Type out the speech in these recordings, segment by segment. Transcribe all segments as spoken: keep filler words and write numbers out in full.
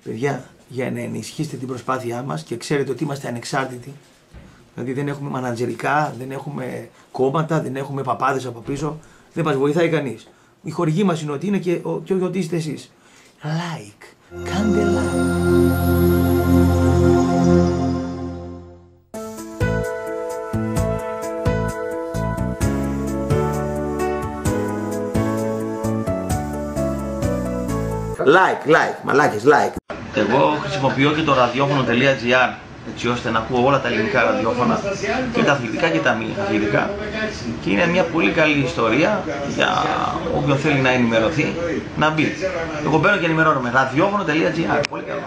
παιδιά, για να ενισχύσετε την προσπάθειά μας και ξέρετε ότι είμαστε ανεξάρτητοι. Δηλαδή δεν έχουμε μανατζερικά, δεν έχουμε κόμματα, δεν έχουμε παπάδες από πίσω. Δεν μας βοηθάει κανείς. Η χορηγή μας είναι ότι είναι και, ο, και ότι είστε εσείς. Like, κάντε like. Like, like, μαλάκες, like. Εγώ χρησιμοποιώ και το ραδιόφωνο.gr έτσι ώστε να ακούω όλα τα ελληνικά ραδιόφωνα και τα αθλητικά και τα μη αθλητικά και είναι μια πολύ καλή ιστορία για όποιον θέλει να ενημερωθεί να μπει. Εγώ μπαίνω και ενημερώνομαι. ραδιόφωνο.gr. Πολύ καλό.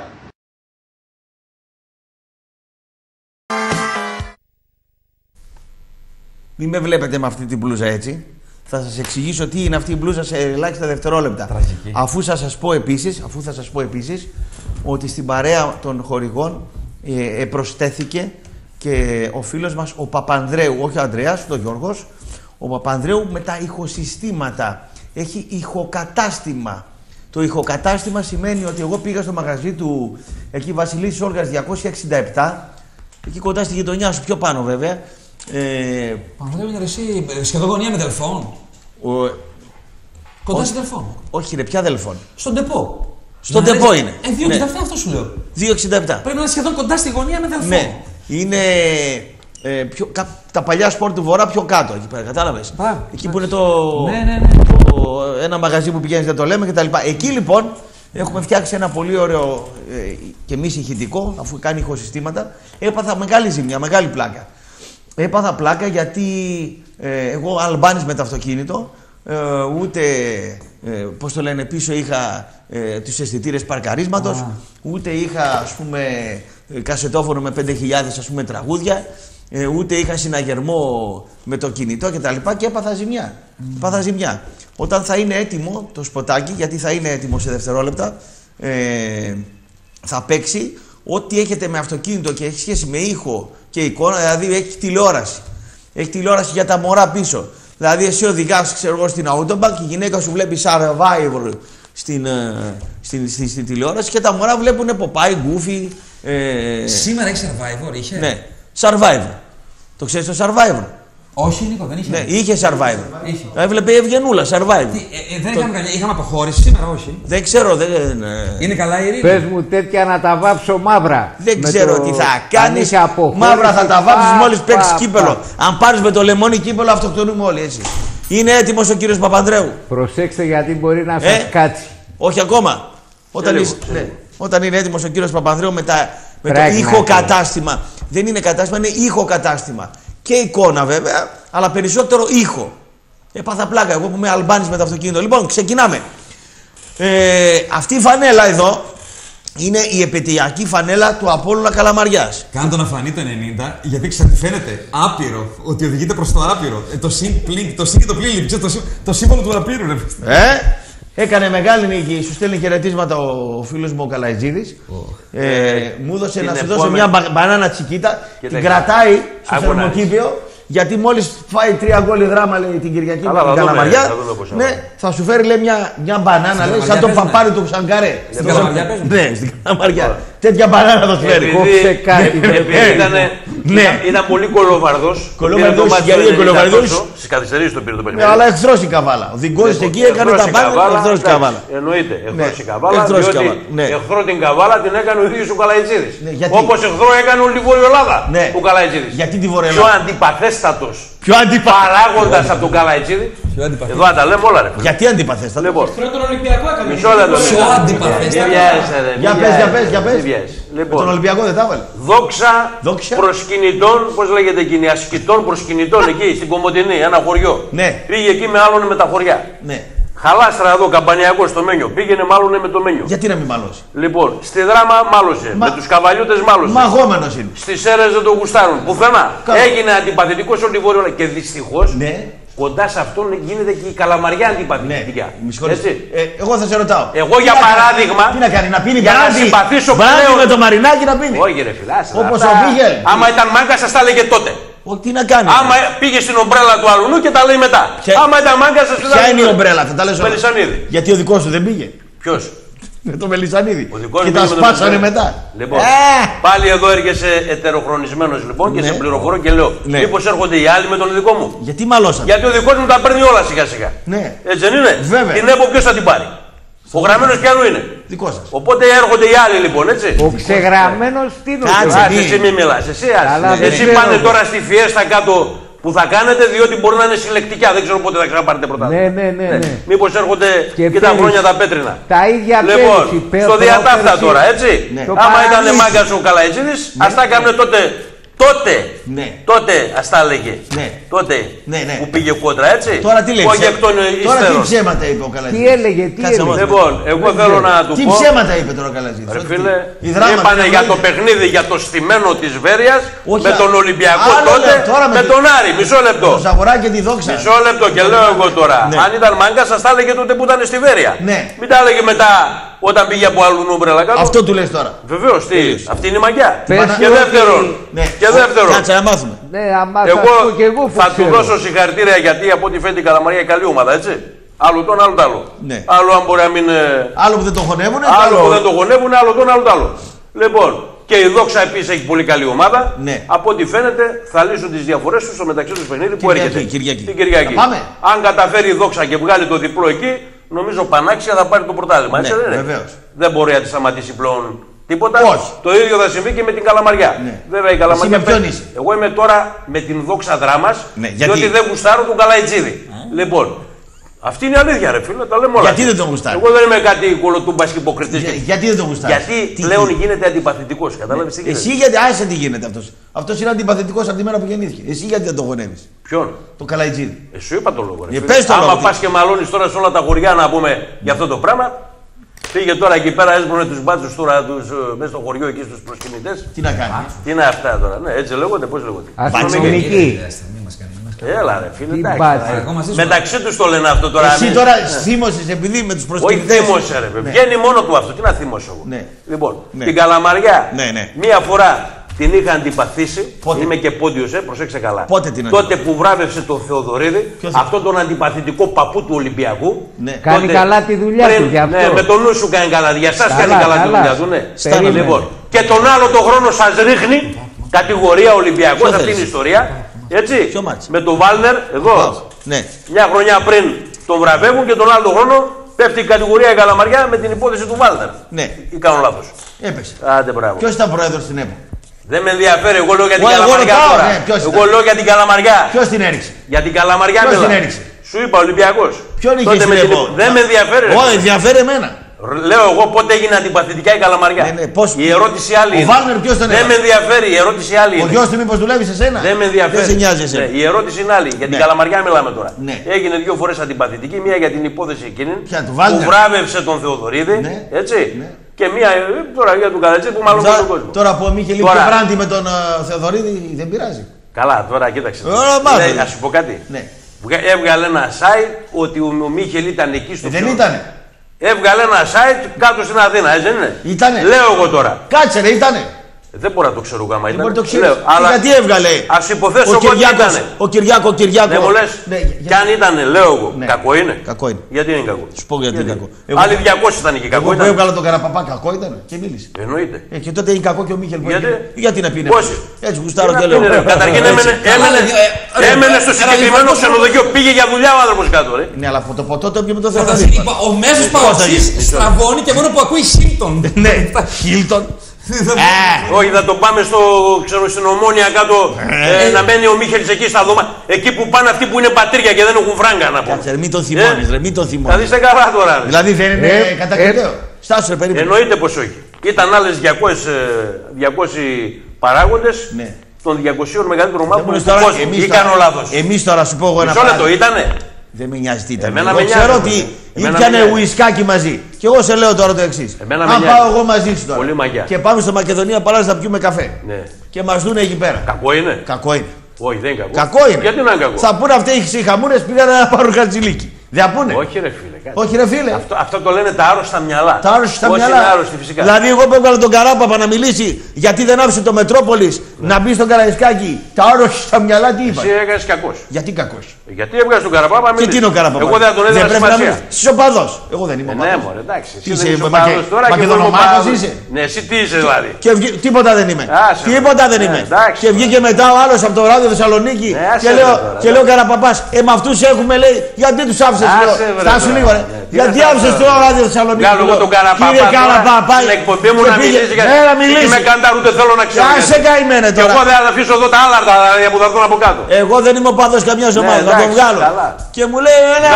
Μην με βλέπετε με αυτή την μπλούζα έτσι. Θα σας εξηγήσω τι είναι αυτή η μπλούζα σε ελάχιστα δευτερόλεπτα. Τραγική. Αφού θα σας πω επίσης, αφού θα σας πω επίσης ότι στην παρέα των χορηγών ε, ε, προσθέθηκε και ο φίλος μας ο Παπανδρέου, όχι ο Ανδρέας, ο Γιώργος, ο Παπανδρέου με τα ηχοσυστήματα. Έχει ηχοκατάστημα. Το ηχοκατάστημα σημαίνει ότι εγώ πήγα στο μαγαζί του εκεί Βασιλής Όλγας διακόσια εξήντα επτά, εκεί κοντά στη γειτονιά σου, πιο πάνω βέβαια. Ε, Παναγιώτη, είναι εσύ σχεδόν γωνία με Δελφών. Ο... Κοντά στη Δελφών. Όχι, ρε, ποια Δελφών. Στον Ντεπό. Στον Ντεπό είναι. Ε, δύο εξήντα επτά ναι. Αυτό σου λέω. δύο εξήντα επτά. Πρέπει να είναι σχεδόν κοντά στη γωνία με Δελφών. Ναι. Είναι ε, πιο, κα, τα παλιά σπορ του Βορρά πιο κάτω. Εκεί πέρα, κατάλαβες. Μπράβο. Εκεί που είναι το, ναι, ναι, ναι. το ένα μαγαζί που πηγαίνεις δεν το λέμε κτλ. Εκεί λοιπόν έχουμε φτιάξει ένα πολύ ωραίο ε, και μη συγχυτικό, αφού κάνει ηχοσυστήματα. Έπαθα μεγάλη ζημιά, μεγάλη πλάκα. Έπαθα πλάκα γιατί ε, εγώ αλμπάνης με το αυτοκίνητο, ε, ούτε, ε, πώς το λένε, πίσω είχα ε, τους αισθητήρες παρκαρίσματος, ah. ούτε είχα, ας πούμε, κασετόφωνο με πέντε χιλιάδες, ας πούμε, τραγούδια, ε, ούτε είχα συναγερμό με το κινητό κτλ. Και, και έπαθα ζημιά. Mm. Έπαθα ζημιά. Όταν θα είναι έτοιμο το σποτάκι, γιατί θα είναι έτοιμο σε δευτερόλεπτα, ε, θα παίξει ό,τι έχετε με αυτοκίνητο και έχει σχέση με ήχο και εικόνα, δηλαδή έχει τηλεόραση. Έχει τηλεόραση για τα μωρά πίσω. Δηλαδή, εσύ οδηγάς, ξέρω εγώ, στην Autobahn και η γυναίκα σου βλέπει Survivor στην, στην, στην, στην τηλεόραση και τα μωρά βλέπουν Popeye, Goofy. Ε... Σήμερα έχει Survivor, είχε. Ναι, Survivor. Το ξέρεις το Survivor. Όχι, Νίκο, δεν είχε. Ναι, είχε Survivor. Είχε. Έβλεπε η Ευγενούλα, Survivor. Τι, ε, ε, δεν το... είχαμε, είχαμε αποχώρηση σήμερα, όχι. Δεν ξέρω, δεν. Είναι καλά η ειρήνη. Πες μου τέτοια να τα βάψω μαύρα. Δεν ξέρω το... τι θα κάνει. Μαύρα θα τα βάψει μόλις παίξει κύπελο. Αν πάρει με το λεμόνι κύπελο, αυτοκτονούμε όλοι έτσι. Είναι έτοιμο ο κύριος Παπανδρέου. Προσέξτε γιατί μπορεί να σας ε? κάτσει. Όχι ακόμα. Όταν, είσαι, ναι. Όταν είναι έτοιμος ο κύριος Παπανδρέου με, τα, με το ηχοκατάστημα. Δεν είναι κατάστημα, είναι ηχοκατάστημα. Και εικόνα βέβαια, αλλά περισσότερο ήχο. Έπαθα πλάκα εγώ που είμαι αλμπάνης με το αυτοκίνητο. Λοιπόν, ξεκινάμε. Ε, αυτή η φανέλα εδώ είναι η επαιτειακή φανέλα του Απόλλωνα Καλαμαριάς. Κάντε το να φανεί το ενενήντα, γιατί φαίνεται άπειρο ότι οδηγείται προς το άπειρο. Ε, το συν πλήν, το συν και το πλήν, το, το σύμβολο του απείρου, ρε. Ε, έκανε μεγάλη νίκη, σου στέλνει χαιρετίσματα ο φίλος μου ο Καλαϊτζίδης. Oh. Ε, μου έδωσε να σου δώσω μια μπανάνα τσικίτα, την κρατάει στο θερμοκήπιο. Γιατί μόλις φάει τρία γκολ δράμα, λέει, την Κυριακή με την Καλαμαριά, ναι, θα σου φέρει, λέει, μια, μια μπανάνα, λέει, σαν τον παπάρι του Ξαγκαρέ. Στην Καλαμαριά παίζουν. Ναι, στην Καλαμαριά. Τέτοια μπανάνα θα σου φέρει. Κόψε κάτι. Ήταν πολύ κολοβαρδός. Κολοβαρδός, γιατί είναι κολοβαρδός. Στις καθυστερήσεις το πήρε το παιχνίδι. Αλλά εχθρός η Καβάλα. Ο Διγκός εκεί έκανε τα πάντα, εχθρός η Καβάλα. Εννοείται, εχθρός η Καβάλα. Διότι εχθρό την Καβάλα την έκανε ο ίδιος ο Καλαϊτζίδης. Όπως εχθρό έκανε όλη η Βορειοελλάδα ο Καλαϊτζίδης. Γιατί τη Βορειοελλάδα. Πιο αντιπαθέστατος. Πιο αντιπαθέστατος. Παράγοντας από τον Καλαϊτζίδη. Εδώ τα λέμε όλα, ρε. Γιατί αντιπαθέστατος. Λοιπόν, τον Ολυμπιακό έκανε. Μισό λεπτό. Πιο αντιπαθέστατος. Για πες, για πες, για πες. Λοιπόν, τον Ολυμπιακό δεν τα έβαλε. Δόξα, δόξα προσκυνητών, πώς λέγεται εκείνη, ασκητών προσκυνητών εκεί στην Κομοτηνή, ένα χωριό. Ναι. Πήγε εκεί με άλλον με τα χωριά. Ναι. Χαλάστρα εδώ, Καμπανιακό στο Μένιο. Πήγαινε μάλλον με το Μένιο. Γιατί να μην μαλώσει. Λοιπόν, στη Δράμα μάλωσε. Μα... Με τους καβαλιώτες μάλωσε. Μαγόμενος είναι. Στις Σέρρες δεν τον γουστάρουν. Πουθενά. Έγινε αντιπαθητικός όλη τη Βόρεια. Και δυστυχώς ναι. Κοντά σε αυτόν γίνεται και η Καλαμαριά αντιπαθητική. Ναι. Ε, εγώ θα σε ρωτάω. Εγώ για παράδειγμα. Τι να κάνει, να πίνει για να συμπαθήσω πλέον με το Μαρινάκι να πίνει. Όχι, ρε φιλάσαι. Όπως ο Βίγελ. Άμα ήταν μάγκα, σας τα λέγε τότε. Ο, τι να κάνει. Άμα πήγε στην ομπρέλα του αλουνού και τα λέει μετά. Ποια... Άμα ήταν μάγκα, σας τα λέγε. Ποια είναι η ομπρέλα, θα τα λες όλα. Μελισσανίδη. Γιατί ο δικός σου δεν πήγε. Ποιος. Με το Μελισσανίδη. Και τα σπάσανε μετά. Λοιπόν, πάλι εδώ έρχεσαι ετεροχρονισμένος λοιπόν και σε πληροφορώ και λέω: μήπως έρχονται οι άλλοι με τον δικό μου. Γιατί μαλώσατε. Γιατί ο δικός μου τα παίρνει όλα σιγά σιγά. Έτσι δεν είναι. Την ΕΠΟ ποιος θα την πάρει. Ο γραμμένος πιανού είναι. Δικό σας. Οπότε έρχονται οι άλλοι λοιπόν, έτσι. Ο ξεγραμμένος τι είναι. Κάτσε, εσύ μη μιλάς. Εσύ, εσύ πάνε τώρα στη Φιέστα κάτω που θα κάνετε, διότι μπορεί να είναι συλλεκτικά. Δεν ξέρω πότε θα ξαναπάρετε πρωτάθλημα. Ναι, ναι, ναι, ναι. Μήπως έρχονται και, και τα χρόνια τα πέτρινα. Τα ίδια λοιπόν, πέρυσι, στο διατάφτα τώρα, έτσι. Ναι. Άμα ήταν μάγκας ο Καλαϊτζίδης, ναι. Ας τα έκαμε τότε. Τότε, ναι. τότε ας τα έλεγε. Ναι. Τότε ναι, ναι. Που πήγε κόντρα, έτσι. Τώρα τι λέει. Τώρα τι ψέματα είπε ο Καλαϊτζίδης. Τι έλεγε, τι έλεγε. Λοιπόν, εγώ θέλω να του τι πω. Τι ψέματα είπε τώρα ο Καλαϊτζίδης. Ρε φίλε, είπανε για το παιχνίδι, για το στημένο της Βέρειας με τον Ολυμπιακό τότε, με τον Άρη. Μισό λεπτό. Το Ζαγοράκι και τη Δόξα. Μισό λεπτό και λέω εγώ τώρα. Αν ήταν μάγκα, σας τα έλεγε τότε που ήταν στη Βέρεια. Μην τα έλεγε μετά. Όταν πήγε από άλλου νούμπρελα κάτω. Αυτό του λες τώρα. Βεβαίως, τι. Αυτή είναι η μαγιά. Και δεύτερον. Ναι. Και δεύτερον. Κάτσε να μάθουμε. Ναι, αμάσα, εγώ, και εγώ θα του δώσω συγχαρητήρια γιατί από ό,τι φαίνεται η Καλαμαριά καλή ομάδα, έτσι. Άλλο τον, άλλο τ' άλλο. Ναι. Άλλο αν μπορεί να μην. Άλλο που δεν το χωνεύουνε. Άλλο που δεν το χωνεύουνε, άλλο τον, άλλο τ' άλλο. Λοιπόν, και η Δόξα επίσης έχει πολύ καλή ομάδα. Ναι. Από ό,τι φαίνεται θα λύσουν τις διαφορές τους στο μεταξύ τους παιχνίδι που Κυριακή, έρχεται. Κυριακή. Την Κυριακή. Αν καταφέρει η Δόξα και βγάλει το διπλό εκεί, νομίζω πανάξια θα πάρει το πρωτάθλημα. Έτσι ναι, δεν είναι. Δεν μπορεί να τη σταματήσει πλέον τίποτα. Όχι. Το ίδιο θα συμβεί και με την Καλαμαριά. Ναι. Βέβαια η Καλαμαριά. Εσύ με ποιον είσαι? Εγώ είμαι τώρα με την Δόξα Δράμας. Ναι, γιατί? Διότι δεν γουστάρω τον Καλαϊτζίδη. Mm. Λοιπόν, αυτή είναι η αλήθεια, ρε φίλε, τα λέμε όλα. Γιατί δεν τον γουστάρει? Εγώ δεν είμαι κάτι κολοτούμπα και υποκριτή. Για, γιατί δεν τον γουστάρει? Γιατί τι πλέον τι? γίνεται αντιπαθητικό. Κατάλαβε τι γίνεται. Εσύ γιατί άσε τι γίνεται αυτό. Αυτό είναι αντιπαθητικό από τη μέρα που γεννήθηκε. Εσύ γιατί δεν τον γονεύει? Ποιον? Το Καλαϊτζίδη. Εσύ είπα το λόγο. Ε, πες το άμα λόγο. Πα και μαλώνει τώρα σε όλα τα χωριά να πούμε για αυτό το πράγμα. Πήγε τώρα εκεί πέρα, έσπρωνε του μπάτσου τώρα τους, μέσα στο χωριό εκεί στου προσκυνητές. Τι να κάνει? Τι είναι αυτά τώρα, ναι, έτσι λέγονται, πώς λέγονται. Αστυνομική. Έλα ρε φίλε, εντάξει. Μεταξύ τους το λένε αυτό τώρα. Εσύ τώρα θύμωσες επειδή με τους προσκυνητές. Όχι θύμωσε ρε, βγαίνει μόνο του αυτό, τι να θύμωσω εγώ. Λοιπόν, την Καλαμαριά μία φορά την είχα αντιπαθήσει. Πότε? Είμαι και πόντιος, ε, προσέξτε καλά. Πότε την τότε που βράβευσε τον Θεοδωρίδη, αυτόν τον αντιπαθητικό παππού του Ολυμπιακού. Ναι. Κάνει τότε, καλά τη δουλειά πριν, του γι' αυτό. Ναι, με τον νου σου κάνει καλά. Για εσάς κάνει καλά, καλά τη δουλειά του, ναι. Στάνε, λοιπόν. Και τον άλλο τον χρόνο σας ρίχνει κατηγορία Ολυμπιακός, αυτή είναι η ιστορία. Έτσι. Με τον Βάλνερ, εδώ. Ναι. Μια χρονιά πριν τον βραβεύουν και τον άλλο τον χρόνο πέφτει η κατηγορία η Καλαμαριά με την υπόθεση του Βάλνερ. Ναι. Ή κάνω λάθος? Έπεσε. Άντε, μπράβο. Ποιος ήταν πρόεδρος στην ΕΠΟ? Δεν με ενδιαφέρει, εγώ λέω για την Καλαμαριά τώρα. Ναι, εγώ λέω για την Καλαμαριά. Ποιος την έριξε? Για την Καλαμαριά Ποιος την έριξε? Σου είπα Ολυμπιακός. Ποιον είχε στην ΕΠΟ? Δεν με ενδιαφέρει. Όχι, ενδιαφέρει εμένα. Λέω εγώ πότε έγινε αντιπαθητικά η Καλαμαριά. Ναι, ναι, πώς... Η ερώτηση άλλη ο είναι. Βάλνερ ποιος τον δεν με ενδιαφέρει, η ερώτηση άλλη είναι. Ο γιος του μήπως δουλεύει σε σένα? Δεν με ενδιαφέρει. Δεν σε νοιάζει εσένα. Ναι, η ερώτηση είναι άλλη. Για την ναι. Καλαμαριά μιλάμε τώρα. Ναι. Έγινε δύο φορές αντιπαθητική, μία για την υπόθεση εκείνη Ποια, του που βράβευσε τον Θεοδωρίδη. Ναι. Έτσι. Ναι. Και μία τώρα για τον Καλατζή που μάλλον τον κόσμο. Τώρα που είχε λίγο και βράντι με τον Θεοδωρίδη δεν πειράζει. Καλά, τώρα κοίταξε. Να σου πω κάτι. Έβγαλε ένα site ότι ο Μίχελ ήταν εκεί στο Δεν ήτανε. Έβγαλε ένα site κάτω στην Αθήνα, έτσι δεν είναι? Ήτανε. Λέω εγώ τώρα. Κάτσε ρε, ήτανε. Δεν μπορώ να το ξέρω γάμα ήταν. Το ξέρω. Αλλά γιατί έβγαλε? Ας υποθέσω ότι ήτανε. Ο Κυριάκο, Κυριάκο. Δεν μου λες. Ναι, κι αν ήτανε, λέω εγώ. Ναι. Κακό είναι. Κακό είναι. Γιατί είναι κακό? Σου πω γιατί, γιατί είναι κακό. Εγώ... Άλλοι διακόσιοι ήταν και κακό. Εγώ που έβγαλα τον Καραπαπά, κακό ήταν και μίλησε. Εννοείται. Ε, και τότε είναι κακό και ο Μίχελ. Γιατί, γιατί να πει ναι. Έτσι γουστάρω και λέω. Καταρχήν έμενε στο συγκεκριμένο ξενοδοχείο. Πήγε για δουλειά ο άνθρωπος κάτω. Ναι, αλλά το ποτό το έπιε με το Θεό. Ο μέσος Παοξής στραβώνει και μόνο που ακούει Χίλτον. Ναι, Χίλτον. Όχι, θα το πάμε στο, ξέρω, στην Ομόνια κάτω ε, να μένει ο Μίχελς εκεί στα δωμάτια. Εκεί που πάνε αυτοί που είναι πατήρια και δεν έχουν φράγκα να πω. Κάτσε, μην τον θυμώνεις, ρε, μην τον θυμώνεις. Θα δεις καλά τώρα. Δηλαδή δεν είναι ε, κατακριτέο. Στάσου, ρε, περίπου. Εννοείται πως όχι. Ήταν άλλες διακόσιοι παράγοντες ναι. των διακοσίων μεγαλύτερων ομάδων του κόσμου. Ή κάνω λάθος? Εμείς τώρα σου πω εγώ ένα πράγμα. Μισό λεπτό, ήτανε. Δεν με νοιάζει τι ήταν. Εμένα εγώ ξέρω ότι ήπιανε ουισκάκι μαζί. Και εγώ σε λέω τώρα το εξής. Αν πάω εγώ μαζί σου τώρα και πάμε στο Μακεδονία Παλάζ να πιούμε καφέ. Ναι. Και μας δούνε εκεί πέρα. Κακό είναι. Κακό είναι. Όχι, δεν είναι κακό. Κακό είναι. Γιατί να είναι κακό? Θα πούνε αυτοί οι χαμούρες πήγαν να πάρουν χαρτζηλίκι. Δεν πούνε. Όχι, ρε φίλε. Όχι, ρε φίλε. Αυτό, αυτό το λένε τα άρρωστα μυαλά. Τα άρρωστα Όσοι μυαλά. είναι άρρωστοι, φυσικά. Δηλαδή, εγώ που έβγαλα τον Καράπαπα να μιλήσει γιατί δεν άφησε το Μετρόπολης ναι. να μπει στον Καραϊσκάκη. Τα άρρωστα μυαλά τι είπα. Εσύ έκανε κακό. Γιατί κακό. Γιατί έβγαλε τον Καραπάπα να μιλήσει. Και τι είναι ο Καραπάπα. Εγώ δεν τον έδινα σημασία. Είσαι οπαδό. Εγώ δεν είμαι οπαδός. Ναι, μωρέ, εντάξει. Τι είσαι, Μακεδονομάχος είσαι. Ναι, εσύ τι είσαι δηλαδή. Και βγή... Τίποτα δεν είμαι. Άσε, τίποτα δεν είμαι. Εντάξει, και βγήκε μετά ο άλλο από το ράδιο Θεσσαλονίκη ναι, και, λέω, και λέω Καραπαπάς, ε με αυτού έχουμε λέει, γιατί του άφησε. Φτάσου λίγο, ρε. Γιατί άφησε το ράδιο Θεσσαλονίκη. Κάνω εγώ τον Καραπαπά. Στην εκπομπή μου να μιλήσει για να με καντάρ ούτε θέλω να ξέρω. Άσε καημένε τώρα. Και εγώ δεν θα αφήσω εδώ τα άλλα που θα έρθουν από κάτω. Εγώ δεν είμαι οπαδό καμιά ομάδα, θα τον βγάλω. Και μου λέει ένα.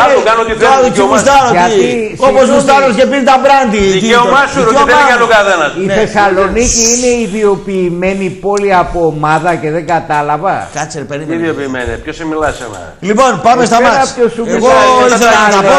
Όπω γουστάρω και πίνει τα μπράντι. Δικαίωμά σου, δεν θέλει για τον καθένα. Η Θεσσαλονίκη είναι ιδιοποιημένη πόλη από ομάδα και δεν κατάλαβα. Κάτσε, ρε, περίμενε. Ιδιοποιημένη, ποιο σε μιλά σε μένα. Λοιπόν, πάμε στα μάτια. Εγώ ήθελα να τα πω.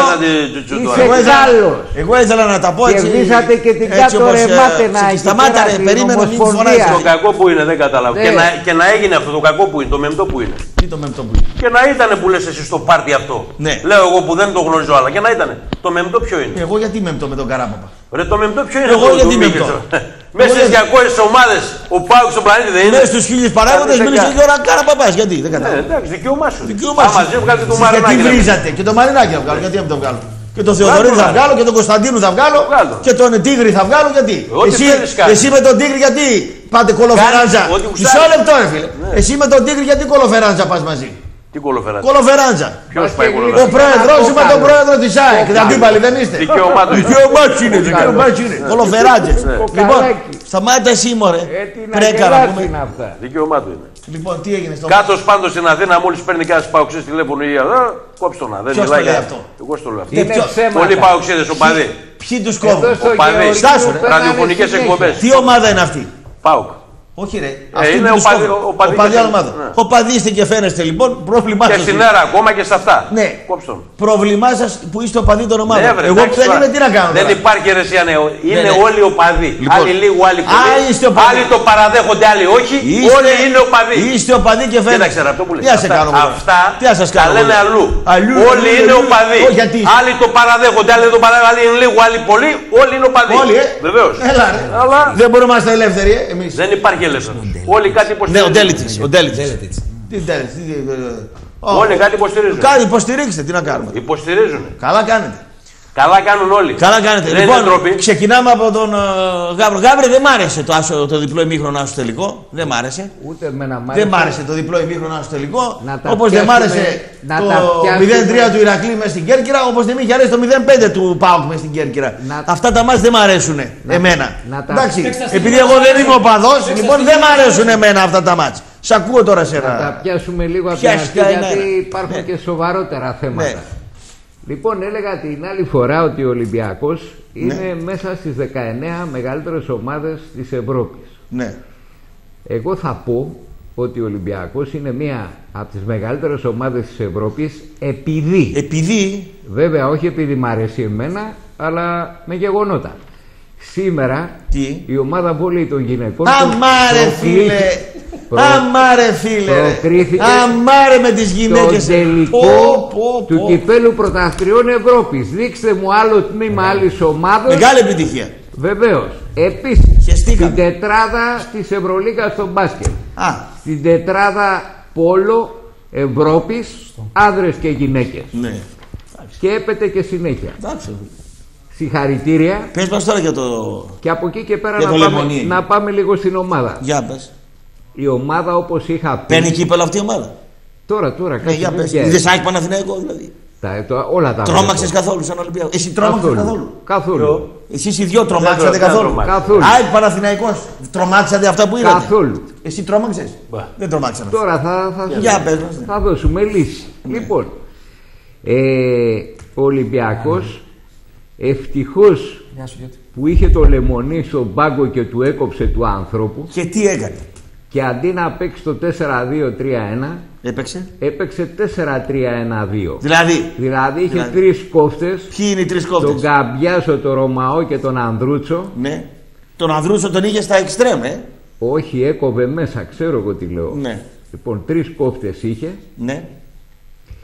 Εγώ ήθελα να τα πω έτσι. Κερδίσατε και την κάτω ρεμάτενα. Σταμάτα, ρε, περίμενε, μην φωνάζει. Το κακό που είναι, δεν καταλαβαίνω. Και να έγινε αυτό το κακό που είναι, το μεμπτό που είναι. Τι το μεμπτό που είναι. Και να ήταν που λες εσύ στο πάρτι αυτό. Ναι. Λέω εγώ που δεν το γνωρίζω άλλα. Και να ήταν. Το μεμπτό ποιο είναι. Εγώ γιατί μεμπτό με τον Καράπαπα. Ρε το μεμπτό ποιο είναι. Εγώ γιατί μεμπτό. Μέσα στις διακόσιες ομάδες ο Πάουκ στον πλανήτη δεν είναι. Μέσα στους χίλιους παράγοντες μίλησε και ώρα Καραπαπάς. Γιατί δεν κατάλαβα. Εντάξει, δικαίωμά σου. Δικαίωμά σου. Μαζί βγάλετε το Μαρινάκι. Γιατί βρίζατε και το Μαρινάκι θα βγάλω. Γιατί δεν το βγάλω. Και τον Θεοδωρίδη θα βγάλω και τον Κωνσταντίνου θα βγάλω. Και τον Τίγρη θα βγάλω γιατί. Εσύ, εσύ με τον Τίγρη γιατί πάτε κολοφεράντζα. Μισό λεπτό ρε φίλε. Εσύ με τον Τίγρη γιατί κολοφεράντζα πας μαζί. Τι κολοφεράντζα. Κολοφεράντζα. Ποιος πάει κολοφεράντζα. Ο πρόεδρος είμαι τον πρόεδρο της ΑΕΚ. Δεν αντίπαλοι δεν είστε. Δικαίωμά του είναι. Δικαίωμά του είναι. Κολοφεράντζες. Λοιπόν, σταμάτα εσύ μωρέ. Πρέκα να πούμε. Δικαίωμά του είναι. Λοιπόν, τι έγινε στο κάτω πάντως στην Αθήνα, μόλις παίρνει κάτι παοξίδες τηλέφωνο ή εδώ, κόψτε τον. Δεν μιλάει για αυτό. Εγώ στο λέω αυτό. Πολλοί παοξίδες οπαδοί. Ποιοι τους κόβουν. Οπαδοί. Ραδιοφωνικές εκπομπές. Τι ομάδα είναι αυτή. ΠΑΟΚ. Όχι ρε. Ε, είναι οπαδή ομάδα. Οπαδίστε και φαίνεστε λοιπόν. Πρόβλημά σας. Και στην αίρα ακόμα και σε αυτά. Ναι. Κόψτε. Πρόβλημά σας που είστε οπαδοί των ομάδων. Ναι, εγώ που δεν είμαι τι να κάνω. Δεν υπάρχει αιρεσία νέο. Είναι ναι, ναι. όλοι οπαδοί. Λοιπόν, άλλοι λίγο, άλλοι πολύ. Άλλοι το παραδέχονται, άλλοι όχι. Είστε, όλοι είναι οπαδοί. Είστε οπαδοί και φαίνεστε. Κοίταξε αυτό που λέει. Τι σας κάνω. Αυτά τα λένε αλλού. Όλοι είναι οπαδοί. Άλλοι το παραδέχονται, άλλοι το παραδέχονται. Άλλοι είναι λίγο, άλλοι πολύ. Όλοι είναι οπαδοί. Βεβαίω. Δεν μπορούμε να είμαστε ελεύθεροι εμεί. Δεν υπάρχει ελεύθερο. Όλοι κάτι υποστηρίζουν. Ναι, ο Ντέλιτς. Ο Ντέλιτς. Τι Ντέλιτς. Όλοι κάτι υποστηρίζουν. Κάτι υποστηρίξτε, τι να κάνουμε. Υποστηρίζουν. Καλά κάνετε. Καλά κάνουν όλοι. Καλά κάνετε. Δεν λοιπόν, ξεκινάμε από τον uh, Γάβρο. Γάβρε, δεν μ' άρεσε το, άσο, το διπλό ημίχρονο άσο τελικό. Δεν μ' άρεσε. Ούτε εμένα μ' άρεσε. Δεν μ' άρεσε το διπλό ημίχρονο άσο τελικό. Όπως δεν μ' άρεσε να το μηδέν τρία του Ηρακλή μέσα στην Κέρκυρα. Όπως δεν μ' είχε αρέσει το μηδέν πέντε του ΠΑΟΚ μέσα στην Κέρκυρα. Να... Αυτά τα μάτς δεν μ' αρέσουν εμένα. Να... Εντάξει, επειδή εγώ δεν είμαι οπαδός, λοιπόν δεν μ' αρέσουν εμένα αυτά τα μάτς. Σ' ακούω τώρα σε ένα. Να τα πιάσουμε λίγο από την αρχή γιατί υπάρχουν και σοβαρότερα θέματα. Λοιπόν, έλεγα την άλλη φορά ότι ο Ολυμπιακός είναι ναι. μέσα στις δεκαεννέα μεγαλύτερες ομάδες της Ευρώπης. Ναι. Εγώ θα πω ότι ο Ολυμπιακός είναι μία από τις μεγαλύτερες ομάδες της Ευρώπης επειδή... Επειδή... Βέβαια, όχι επειδή μ' αρέσει εμένα, αλλά με γεγονότα. Σήμερα Τι? η ομάδα βόλεϊ των γυναικών... Αμάρε φίλε! Προ... Αμάρε φίλε! Αμάρε με τις γυναίκες! Το τελικό πω, πω, του πω. Κυπέλου Πρωταθλητριών Ευρώπης. Δείξτε μου άλλο τμήμα ναι. άλλης ομάδας. Μεγάλη επιτυχία. Βεβαίως. Επίσης, στην τετράδα της Ευρωλίγκας στο μπάσκετ. Α. Στην τετράδα πόλο Ευρώπης, άνδρες και γυναίκες. Ναι. Και έπεται και συνέχεια. Εντάξει. Συγχαρητήρια. Πες μας τώρα για το... Και από εκεί και πέρα να πάμε, να πάμε λίγο στην ομάδα. Για πες. Η ομάδα όπως είχα πει... Παίρνει κύπελο αυτή η ομάδα. Τώρα, τώρα. Ναι, για πες. Είδες ΑΕΚ Παναθηναϊκό δηλαδή. Τα, το, όλα τα τρόμαξες καθόλου σαν Ολυμπιακό. Εσύ τρόμαξες καθόλου. Καθόλου. Εσείς οι δυο τρομάξατε καθόλου. Καθόλου. ΑΕΚ Παναθηναϊκός. Τρομάξατε αυτά που είδατε. Καθόλου. Εσύ τρόμαξες. Δεν τρομάξατε. Τώρα θα, θα, για πες. θα δώσουμε λύση. Ναι. Λοιπόν, ε, ο Ολυμπιακός ευτυχώς που είχε το λεμονί στον πάγκο και του έκοψε του άνθρωπου. Και τι έκανε. Και αντί να παίξει το τέσσερα δύο τρία ένα έπαιξε, έπαιξε τέσσερα τρία ένα δύο. Δηλαδή, δηλαδή είχε δηλαδή. τρεις κόφτες. Ποιοι είναι οι τρεις κόφτες? Τον Καμπιάσο, τον Ρωμαό και τον Ανδρούτσο. Ναι. Τον Ανδρούτσο τον είχε στα εξτρέμ, ε. Όχι, έκοβε μέσα, ξέρω εγώ τι λέω. Ναι. Λοιπόν, τρεις κόφτες είχε. Ναι.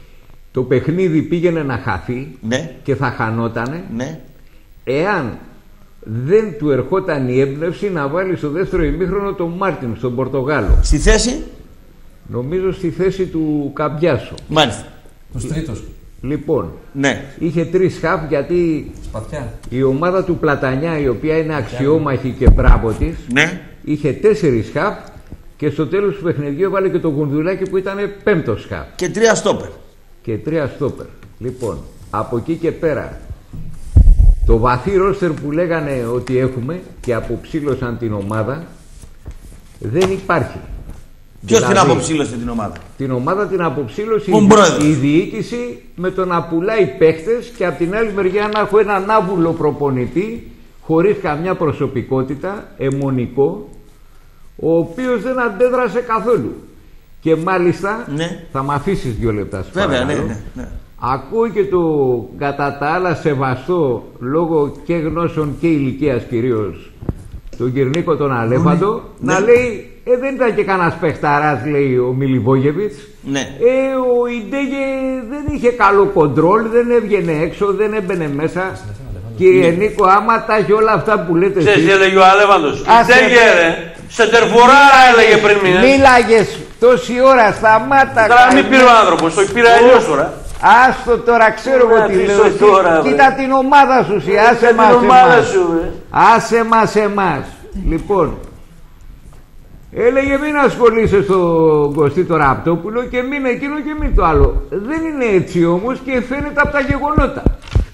το παιχνίδι πήγαινε να χαθεί, ναι, και θα χανότανε, ναι, εάν δεν του ερχόταν η έμπνευση να βάλει στο δεύτερο ημίχρονο τον Μάρτιν, στον Πορτογάλο. Στη θέση? Νομίζω στη θέση του Καμπιάσο. Μάλιστα. Τους τρίτος. Λοιπόν, ναι, είχε τρεις χαφ, γιατί Σπαθιά. η ομάδα του Πλατανιά, η οποία είναι αξιόμαχη και μπράβο της, ναι, είχε τέσσερις χαφ, και στο τέλος του παιχνιδιού έβαλε και το Γουνδουλάκι που ήταν πέμπτος χαφ. Και τρία στόπερ. Και τρία στόπερ. Λοιπόν, από εκεί και πέρα, το βαθύ ρόστερ που λέγανε ότι έχουμε και αποψήλωσαν την ομάδα, δεν υπάρχει. Ποιος Δηλαδή, την αποψήλωσε την ομάδα? Την ομάδα την αποψήλωσε η, η διοίκηση, με το να πουλάει παίχτες, και από την άλλη μεριά να έχω έναν άβουλο προπονητή χωρίς καμιά προσωπικότητα, αιμονικό, ο οποίος δεν αντέδρασε καθόλου. Και μάλιστα, ναι, θα μ' αφήσεις δύο λεπτά. Βέβαια, ναι, ναι, ναι. Ακούω και το κατά τα άλλα σεβαστό, λόγω και γνώσεων και ηλικίας κυρίως, τον Κυρνίκο τον Αλέφαντο, ναι, να λέει, ε, δεν ήταν και κανένας παιχταράς, λέει ο Μιλιβόγεβιτς. Ναι. Ε, ο Ιντέγε δεν είχε καλό κοντρόλ, δεν έβγαινε έξω, δεν έμπαινε μέσα. Κύριε ναι. Νίκο, άμα τα έχει όλα αυτά που λέτε εσείς... Ξέρεις, έλεγε ο Αλέφαντος. Ιντέγε, ρε. Σεντερφοράρα έλεγε πριν μήνες. Μίλαγες τόση ώρα, σταμάτα. Τώρα μην πήρε ο άνθρωπος, το πήρε αλλιώς τώρα. Άστο τώρα, ξέρω εγώ τι λέω. Τώρα, κοίτα την ομάδα σου, σι, άσε μας εμάς. Άσε μας εμάς. Λοιπόν, έλεγε μην ασχολείσαι στον Κωστή το Ραπτόπουλο και μην εκείνο και μην το άλλο. Δεν είναι έτσι όμως, και φαίνεται από τα γεγονότα.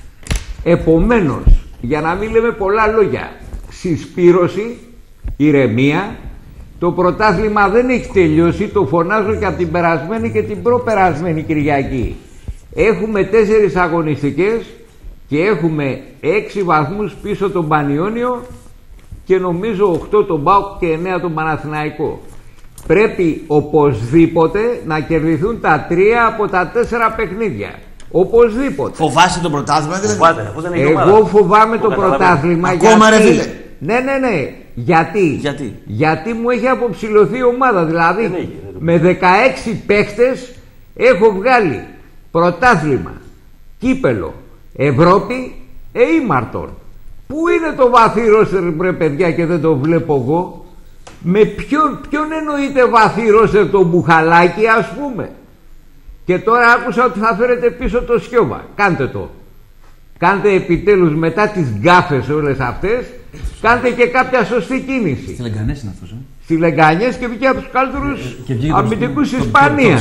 Επομένως, για να μην λέμε πολλά λόγια, συσπήρωση, ηρεμία. Το πρωτάθλημα δεν έχει τελειώσει, το φωνάζω και από την περασμένη και την προπερασμένη Κυριακή. Έχουμε τέσσερις αγωνιστικές και έχουμε έξι βαθμούς πίσω τον Πανιόνιο και νομίζω οκτώ τον ΠΑΟΚ και εννέα τον Παναθηναϊκό. Πρέπει οπωσδήποτε να κερδιθούν τα τρία από τα τέσσερα παιχνίδια. Οπωσδήποτε. Φοβάσαι το πρωτάθλημα, δηλαδή? Φοβάται, εγώ φοβάμαι το πρωτάθλημα. Ακόμα, γιατί... ρε φίλε. Ναι, ναι, ναι. Γιατί? Γιατί? Γιατί μου έχει αποψηλωθεί η ομάδα. Δηλαδή ναι, ναι, με δεκαέξι παίχτες έχω βγάλει πρωτάθλημα, κύπελο, Ευρώπη, εήμαρτον. Πού είναι το βαθύ ρόστερ, μπρε παιδιά, και δεν το βλέπω εγώ? Με ποιον, ποιον εννοείται βαθύ ρόστερ? Το Μπουχαλάκι, ας πούμε. Και τώρα άκουσα ότι θα φέρετε πίσω το Σιώβα. Κάντε το. Κάντε επιτέλους, μετά τις γκάφες όλες αυτές, κάντε και κάποια σωστή κίνηση. Στη Λεγκανές είναι αυτός, ε? Στη Λεγκανές, και βγήκε από τους καλύτερους αμυντικούς της Ισπανίας.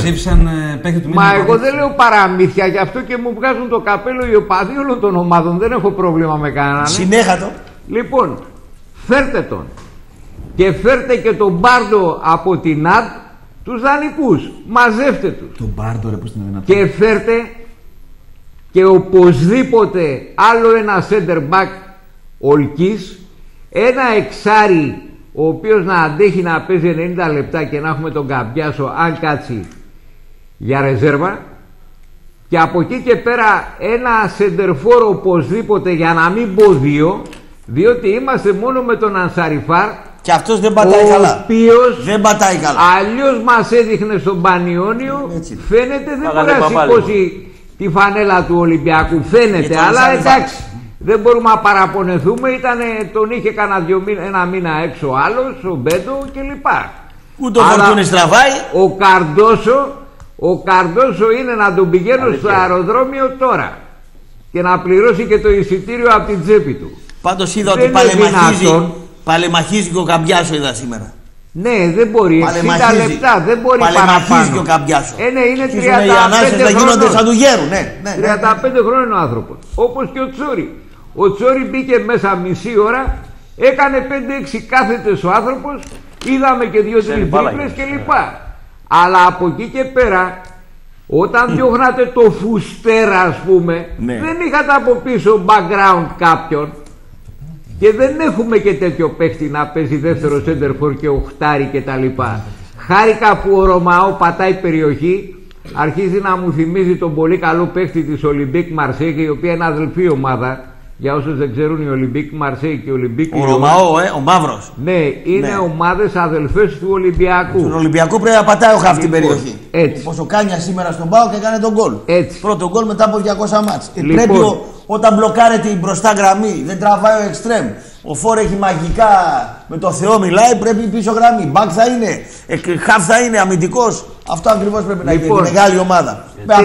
Μα εγώ δεν λέω παραμύθια, γι' αυτό και μου βγάζουν το καπέλο οι οπαδοί όλων των ομάδων. Δεν έχω πρόβλημα με κανέναν. Συνέχατο. Λοιπόν, φέρτε τον. Και φέρτε και τον Μπάρντο από την ΑΔ, τους δανεικούς. Μαζεύτε τους. Τον Μπάρντο, ρε, πώς την δυνατόν. Και φέρτε και οπωσδήποτε άλλο ένα center back ολκής, ένα εξάρι ο οποίος να αντέχει να παίζει ενενήντα λεπτά και να έχουμε τον Καμπιάσο αν κάτσει για ρεζέρβα, και από εκεί και πέρα ένα σεντερφόρο οπωσδήποτε, για να μην πω δύο, διότι είμαστε μόνο με τον Ανσαριφάρ και αυτός δεν πατάει ο καλά. οποίος δεν πατάει καλά. Αλλιώς μας έδειχνε στον Πανιόνιο, έτσι. Φαίνεται δεν μπορεί να σηκώσει τη φανέλα του Ολυμπιακού, φαίνεται, αλλά εντάξει, δεν μπορούμε να παραπονεθούμε. Ήτανε, τον είχε κανένα δυο μήνα, ένα μήνα έξω άλλος, ο Μπέντο κλπ. Ούτε ο Φορτούνης τραβάει. Ο Καρντόσο, ο Καρντόσο είναι να τον πηγαίνω Αλήθεια. στο αεροδρόμιο τώρα και να πληρώσει και το εισιτήριο από την τσέπη του. Πάντως είδα δεν ότι παλεμαχίζει, παλεμαχίζει και ο Καμπιάσο, είδα σήμερα. Ναι, δεν μπορεί. εξήντα λεπτά, δεν μπορεί παραπάνω. Και ο Καμπιάσο. Ε, ναι, είναι τριάντα πέντε χρόνων. θα γίνονται σαν του γέρου. Ναι, ναι, ναι, τριάντα πέντε χρόνων είναι ο άνθρωπος. Όπως και ο Τσόρι. Ο Τσόρι μπήκε μέσα μισή ώρα, έκανε πέντε έξι κάθετες ο άνθρωπος, είδαμε και δύο τρεις τρίπλες κλπ. Αλλά από εκεί και πέρα, όταν διώχνατε το Φουστέρα, ας πούμε, ναι. δεν είχατε από πίσω background κάποιον. Και δεν έχουμε και τέτοιο παίχτη να παίζει δεύτερο σέντερφορ και οχτάρι και τα λοιπά. Χάρηκα που ο Ρωμαό πατάει περιοχή, αρχίζει να μου θυμίζει τον πολύ καλό παίχτη της Ολυμπίκ Μαρσέγη, η οποία είναι αδελφή ομάδα Για όσους δεν ξέρουν, η Ολυμπίκ Μαρσέη και η Ολυμπίκ Ο Ρωμαό, ε, ο Μαύρος. Ναι, είναι ναι. ομάδες αδελφές του Ολυμπιακού. Στον Ολυμπιακό πρέπει να πατάει ο χαφ την λοιπόν, περιοχή. Έτσι. Όπως ο Κάνια σήμερα στον Πάο και έκανε τον γκολ. Έτσι. Πρώτο γκολ μετά από διακόσια μάτς. Λοιπόν. Πρέπει ο, όταν μπλοκάρεται η μπροστά γραμμή, δεν τραβάει ο εξτρέμ. Ο Φόρ έχει μαγικά, με το Θεό μιλάει, πρέπει η πίσω γραμμή. Μπακ θα είναι, χαφ θα είναι, αμυντικός. Αυτό ακριβώς πρέπει να λοιπόν, γίνει. Μεγάλη ομάδα.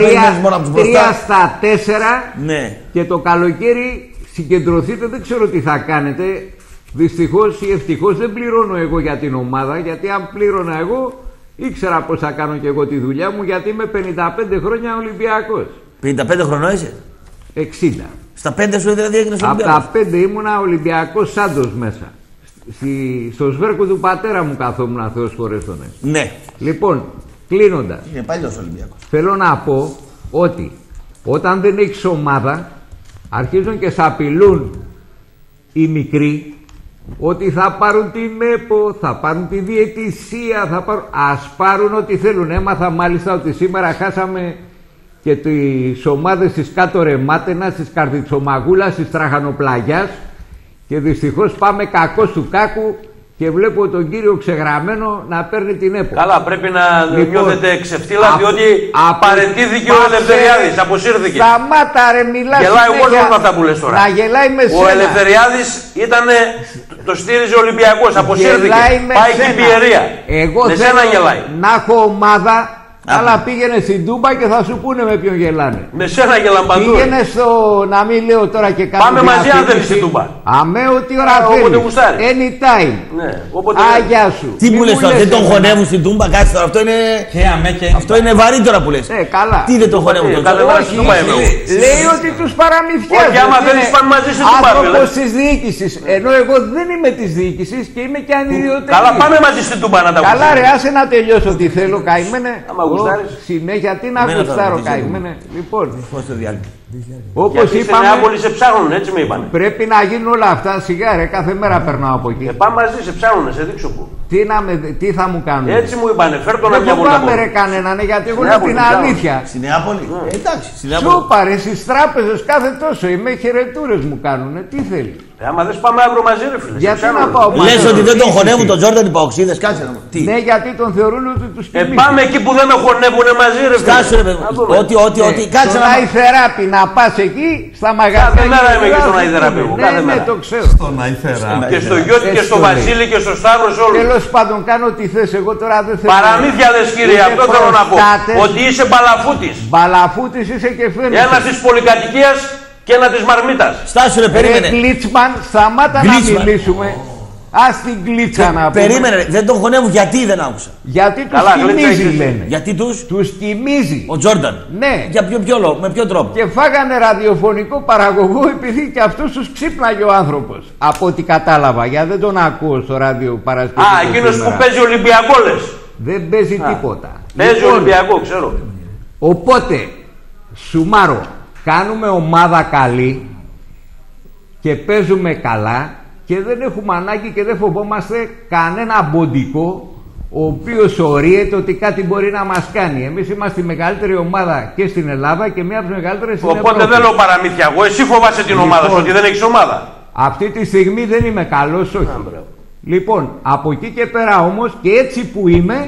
Τρία στα τέσσερα ναι. και το καλοκαίρι συγκεντρωθείτε, δεν ξέρω τι θα κάνετε. Δυστυχώς ή ευτυχώς δεν πληρώνω εγώ για την ομάδα, γιατί αν πλήρωνα εγώ ήξερα πώς θα κάνω και εγώ τη δουλειά μου, γιατί είμαι πενήντα πέντε χρόνια Ολυμπιακός. πενήντα πέντε χρονών είσαι? εξήντα. Στα πέντε σου δηλαδή έγινες Ολυμπιακός? Από τα πέντε ήμουνα Ολυμπιακός Σάντος μέσα. Στη, στο σβέρκο του πατέρα μου καθόμουν, Θεός χωρέστονε. Ναι. Λοιπόν, κλείνοντας. Είναι παλιός Ολυμπιακός. Θέλω να πω ότι όταν δεν έχεις ομάδα, αρχίζουν και σ' απειλούν οι μικροί ότι θα πάρουν την ΕΠΟ, θα πάρουν τη διαιτησία, θα πάρουν... ας πάρουν ό,τι θέλουν. Έμαθα μάλιστα ότι σήμερα χάσαμε και τις ομάδες της κάτω Ρεμάτενας, της Καρδιτσομαγούλας, της Τραχανοπλαγιάς και δυστυχώς πάμε κακός του κάκου και βλέπω τον κύριο Ξεγραμμένο να παίρνει την ΕΠΟ. Καλά, πρέπει να λοιπόν, νιώθετε ξεφτύλα, α, διότι α, παρετήθηκε ο Ελευθεριάδης, αποσύρθηκε. Σταμάτα ρε, μιλάς. Γελάει ο κόσμος με αυτά που λες τώρα. Να γελάει με σένα. Ο Ελευθεριάδης ήταν, το στήριζε ο Ολυμπιακός, αποσύρθηκε. Πάει και η πιερία. Εγώ με θέλω σένα γελάει. Να έχω ομάδα. Αλλά πήγαινε στην Τούμπα και θα σου πούνε με ποιον γελάνε. Με σένα γελάνε παντού. Πήγαινε στο. Να μην λέω τώρα και κάτι. Πάμε μαζί αν θέλει στην Τούμπα. Αμέ, ό,τι ώρα θέλει. Anytime. Ναι, όποτε. Αγιά σου. Τι μου λες τώρα, δεν τον χωνεύουν στην Τούμπα, κάτσε τώρα. Αυτό είναι. Αυτό είναι βαρύ τώρα που λες. Ε, καλά. Τι δεν τον χωνεύουν τώρα. Όχι, λέει ότι τους παραμυθιάζει. Όχι, άμα θέλει πάμε μαζί στην Τούμπα. Άνθρωπος της διοίκησης. Ενώ εγώ δεν είμαι της διοίκησης και είμαι και ανιδιοτελής. Καλά, πάμε μαζί στην Τούμπα να τα πούμε. Καλά, ρε, άσε να τελειώσω τι θέλω, καημένε. Συνέχεια τι να γουστάρω, καημένε. Λοιπόν, όπως είπαμε, Νεάπολη σε ψάχνουν, έτσι με είπανε. Πρέπει να γίνουν όλα αυτά σιγά, ρε, κάθε μέρα περνάω από εκεί. Ε, πάμε μαζί, σε ψάχνουν, σε δείξω που. Τι, να με, τι θα μου κάνουν. Έτσι μου είπανε, φέρ' το να δεν διαβολεύω. Δεν πάμε ρε κανέναν, γιατί εγώ λέω την αλήθεια. Στη Νεάπολη. Ε, εντάξει, στη Νεάπολη. Σούπαρε στις τράπεζες κάθε τόσο, είμαι χαιρετούρες μου κάνουνε, τι θέλει. Ε, άμα δεν πάμε αύριο μαζί, ρε φίλε. Γιατί να πάω μαζί. Λες ότι δεν τον χωνεύουν τον Τζόρνταν οι παοξίδες, κάτσε να μου. Ναι, γιατί τον θεωρούν ότι τους κοιμήσουν. Ε, πάμε εκεί που δεν με χωνεύουν μαζί, ρε φίλε. Κάτσε ρε παιδί. Ότι, ότι, ότι, κάτσε να. Στον Αϊθεράπη να πας εκεί, στα μαγαζιά. Κάθε μέρα είμαι εκεί στον Αϊθεράπη. Ναι, ναι, το ξέρω. Στον Αϊθεράπη. Και στο Γιώτη και στο Βασίλη και στο Σταύρο όλους. Τέλος πάντων, κάνω τι θες, εγώ τώρα δεν θέλω. Παραμύθια λες κύριε, αυτό θέλω να πω. Ότι είσαι μπαλαφούτης. Μπαλαφούτης είσαι και φαίνεται. Ένας της πολυκατοικίας και ένα της Μαρμίτας. Στάσου ρε, περίμενε. Ρε Γκλίτσμαν, σταμάτα να μιλήσουμε. Ας την Γκλίτσα να πούμε. Περίμενε, δεν τον χωνεύουν, γιατί δεν άκουσα. Γιατί τους κοιμίζει λένε. Γιατί τους. Τους κοιμίζει. Ο Τζόρνταν. Ναι. Για ποιο, ποιο λόγο, με ποιο τρόπο. Και φάγανε ραδιοφωνικό παραγωγό επειδή και αυτούς τους ξύπναγε ο άνθρωπος. Από ό,τι κατάλαβα, γιατί δεν τον ακούω στο ράδιο Παρασκευή. Α, εκείνος που παίζει Ολυμπιακό λες. Δεν παίζει Α, τίποτα. Παίζει λοιπόν, Ολυμπιακό, ξέρω. Οπότε, σουμάρω, κάνουμε ομάδα καλή και παίζουμε καλά και δεν έχουμε ανάγκη και δεν φοβόμαστε κανένα μποντικό ο οποίος ορίεται ότι κάτι μπορεί να μας κάνει. Εμείς είμαστε η μεγαλύτερη ομάδα και στην Ελλάδα και μία από τις μεγαλύτερες στην Ευρώπη. Οπότε δεν λέω παραμύθια εγώ, εσύ φοβάσαι την ομάδα σου, ότι δεν έχεις ομάδα. Αυτή τη στιγμή δεν είμαι καλός, όχι. Α, λοιπόν, από εκεί και πέρα όμως και έτσι που είμαι,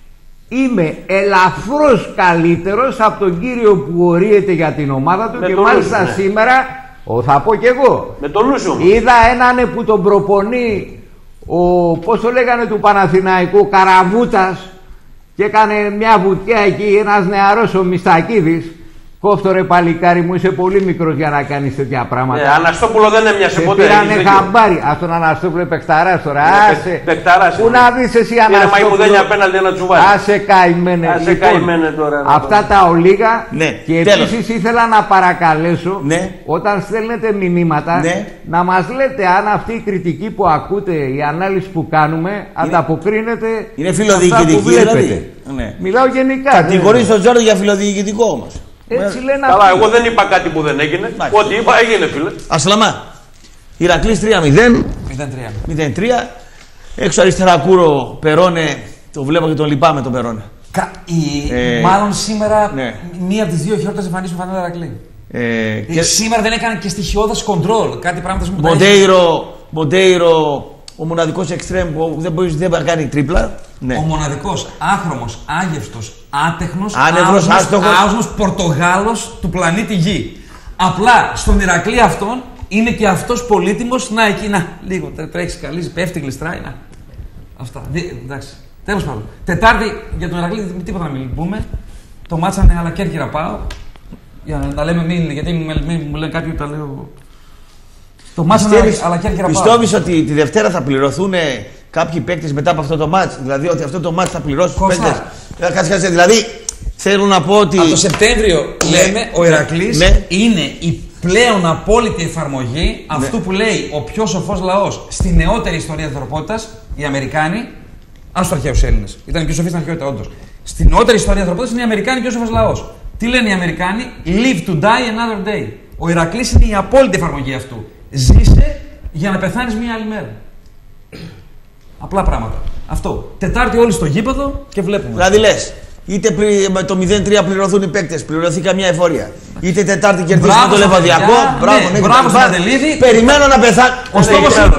είμαι ελαφρώς καλύτερος από τον κύριο που ορίεται για την ομάδα του. Με και μάλιστα ναι. σήμερα, ο, θα πω κι εγώ, με τον νου σου. Είδα έναν που τον προπονεί ο, πώς το λέγανε του Παναθηναϊκού, Καραβούτας, και έκανε μια βουτιά εκεί ένας νεαρός ο Μιστακίδης. Κόφτω ρε παλικάρι μου, είσαι πολύ μικρός για να κάνεις τέτοια πράγματα. Ναι, Αναστόπουλο δεν έμοιασε ποτέ. Πήρανε χαμπάρι. Ας τον Αναστόπουλο παιχταράς τώρα. Άσε. Παιχταράς. Πού να δεις εσύ Αναστόπουλο. Είναι μαϊμουδένια απέναντι ένα τσουβάλι. Άσε καημένε. Άσε λοιπόν, καημένε τώρα. Αυτά τα ολίγα. Ναι, και επίσης ήθελα να παρακαλέσω ναι. όταν στέλνετε μηνύματα ναι. να μας λέτε αν αυτή η κριτική που ακούτε, η ανάλυση που κάνουμε είναι, ανταποκρίνεται. Είναι φιλοδιοικητική δηλαδή. Ναι. Μιλάω γενικά. Κατηγορείς τον Τζόρνταν για φιλοδιοικητικό όμως. Έτσι λένε. Καλά, εγώ δεν είπα κάτι που δεν έγινε. Ό,τι είπα έγινε, φίλε. Ασλαμά. Ηρακλής τρία μηδέν. μηδέν τρία. Έξω αριστερά Κούρο, Περόνε. Το βλέπω και τον λυπάμαι τον Περόνε. Κα... Η... Ε... Μάλλον σήμερα ναι. μία από τις δύο χιόρτες εμφανίσουν φανέλα Ηρακλή. Ε, και... Σήμερα δεν έκανε και στοιχειώδες κοντρόλ. Κάτι πράγματα μου Μοντέιρο, Μοντέιρο, ο μοναδικός εξτρέμ που δεν μπορεί να κάνει τρίπλα. Ναι. Ο μοναδικός άχρωμος, άγευστος, άτεχνος, άοσμος, άοσμος Πορτογάλος του πλανήτη Γη. Απλά στον Ηρακλή αυτόν είναι και αυτός πολύτιμος. Να εκεί, να λίγο τρέχει, καλύζει, πέφτει, γλιστράει. Να. Αυτά. Δι, εντάξει. Τέλος πάντων. Τετάρτη για τον Ηρακλή, τίποτα να μην πούμε. Το μάτσανε, αλλά Κέρκυρα πάω. Για να τα λέμε, μην, γιατί μου λένε κάποιοι τα λέω. Το μάτσανε, αλλά Κέρκυρα πάω. Πιστεύεις ότι τη Δευτέρα θα πληρωθούν κάποιοι παίκτες μετά από αυτό το μάτς? Δηλαδή ότι αυτό το μάτς θα πληρώσει τους παίκτες? Κάτσε, κάτσε. Δηλαδή θέλω να πω ότι. Από το Σεπτέμβριο λέμε ο Ηρακλής ναι. είναι η πλέον απόλυτη εφαρμογή αυτού ναι. που λέει ο πιο σοφός λαός στη νεότερη ιστορία της ανθρωπότητας, οι Αμερικάνοι. Ας τους αρχαίους Έλληνες. Ήταν πιο σοφοί στην αρχαιότητα, όντως. Στη νεότερη ιστορία της ανθρωπότητας είναι οι Αμερικάνοι πιο σοφός λαός. Τι λένε οι Αμερικάνοι? Live to die another day. Ο Ηρακλής είναι η απόλυτη εφαρμογή αυτού. Ζήσε για να πεθάνεις μία άλλη μέρα. Απλά πράγματα. Αυτό. Τετάρτη όλοι στο γήπεδο και βλέπουμε. Δηλαδή λες, είτε με το μηδέν τρία πληρωθούν οι παίκτες, πληρωθεί καμιά εφορία. Είτε Τετάρτη κερδίσουμε το Λεβαδιακό. Μπράβο, ναι, μπράβο στον Παντελίδη. Περιμένω να πεθάνει. Ο στόχος είναι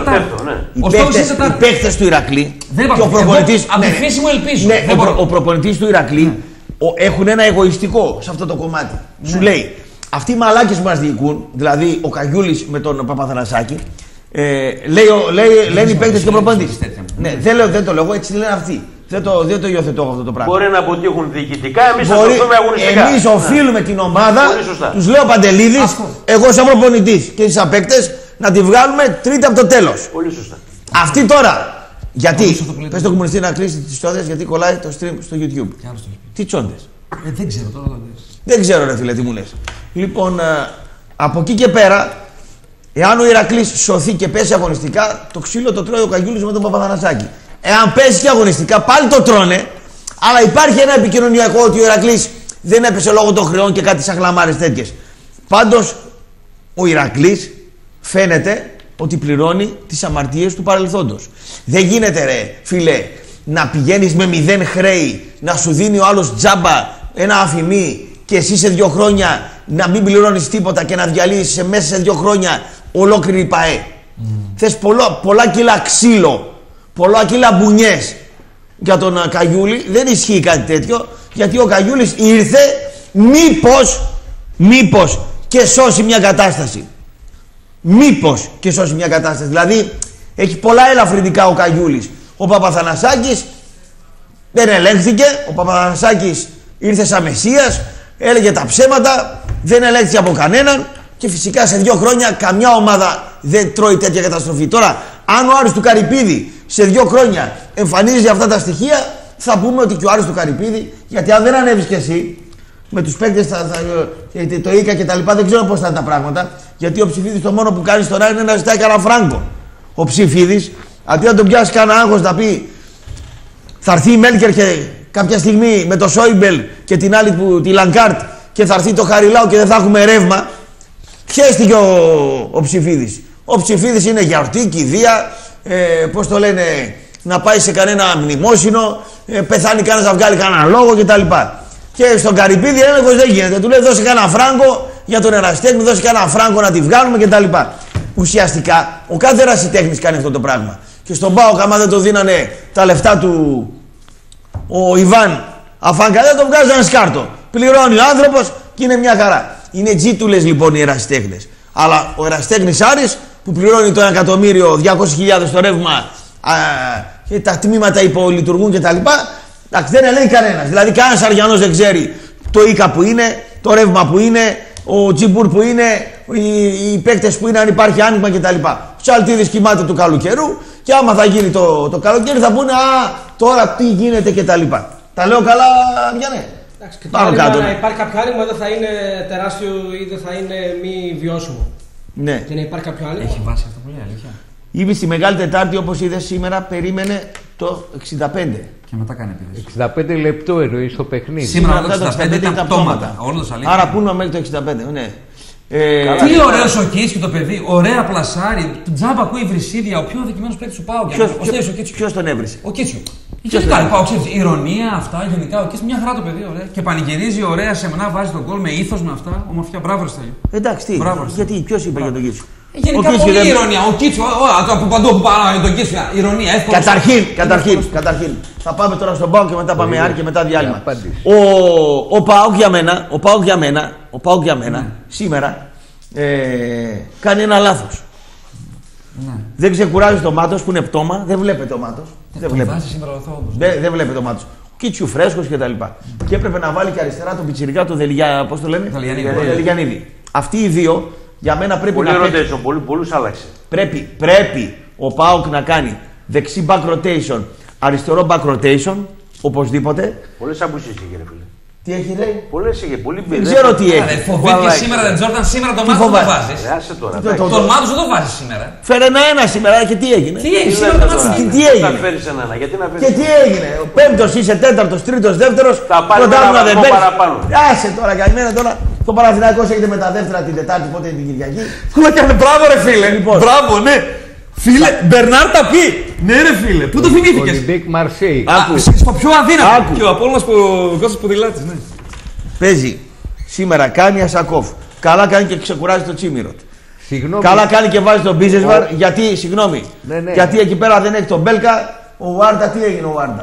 οι παίκτες του Ηρακλή. Και ο προπονητής. Αμφισβήτηση μου ελπίζω. Ο προπονητής του Ηρακλή έχουν ένα εγωιστικό σε αυτό το κομμάτι. Σου λέει, αυτοί οι μαλάκες που μας διοικούν, δηλαδή ο Καγιούλης με τον Παπαθανασάκη, ε, λέει, λέει, λένε οι παίκτες και ο προπονητής. Ναι, δεν, λέω, δεν το λέω, έτσι λένε αυτοί. Δεν το, δεν το υιοθετώ αυτό το πράγμα. Μπορεί να αποτύχουν διοικητικά, εμείς θα το δούμε αγωνιστικά. Εμείς οφείλουμε την ομάδα, τους λέω Παντελίδης, εγώ σαν προπονητής και σαν παίκτες, να τη βγάλουμε τρίτη από το τέλος. Πολύ σωστά. Αυτή τώρα. Γιατί, πες το κομμουνιστή να κλείσει τις τσόντες, γιατί κολλάει το stream στο YouTube. Τι τσόντες? Ε, δεν ξέρω τώρα. Δεν ξέρω ρε φίλε τι μου λες. Λοιπόν, από εκεί και πέρα, εάν ο Ηρακλής σωθεί και πέσει αγωνιστικά, το ξύλο το τρώει ο Καγιούλης με τον Παπαθανασάκη. Εάν πέσει και αγωνιστικά, πάλι το τρώνε, αλλά υπάρχει ένα επικοινωνιακό ότι ο Ηρακλής δεν έπεσε λόγω των χρεών και κάτι σαν χλαμάρες τέτοιες. Πάντως, ο Ηρακλής φαίνεται ότι πληρώνει τις αμαρτίες του παρελθόντος. Δεν γίνεται ρε φίλε να πηγαίνεις με μηδέν χρέη, να σου δίνει ο άλλος τζάμπα ένα αφημί και εσύ σε δύο χρόνια να μην πληρώνεις τίποτα και να διαλύσεις σε μέσα σε δύο χρόνια ολόκληρη ΠΑΕ. Mm. Θες πολλά, πολλά κιλά ξύλο, πολλά κιλά μπουνιές για τον uh, Καγιούλη. Δεν ισχύει κάτι τέτοιο, γιατί ο Καγιούλης ήρθε μήπως, μήπως και σώσει μια κατάσταση. Μήπως και σώσει μια κατάσταση. Δηλαδή έχει πολλά ελαφρυντικά ο Καγιούλης. Ο Παπαθανασάκης δεν ελέγχθηκε. Ο Παπαθανασάκης ήρθε σαν Μεσσίας, έλεγε τα ψέματα, δεν ελέγχθηκε από κανέναν και φυσικά σε δύο χρόνια καμιά ομάδα δεν τρώει τέτοια καταστροφή. Τώρα, αν ο Άρης του Καρυπίδη σε δύο χρόνια εμφανίζει αυτά τα στοιχεία, θα πούμε ότι και ο Άρης του Καρυπίδη, γιατί αν δεν ανέβεις και εσύ με τους παίκτες, το Ίκα και τα λοιπά, δεν ξέρω πώς θα είναι τα πράγματα. Γιατί ο Ψηφίδης το μόνο που κάνει τώρα είναι να ζητάει κανένα φράγκο. Ο Ψηφίδης, αντί να τον πιάσει κανένα άγχος να πει θα έρθει η Μέλκερ και κάποια στιγμή με το Σόιμπελ και την άλλη που, τη Λαγκάρτ και θα έρθει το Χαριλάου και δεν θα έχουμε ρεύμα. Χαίστηκε ο, ο Ψηφίδης. Ο Ψηφίδης είναι γιορτή, κηδεία, ε, πώς το λένε, να πάει σε κανένα μνημόσυνο, ε, πεθάνει κανένας να βγάλει κανένα λόγο κτλ. Και στον Καρυπίδη έλεγχος δεν γίνεται. Του λέει δώσε κανένα φράγκο για τον ερασιτέχνη, δώσε κανένα φράγκο να τη βγάλουμε κτλ. Ουσιαστικά ο κάθε ερασιτέχνης κάνει αυτό το πράγμα. Και στον ΠΑΟΚ, άμα δεν το δίνανε τα λεφτά του ο Ιβάν Αφάνκα, δεν το βγάζει ένα σκάρτο. Πληρώνει ο άνθρωπος και είναι μια χαρά. Είναι τζίτουλες λοιπόν οι ερασιτέχνες. Αλλά ο ερασιτέχνης Άρης που πληρώνει το ένα εκατομμύριο διακόσιες χιλιάδες το ρεύμα α, και τα τμήματα υπολειτουργούν κτλ. Εντάξει, δεν ελέγχει κανένας. Δηλαδή, κανένας Αριανός δεν ξέρει το Ίκα που είναι, το ρεύμα που είναι, ο Τζιμπούρ που είναι, οι, οι παίκτες που είναι, αν υπάρχει άνοιγμα κτλ. Ο Τσαλτίδης κοιμάται του καλοκαιρού και άμα θα γίνει το, το καλοκαίρι θα πούνε α, τώρα τι γίνεται κτλ. Τα λέω καλά, Βιανέ. Εντάξει, και το άνοιγμα να υπάρχει κάποιο άνοιγμα δεν θα είναι τεράστιο ή δεν θα είναι μη βιώσιμο. Ναι. Και να υπάρχει κάποιο άνοιγμα. Έχει βάσει αυτό πολύ αλήθεια. Ήβη στη Μεγάλη Τετάρτη, όπως είδες σήμερα, περίμενε το εξήντα πέντε. Και μετά κάνει επίθεση. εξήντα πέντε λεπτό εννοεί στο παιχνίδι. Σήμερα το εξήντα πέντε ήταν πτώματα. Άρα πού να μέχρι το εξήντα πέντε, ναι. Ε, τι ωραίο ο Κίτσιο το παιδί, ωραία πλασάρι, τζάμπα ακούει βρυσίδια, ο πιο αδικημένος παίκτης του ΠΑΟΚ. Ποιος τον έβρισε? Ο Κίτσιο. Γενικά, πάω, ξέρεις, ηρωνία, αυτά, γενικά, και μια χαρά το παιδί, ωραία. Και πανηγυρίζει ωραία σε μένα, βάζει τον γκολ με ήθος, με αυτά. Ομορφιά, μπράβο, Στέλιο. Εντάξει, τι. Μπράβο, γιατί, ποιος είπε για τον Κίτσο. Γενικά, πολύ δεν... ηρωνία. Ο Κίτσο, από παντού που πάνω για τον Κίτσο. Ηρωνία, εύκολο. Καταρχήν, καταρχήν, καταρχήν. Θα πάμε τώρα στον ΠΑΟΚ και μετά πάμε Άρη και μετά διάλειμμα. Ο, ο ΠΑΟΚ για μένα, ο ΠΑΟΚ για μένα, ο ΠΑΟΚ για μένα, ναι. σήμερα ε, κάνει ένα λάθος. Ναι. Δεν ξεκουράζει το μάτος που είναι πτώμα, δεν βλέπετε το μάτος. Δεν βλέπετε. Δεν, δεν βλέπετε το μάτος. Κίτσιου φρέσκος κτλ. Και, και έπρεπε να βάλει και αριστερά τον πιτσιρικά του Δελιγιά, πώς το λένε, Δελιγιανίδη. Αυτοί οι δύο για μένα πρέπει πολύ να rotation, πολύ, πολλούς άλλαξε. Πρέπει, πρέπει ο ΠΑΟΚ να κάνει δεξί back rotation, αριστερό back rotation, οπωσδήποτε. Πολλές απουσίες είχε, ρε φίλε. Τι έχει, λέει. Πολλές είχε, πολύ μπει. Δεν ξέρω τι έχει. Φοβήθηκε σήμερα τον Τζόρνταν, σήμερα τον Μάτος δεν το βάζεις. Τον Μάτος δεν το βάζεις σήμερα. Φέρε ένα-ένα σήμερα και τι έγινε. Τι έγινε σήμερα το Μάτος. Τι έγινε. Και τι έγινε. Ο πέμπτος είσαι, τέταρτος, τρίτος, δεύτερος. Πρωτάθλημα δεν παίρνει. Άσε τώρα για μένα τώρα. Το Παναθηναϊκός έχετε με τα δεύτερα την Τετάρτη, πότε την Κυριακή. Μπράβο, ρε φίλε. Μπράβο, ναι. Φίλε, Μπερνάρ τα πει! Ναι, ρε φίλε, πού το θυμήθηκες? Ολυμπίκ Μαρσέη. Στο πιο αδύναμο. Και ο Απόλλωνας Ποδηλάτης, ναι. Παίζει σήμερα, κάνει Ασακόφ. Καλά κάνει και ξεκουράζει το Τσίμιροτ. Συγγνώμη. Καλά κάνει και βάζει τον Μπίζεσβαρ. Γιατί, συγγνώμη, ναι, ναι. γιατί εκεί πέρα δεν έχει τον Μπέλκα. Ο Βάρντα, τι έγινε ο Βάρντα?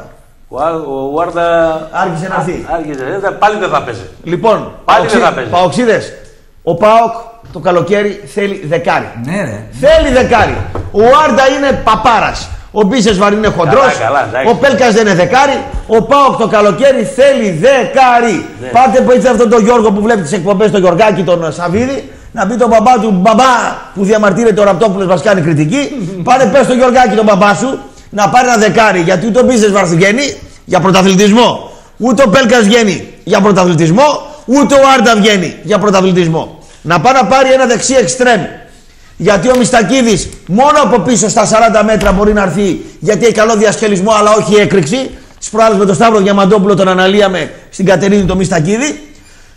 Ο Βάρντα άρχισε να έρθει. Άρχισε, πάλι δεν θα παίζει. Λοιπόν, πάλι δεν θα παίζει. Παοξίδες, ο ΠΑΟΚ το καλοκαίρι θέλει δεκάρι. Ναι, ρε. Θέλει δεκάρι. Ο Άρντα είναι παπάρας. Ο Μπίσεσβαρ είναι χοντρός. Ο Πέλκας δεν είναι δεκάρι. Ο ΠΑΟΚ το καλοκαίρι θέλει δεκάρι. Ναι. Πάτε που έτσι αυτόν τον Γιώργο που βλέπει τις εκπομπές, τον Γιωργάκη, τον Σαββίδη, να πει τον μπαμπά του, μπαμπά που διαμαρτύρεται ο Ραπτόπουλος, μας κάνει κριτική. Πάρε πες τον Γιωργάκη τον μπαμπά σου να πάρει ένα δεκάρι. Γιατί ούτε ο Μπίσεσβαρ βγαίνει για πρωταθλητισμό. Ούτε ο Πέλκας βγαίνει για πρωταθλητισμό. Ούτε ο Άρντα βγαίνει για πρωταθλητισμό. Να πάει να πάρει ένα δεξί εξτρέμ. Γιατί ο Μιστακίδης μόνο από πίσω στα σαράντα μέτρα μπορεί να έρθει, γιατί έχει καλό διασκελισμό αλλά όχι έκρηξη. Τις προάλλες με τον Σταύρο Διαμαντόπουλο τον αναλύαμε στην Κατερίνη το Μιστακίδη.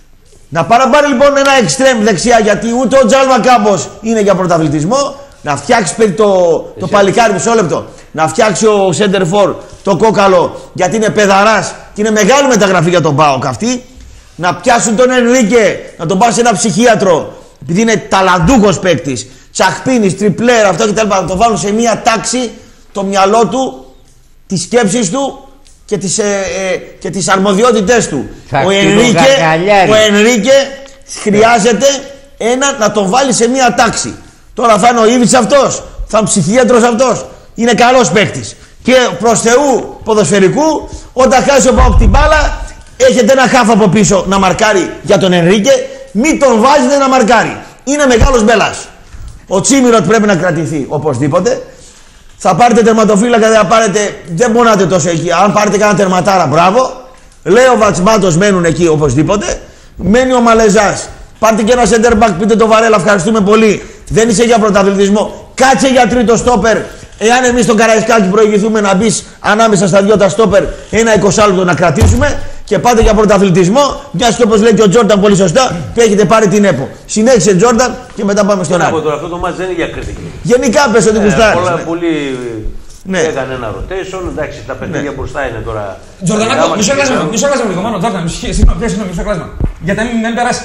Να πάει να πάρει λοιπόν ένα εξτρέμ δεξιά, γιατί ούτε ο Τζάλμα Κάμπος είναι για πρωταθλητισμό. Να φτιάξει το, το παλικάρι, μισό λεπτό. Να φτιάξει ο Σέντερ Φορ το κόκαλο, γιατί είναι παιδαράς και είναι μεγάλη μεταγραφή για τον ΠΑΟΚ αυτή. Να πιάσουν τον Ενρίκε, να τον πάνε σε ένα ψυχίατρο, επειδή είναι ταλαντούχος παίκτης, τσαχπίνης, τριπλέρ, αυτό κτλ. Να τον βάλουν σε μία τάξη το μυαλό του, τις σκέψεις του και τις, ε, ε, και τις αρμοδιότητες του. Ο Ενρίκε, ο Ενρίκε χρειάζεται ένα να τον βάλει σε μία τάξη. Τώρα θα είναι ο Ήβιτς αυτός, θα είναι ψυχίατρος αυτός. Είναι καλός παίκτης. Και προς Θεού ποδοσφαιρικού, όταν χάσει ο ΠΑΟΚ την μπάλα, έχετε ένα χάφ από πίσω να μαρκάρει για τον Ενρίκε, μην τον βάζετε να μαρκάρει. Είναι μεγάλος μπελάς. Ο Τσίμιροτ πρέπει να κρατηθεί οπωσδήποτε. Θα πάρετε τερματοφύλακα, δεν θα πάρετε, δεν μπορείτε τόσο εκεί. Αν πάρετε κανένα τερματάρα, μπράβο. Λέει ο Βατσμάτος, μένουν εκεί οπωσδήποτε. Μένει ο Μαλεζάς. Πάρτε και ένα center back, πείτε το Βαρέλα, ευχαριστούμε πολύ. Δεν είσαι για πρωταθλητισμό. Κάτσε για τρίτο στόπερ. Εάν εμείς στον Καραϊσκάκη προηγηθούμε να μπει ανάμεσα στα δυο τα στόπερ ένα εικοσάλεπτο να κρατήσουμε και πάτε για πρωταθλητισμό, μιας και όπως λέει και ο Τζόρνταν πολύ σωστά, που έχετε πάρει την ΕΠΟ. Συνέχισε Τζόρνταν και μετά πάμε στον άλλο. Αυτό το μάτς δεν είναι για κριτική. Γενικά πες ότι γουστάρεις. Πολλά πολύ ναι. Έκανε ένα rotation, εντάξει, τα παιχνίδια ναι. μπροστά είναι τώρα. Τζορντανάκο, μισό κλάσμα, μισό κλάσμα λίγο μόνο, Τζόρνταν, συγγνώμη, μισό κλάσμα. Για να μην περάσει.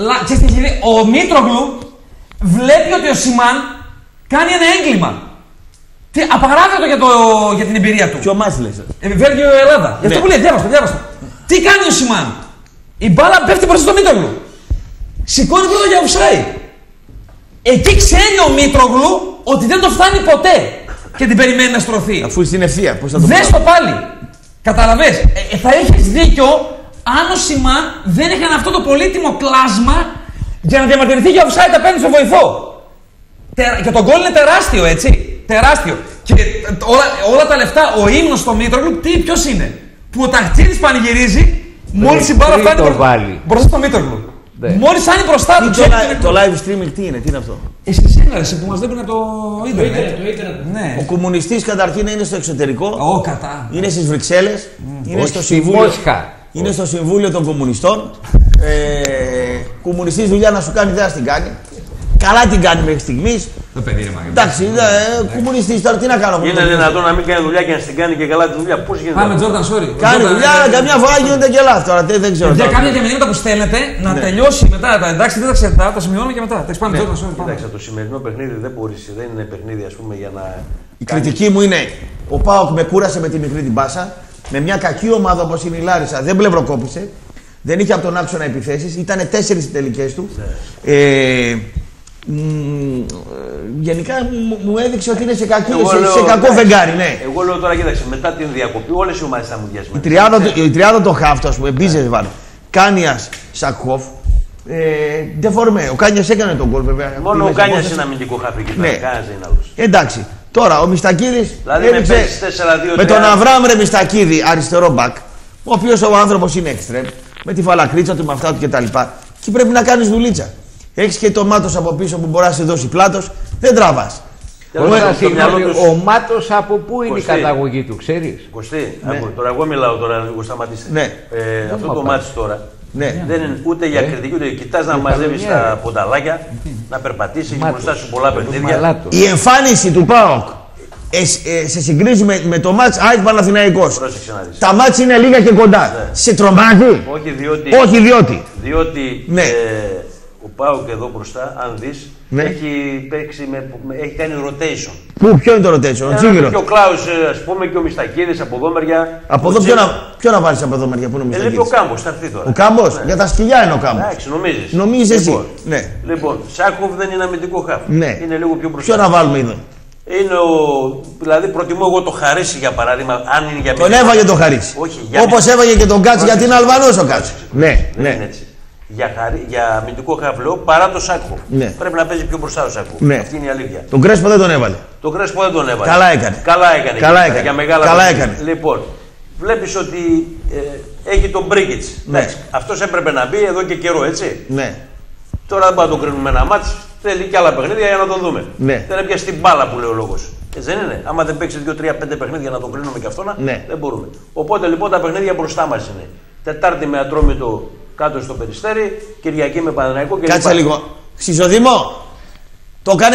Ο Μήτρογλου βλέπει ότι ο Σιμάν κάνει ένα έγκλημα. Τι, απαράδεκτο για, το, για την εμπειρία του. Ποιο μάτς λες? Ε, Βέλγιο Ελλάδα. Γι' αυτό ναι. που λέει, διάβαστο, διάβαστο. Τι κάνει ο Σιμάν? Η μπάλα πέφτει προς το Μήτρογλου. Σηκώνει πρώτα για offside. Εκεί ξέρει ο Μήτρογλου ότι δεν το φτάνει ποτέ και την περιμένει να στρωθεί. Αφού στην ευθεία, πώς θα το δες το πάλι. Καταλαβες. Ε, ε, θα έχεις δίκιο αν ο Σιμάν δεν έκανε αυτό το πολύτιμο κλάσμα για να διαμαρτυρηθεί για offside απέναντι στο βοηθό. Και το γκολ είναι τεράστιο, έτσι. Τεράστιο. Και όλα, όλα τα λεφτά, ο ύμνος στο Μήτρογλου, τι, ποιος είναι? Που ο Ταχτσίδης πανηγυρίζει μόλις η μπάλα φτάνει μπροστά στο Μήτρογλου. Ναι. Μόλις φτάνει μπροστά του. Το, το live streaming τι είναι, τι είναι αυτό? Εσύ σήμερα που μας βλέπουν από το ίντερνετ. Ναι. Ο κομμουνιστής καταρχήν είναι στο εξωτερικό. Ω, κατά. Είναι στις Βρυξέλλες. Mm. Είναι, στο συμβούλιο, είναι στο Συμβούλιο των Κομμουνιστών. Ε, κομμουνιστής δουλειά να σου κάνει, δεν την κάνει. Καλά την κάνει μέχρι στιγμής. Το παιδί είναι μαγικό. Εντάξει, κομμουνιστή τώρα τι να κάνω. Είναι δυνατόν να μην κάνει δουλειά και να την κάνει και καλά τη δουλειά. Πώς γίνεται. Πάμε, Τζόρνταν, sorry. Κάνει δουλειά, αλλά καμιά φορά γίνονται και λάθη τώρα. Δεν ξέρω. Για κάποια και μηνύματα που στέλνετε να τελειώσει μετά. Εντάξει, δεν τα ξέρετε, τα σημειώνουμε και μετά. Πάμε, Τζόρνταν, sorry. Κοίταξε, το σημερινό παιχνίδι δεν μπορεί, δεν είναι παιχνίδι ας πούμε για να. Η κριτική μου είναι ο ΠΑΟΚ με κούρασε με τη μικρή την πάσα. Με μια κακή ομάδα όπως είναι η Λάρισα δεν πλευροκόπησε. Δεν είχε από τον άξονα επιθέσεις. Ήταν τέσσερις οι τελικές του. Ναι. Ε, μ, γενικά μου έδειξε ότι είναι σε, κακή, σε, λέω, σε κακό φεγγάρι. Ναι. Εγώ λέω τώρα, κοίταξε, μετά την διακοπή όλες οι ομάδες θα μου διασμένουν. Η τριάδα το χάφτο, ας πούμε, Μπίζεσβαρ, Κάνιας, Σακχόφ. Ε, Ντεφορμέ. Ο Κάνιας έκανε τον γκολ βέβαια. Μόνο ο Κάνιας είναι αμυντικό χάφι και ναι. Κάνιας είναι άλλος. Εντάξει. Τώρα ο Μιστακίδης δηλαδή έδειξε με, τέσσερα, δύο, με τον Αβράμ ρε Μιστακίδη αριστερό μπακ, ο οποίος ο άνθρωπος είναι εξτρέμ, με τη φαλακρίτσα του, με αυτά του κτλ. Και πρέπει να κάνεις δουλίτσα. Έχεις και το Μάτος από πίσω που μπορεί να σε δώσει πλάτος, δεν τραβάς. Ο, ο Μάτος από πού είναι Κωστή. Η καταγωγή του, ξέρεις. Κωστή, ναι. Τώρα εγώ μιλάω τώρα, λίγο σταματήστε. Ναι. Ε, αυτό το μάτς τώρα ναι. δεν είναι ούτε για κριτική ούτε κοιτάς να μαζεύεις τα πονταλάκια, να περπατήσεις, έχει μπροστά σου πολλά παιχνίδια. Η εμφάνιση του ΠΑΟΚ ε, ε, σε συγκρίζει με, με το μάτς ΑΕΚ Παναθηναϊκός. Τα μάτς είναι λίγα και κοντά. Ναι. Σε τρομάζει. Όχι διότι. Όχι διότι. Διότι ναι. ε, ο ΠΑΟΚ εδώ μπροστά, αν δεις, ναι. έχει, παίξει με, με, έχει κάνει rotation. Πού, ποιο είναι το rotation, ο Τσίγυρος. Και ο Κλάους, ας πούμε, και ο Μιστακίδης από εδώ μεριά. Από εδώ ποιο να, ποιο να βάλεις από εδώ μεριά, πού είναι ο Μιστακίδης. Ε, ο Κάμπος, θα έρθει τώρα. Ο Κάμπος, ναι. Για τα σκυλιά είναι ο Κάμπος. Εντάξει, νομίζεις. Νομίζεις εσύ. Λοιπόν, ναι. Λοιπόν, Σάκοφ δεν είναι αμυντικό χάφ. Ναι. Είναι λίγο πιο μπροστά. Ποιο να βάλουμε εδώ. Είναι ο. Δηλαδή, προτιμώ εγώ το Χαρίσι για παράδειγμα, αν είναι για τον έβαγε το Χαρίσι. Όπως έβαγε και τον Κάτση, γιατί είναι Αλβανός ο Κάτση. Ναι, ναι. Είναι έτσι. Για, χαρί, για αμυντικό χαφλό παρά το Σάκο. Ναι. Πρέπει να παίζει πιο μπροστά ο Σάκο. Ναι. Αυτή είναι η αλήθεια. Τον Κρέσπο δεν τον έβαλε. Τον Κρέσπο δεν τον έβαλε. Καλά έκανε. Καλά έκανε. Καλά έκανε. Για μεγάλα Καλά έκανε. Λοιπόν, βλέπεις ότι ε, έχει τον Μπρίγκιτς. Ναι. Αυτός έπρεπε να μπει εδώ και καιρό, έτσι. Ναι. Τώρα δεν μπορούμε να τον κρίνουμε ένα μάτς. Θέλει και άλλα παιχνίδια για να τον δούμε. Ναι. Δεν έπιασε την μπάλα που λέει ο λόγος. Έτσι δεν είναι. Άμα δεν παίξει δύο τρία πέντε παιχνίδια να τον κρίνουμε και αυτόν, ναι. Δεν μπορούμε. Οπότε λοιπόν τα παιχνίδια μπροστά μας είναι. Τετάρτη με Ατρόμητο κάτω στο Περιστέρι, Κυριακή με Παναθηναϊκό και κάτσε λίγο. Χρυσοδήμο, το έκανε.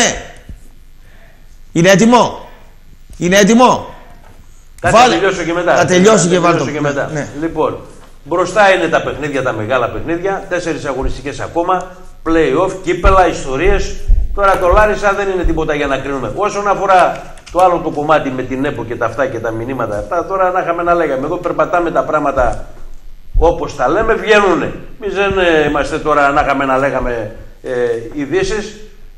Είναι έτοιμο. Είναι έτοιμο. Κάτι Βάλε... θα τελειώσω και μετά. Θα τελειώσει και βάλω. Και μετά. Ναι. Λοιπόν, μπροστά είναι τα παιχνίδια, τα μεγάλα παιχνίδια. Τέσσερις αγωνιστικές ακόμα. Play-off, κύπελα, ιστορίες. Τώρα το Λάρισα δεν είναι τίποτα για να κρίνουμε. Όσον αφορά το άλλο το κομμάτι με την ΕΠΟ και τα αυτά και τα μηνύματα αυτά, τώρα να είχαμε να λέγαμε. Εδώ περπατάμε τα πράγματα όπως τα λέμε, βγαίνουνε. Εμείς δεν ε, είμαστε τώρα να είχαμε να λέγαμε ε, ειδήσεις.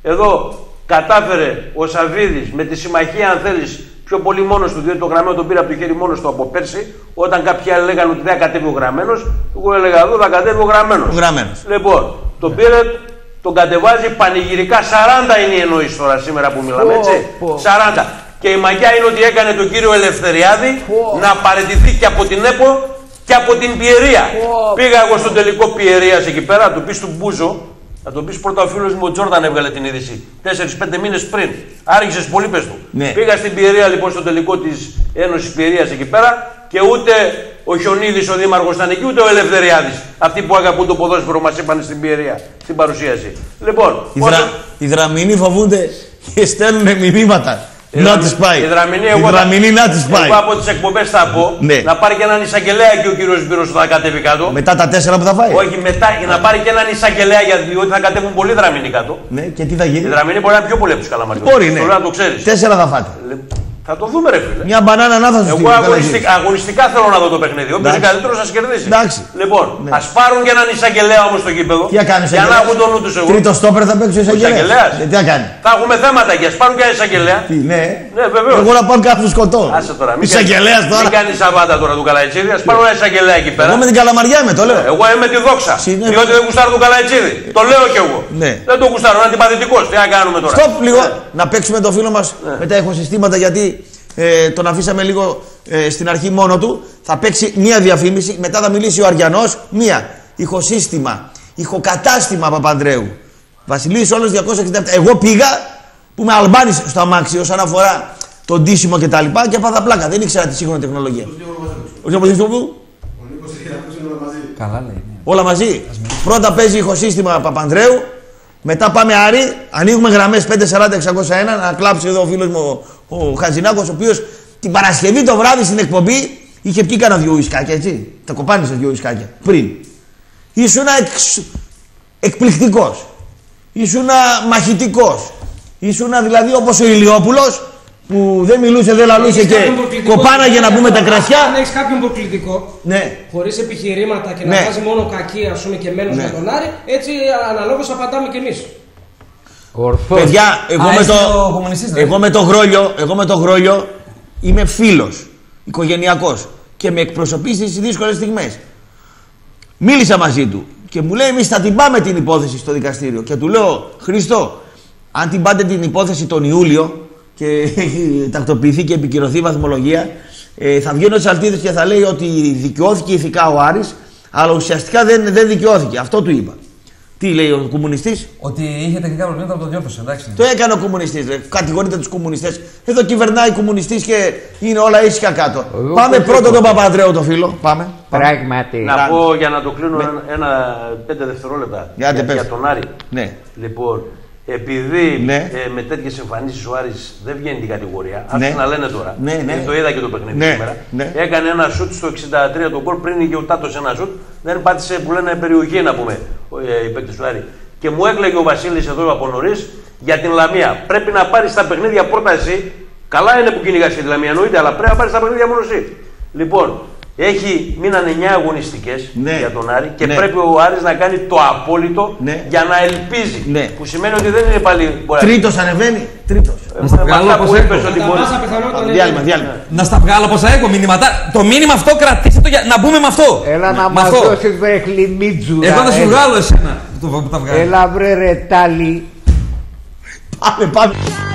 Εδώ κατάφερε ο Σαββίδης με τη συμμαχία, αν θέλεις, πιο πολύ μόνος του, διότι το γραμμένο τον πήρε από το χέρι μόνος του από πέρσι. Όταν κάποιοι άλλοι λέγανε ότι δεν κατέβει ο γραμμένος, εγώ έλεγα εδώ θα κατέβει ο γραμμένος. Γραμμένος. Λοιπόν, τον πήρε, τον κατεβάζει πανηγυρικά. σαράντα είναι η εννοής τώρα σήμερα που μιλάμε, έτσι. σαράντα. Και η μαγιά είναι ότι έκανε τον κύριο Ελευθεριάδη να παραιτηθεί και από την ΕΠΟ και από την Πιερία. Oh. Πήγα εγώ στον τελικό Πιερίας εκεί πέρα, να του πεις του Μπούζο, να του πεις πρώτα ο φίλος μου ο Τζόρνταν έβγαλε την είδηση. τέσσερις πέντε μήνες πριν. Άργησες πολύ, πες του. Ναι. Πήγα στην Πιερία λοιπόν στο τελικό της Ένωσης Πιερίας εκεί πέρα και ούτε ο Χιονίδης ο Δήμαρχος ήταν εκεί, ούτε ο Ελευθεριάδης. Αυτοί που αγαπούν το ποδόσφαιρο μας είπαν στην Πιερία, στην παρουσίαση. Λοιπόν, οι, όσο... δρα... οι δραμηνοί φοβούνται και στέλνουν μηνύματα. Να τη πάει. Η Δραμηνή, εγώ, Δραμηνή να τη πάει. Εγώ από τις εκπομπές θα πω ναι. Να πάρει και έναν εισαγγελέα και ο κύριος Σπύρος θα κατέβει κάτω. Μετά τα τέσσερα που θα φάει. Όχι, μετά και να πάρει και έναν εισαγγελέα γιατί θα κατέβουν πολλοί Δραμηνοί κάτω. Ναι, και τι θα γίνει. Η Δραμηνή μπορεί να είναι πιο πολύ από τους Καλαμαριώτες. Μπορεί, ναι. Να το ξέρεις. Τέσσερα θα φάτε. Θα το δούμε, ρε φίλε. Μια μπανάνα να θα σου Εγώ αγωνιστικά, αγωνιστικά θέλω να δω το παιχνίδι. Όποιος είναι καλύτερος ας κερδίσει. Εντάξει. Λοιπόν, ναι. Ας πάρουν και έναν εισαγγελέα όμως στο γήπεδο. Τι θα κάνει, για να έχουν τον νου τους εγώ. Τρίτο στόπερ θα παίξει ο εισαγγελέας. Τι θα κάνει. Θα έχουμε θέματα και ας πάρουν και ένα εισαγγελέα. Τι, ναι. Ναι, βεβαίως. Εγώ να πάω κάποιου σκοτώ. Άσε τώρα. Εισαγγελέας τώρα. Μην κάνει σαβάτα τώρα του Καλαϊτσίδη. Ας πάρουν ένα εισαγγελέα εκεί πέρα. Εγώ με την Καλαμαριά είμαι, το λέω. Εγώ είμαι τη δόξα. Διότι δεν γουστάρω τον Καλαϊτσίδη. Το λέω κι εγώ. Δεν το γουστάρω, είναι αντιπαθητικός. Τι να κάνουμε τώρα. Στοπ λίγο να παίξουμε το φίλο μας με τα ηχοσυστήματα γιατί. Ε, τον αφήσαμε λίγο ε, στην αρχή μόνο του. Θα παίξει μία διαφήμιση, μετά θα μιλήσει ο Αριανός. Μία. Ηχοσύστημα, ηχοκατάστημα Παπανδρέου. Βασιλής όλος διακόσια εξήντα επτά. Εγώ πήγα που είμαι Αλμπάνης στο αμάξι όσον αφορά τον ντύσιμο και τα λοιπά και έπαθα πλάκα. Δεν ήξερα τη σύγχρονη τεχνολογία. Ο Νίκος Καλά λέει. Όλα μαζί. Πρώτα παίζει ηχοσύστημα Παπανδρέου. Μετά πάμε Άρη, ανοίγουμε γραμμές πέντε σαράντα εξακόσια ένα. Να κλάψει εδώ ο φίλος μου ο, ο Χατζηνάκος, ο οποίος την Παρασκευή το βράδυ στην εκπομπή είχε πιει κανένα δυο ουισκάκια, έτσι. Τα κοπάνισε δυο ουισκάκια πριν. Ήσουνα εξ, εκπληκτικός. Ήσουνα μαχητικός. Ήσουνα δηλαδή όπως ο Ηλιόπουλος που δεν μιλούσε, δεν λαλούσε και κοπάναγε να πούμε τα κρασιά. Αν έχεις κάποιον προκλητικό, ναι, χωρίς επιχειρήματα και ναι, να βάζει μόνο κακή, ας πούμε, και μένος, ναι, με τον Άρη, έτσι αναλόγως απαντάμε κι εμείς. Ορθώς. Παιδιά, εγώ, Α, με, το, το εγώ με το Γρόλιο, εγώ με το Γρόλιο είμαι φίλος, οικογενειακός και με εκπροσωπεί στις δύσκολες στιγμές. Μίλησα μαζί του και μου λέει: εμείς θα την πάμε την υπόθεση στο δικαστήριο. Και του λέω: Χριστό, αν την πάτε την υπόθεση τον Ιούλιο και έχει τακτοποιηθεί και επικυρωθεί η βαθμολογία, ε, θα βγαίνει ο Τσαλτίδης και θα λέει ότι δικαιώθηκε ηθικά ο Άρης, αλλά ουσιαστικά δεν, δεν δικαιώθηκε. Αυτό του είπα. Τι λέει ο κομμουνιστής? Ότι είχε τεχνικά προβλήματα από το διόρθωσε, εντάξει. Το έκανε ο κομμουνιστής. Κατηγορείται τους κομμουνιστές. Εδώ κυβερνάει κομμουνιστής και είναι όλα ήσυχα κάτω. Εγώ πάμε πρώτο τον Παπανδρέου το φίλο. Πάμε. Πράγματι. Να πω για να το κλείνω, ναι, ένα πέντε δευτερόλεπτα για, για, για τον Άρη. Ναι. Λοιπόν, επειδή, ναι, ε, με τέτοιες εμφανίσεις ο Άρης δεν βγαίνει την κατηγορία, ναι, ας να λένε τώρα, ναι, ναι, το είδα και το παιχνίδι, ναι, σήμερα, ναι, έκανε ένα σουτ στο εξήντα τρία τον γκολ, πριν είχε ο Τάτος ένα σουτ, δεν πάτησε που λένε περιοχή να πούμε ε, οι παίκτες του Άρη. Και μου έκλαιγε ο Βασίλης εδώ από νωρίς για την Λαμία. Πρέπει να πάρεις τα παιχνίδια πρώτα εσύ, καλά είναι που κυνηγάς και τη Λαμία εννοείται, αλλά πρέπει να πάρεις τα παιχνίδια μόνο εσύ. Λοιπόν, έχει, μείναν εννιά αγωνιστικές, ναι, για τον Άρη και, ναι, πρέπει ο Άρης να κάνει το απόλυτο, ναι, για να ελπίζει. Ναι. Που σημαίνει ότι δεν είναι πάλι. Τρίτος ανεβαίνει. Τρίτος. Να στα βγάλω από διάλειμμα, διάλειμμα. Να στα βγάλω από έχω μήνυματα. Το μήνυμα αυτό κρατήστε το για να μπούμε με αυτό. Έλα να μας δώσεις βρε χλιμίτζου. Εγώ θα σου βγάλω εσένα. Έλα βρε ρετάλι. Πάμε, πάμε.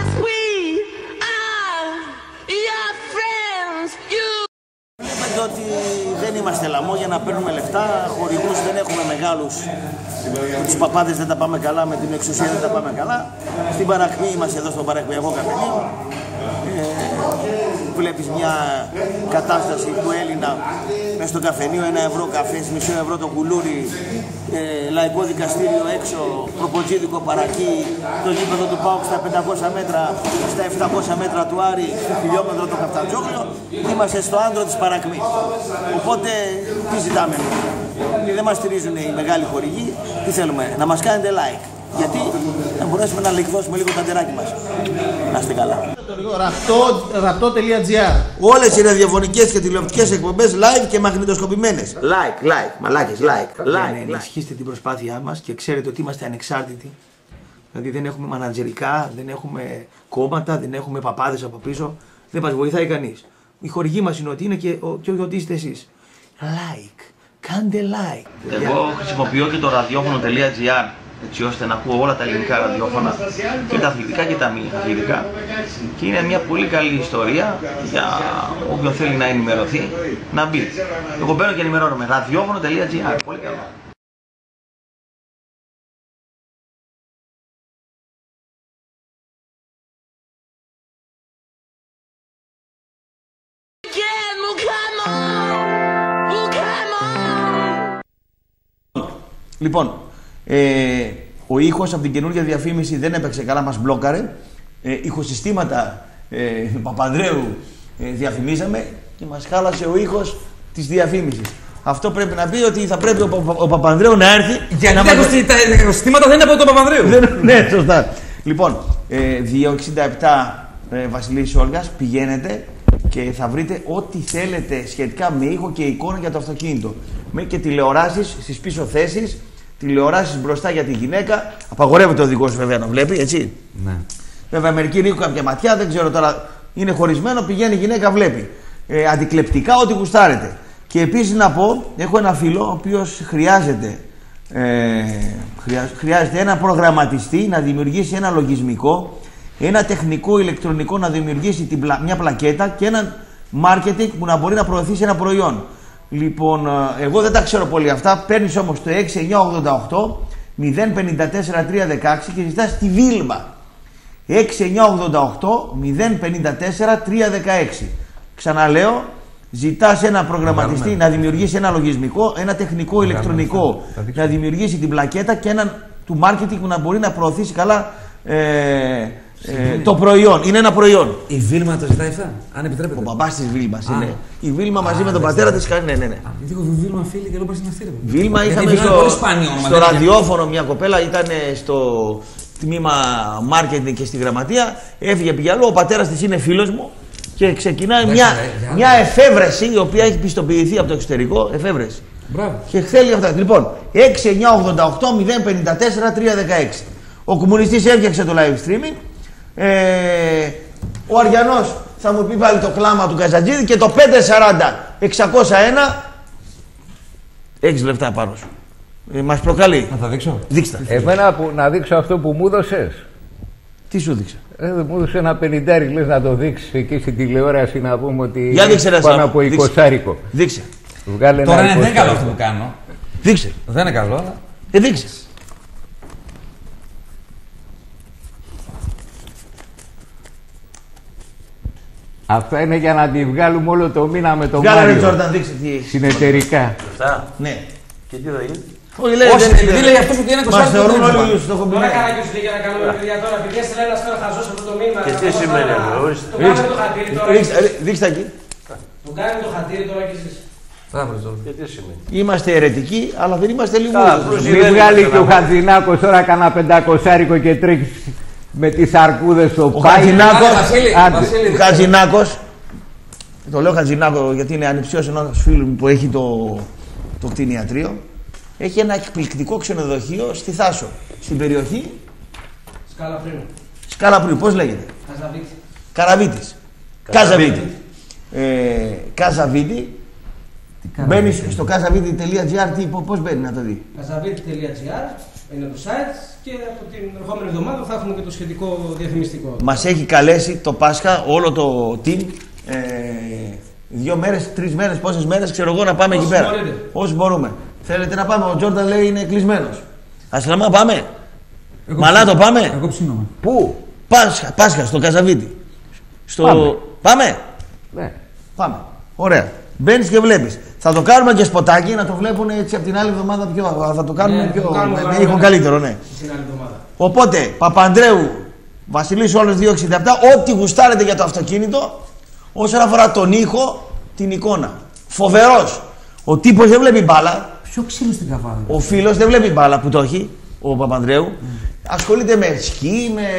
Ότι δεν είμαστε λαμό για να παίρνουμε λεφτά, χορηγούς δεν έχουμε μεγάλους. Με τους παπάδες δεν τα πάμε καλά, με την εξουσία δεν τα πάμε καλά. Στην παρακμή είμαστε εδώ στο παρακμιακό καφενείο. Ε, βλέπεις μια κατάσταση του Έλληνα μες στο καφενείο, ένα ευρώ καφές, μισό ευρώ το κουλούρι, ε, λαϊκό δικαστήριο έξω, προποτζίδικο παρακεί, το γήπεδο του ΠΑΟΚ στα πεντακόσια μέτρα, στα επτακόσια μέτρα του Άρη, στο χιλιόμετρο το Καφτατζόγλιο, είμαστε στο άντρο της παρακμής. Οπότε τι ζητάμε? Δεν μας στηρίζουν οι μεγάλοι χορηγοί, τι θέλουμε? Να μας κάνετε like. Γιατί να μπορέσουμε να λικδώσουμε λίγο τα τεράκι μας. Να είστε καλά. ραπτό τελεία τζι άρ. Όλες οι ραδιοφωνικές και τηλεοπτικές εκπομπές live και μαγνητοσκοπημένες. Like, like, μαλάκες, like. like. Ενισχύστε την προσπάθειά μας και ξέρετε ότι είμαστε ανεξάρτητοι. Δηλαδή δεν έχουμε μανατζερικά, δεν έχουμε κόμματα, δεν έχουμε παπάδες από πίσω. Δεν μας βοηθάει κανείς. Η χορηγή μας είναι ότι είναι και, και ότι είστε εσείς. Like. Κάντε like. Εγώ χρησιμοποιώ και το ραδιόφωνο τελεία τζι άρ. Έτσι ώστε να ακούω όλα τα ελληνικά ραδιόφωνα και τα αθλητικά και τα μη αθλητικά. Και είναι μια πολύ καλή ιστορία για όποιον θέλει να ενημερωθεί να μπει. Εγώ μπαίνω και ενημερώνομαι. ραδιόφωνο τελεία τζι άρ. Πολύ καλό. Λοιπόν, ε, ο ήχος από την καινούργια διαφήμιση δεν έπαιξε καλά, μας μπλόκαρε. Ε, ηχοσυστήματα ε, Παπανδρέου ε, διαφημίσαμε και μας χάλασε ο ήχος της διαφήμισης. Αυτό πρέπει να πει ότι θα πρέπει ο, ο, ο Παπανδρέου να έρθει. Γιατί να τα μας... ηχοσυστήματα δεν είναι από τον Παπανδρέου. Ναι, σωστά. Λοιπόν, ε, δύο εξήντα επτά ε, Βασιλής Όλγας, πηγαίνετε και θα βρείτε ό,τι θέλετε σχετικά με ήχο και εικόνα για το αυτοκίνητο. Με και τηλεοράσεις στις πίσω θέσεις, τηλεοράσεις μπροστά για τη γυναίκα. Απαγορεύεται ο οδηγός βέβαια να βλέπει, έτσι. Ναι. Βέβαια, μερικοί ρίχνουν κάποια ματιά, δεν ξέρω τώρα. Είναι χωρισμένο, πηγαίνει η γυναίκα, βλέπει. Ε, αντικλεπτικά, ό,τι γουστάρετε. Και επίσης να πω, έχω ένα φίλο ο οποίος χρειάζεται, ε, χρειάζεται ένα προγραμματιστή να δημιουργήσει ένα λογισμικό, ένα τεχνικό ηλεκτρονικό να δημιουργήσει την, μια πλακέτα και ένα marketing που να μπορεί να προωθήσει ένα προϊόν. Λοιπόν, εγώ δεν τα ξέρω πολύ αυτά. Παίρνεις όμως το έξι εννιά ογδόντα οκτώ μηδέν πενήντα τέσσερα τρία δεκαέξι και ζητάς τη Βίλμα. έξι εννιά ογδόντα οκτώ μηδέν πενήντα τέσσερα τρία δεκαέξι. Ξαναλέω, ζητάς ένα προγραμματιστή να δημιουργήσει ένα λογισμικό, ένα τεχνικό ηλεκτρονικό να δημιουργήσει την πλακέτα και έναν του marketing που να μπορεί να προωθήσει καλά ε, ε, το προϊόν. Είναι ένα προϊόν. Η Βίλμα το ζητάει αυτά, αν επιτρέπετε. Ο μπαμπάς της Βίλμας είναι. Η Βίλμα μαζί Α, με τον πατέρα της κάνει. Ναι, ναι, ναι. Γιατί έχω Βίλμα φίλη και λέω πως είναι αυτή. Βίλμα είχαμε στο, στο ραδιόφωνο μια κοπέλα, ήταν στο τμήμα marketing και στη γραμματεία. Έφυγε πήγε αλλού. Ο πατέρας της είναι φίλος μου. Και ξεκινάει μια, μια εφεύρεση η οποία έχει πιστοποιηθεί από το εξωτερικό. Εφεύρεση. Μπράβο. Και θέλει αυτά. Λοιπόν, έξι εννιά ογδόντα οκτώ μηδέν πενήντα τέσσερα τρία δεκαέξι. Ο κομμουνιστής έφτιαξε το live streaming. Ε, ο Αριανός θα μου πει πάλι το κλάμα του Καζατζίδη και το πέντε σαράντα εξακόσια ένα. Έξι λεπτά πάνω σου. Ε, μας προκαλεί. Να τα δείξω. Δείξτε. Εμένα που, να δείξω αυτό που μου έδωσες. Τι σου δείξα. Ε, μου έδωσε ένα πενηντάρι, λες να το δείξεις εκεί στην τηλεόραση να πούμε ότι για δείξε, πάνω δείξε. Από εικοσάρικο. Δείξε. Βγάλε τώρα είναι, δεν είναι καλό αυτό που κάνω. Δείξε. Δεν είναι καλό, αλλά... Ε, δείξε. Αυτά είναι για να τη βγάλουμε όλο το μήνα με το Μάριο. Μάριο. Τζόρνταν, δείξε τι έχει. Συνεταιρικά. Αυτά. Ναι. Και τι θα γίνει. Όχι, λέει, όχι, επειδή λέει αυτός ότι είναι είκοσι. Μας θεωρούν όλοι στο κομπινέ. Τώρα Καράκιος λέει για να κάνουμε παιδιά τώρα, επειδή έστειλε ένας τώρα χαζός αυτό το μήνυμα. Και τι σημαίνει αυτό, ορίστε. Του κάνουμε το χατήρι τώρα. Δείξτε εκεί. Του κάνουμε το χατήρι τώρα και εσείς. Και τι σημαίνει. Είμαστε αιρετικοί, αλλά δεν είμαστε λίγο. Μην βγάλει και ο Χατζηνάκος τώρα κανένα πεντακοσάρικο και τρέχει με τις αρκούδες στο πάει. Ο Χατζηνάκος, το λέω Χατζηνάκο γιατί είναι ανιψιός ενός φίλου μου που έχει το, το κτηνιατρίο. Έχει ένα εκπληκτικό ξενοδοχείο στη Θάσο, στην περιοχή Σκαλαπρίνου. Σκαλαπρίνου, πώς λέγεται? Καζαβίτη. Καραβίτης. Καζαβίτη. Ε, Καζαβίτη. Μπαίνεις στο καζαβίτη τελεία τζι άρ, πώς μπαίνει να το δει? καζαβίτη τελεία τζι άρ είναι το site και από την ερχόμενη εβδομάδα θα έχουμε και το σχετικό διαφημιστικό. Μας έχει καλέσει το Πάσχα όλο το team. Ε, δύο μέρες, τρεις μέρες, πόσες μέρες ξέρω εγώ να πάμε εκεί πέρα. Όσοι μπορούμε. Θέλετε να πάμε, ο Τζόρνταν λέει είναι κλεισμένος. Ας λέμε να πάμε. Εγώ Μαλά το πάμε. Εγώ ψήνομαι. Πού? Πάσχα, Πάσχα στο Καζαβίτη. Στο... Πάμε. Πάμε. Ναι. Πάμε. Ωραία. Μπαίνεις και βλέπεις. Θα το κάνουμε και σποτάκι να το βλέπουν έτσι από την άλλη εβδομάδα πιο. Θα το κάνουμε ναι, πιο. Το κάνουμε, με, με, με ήχο καλύτερο, ναι. Την άλλη εβδομάδα. Οπότε, Παπανδρέου, Βασιλής Όλος διακόσια εξήντα επτά, ό,τι γουστάρετε για το αυτοκίνητο, όσον αφορά τον ήχο, την εικόνα. Φοβερός. Ο τύπος δεν βλέπει μπάλα. Ποιο ξύλο στην καβάδα. Ο φίλος δεν βλέπει μπάλα που το έχει, ο Παπανδρέου. Mm. Ασχολείται με σκι, με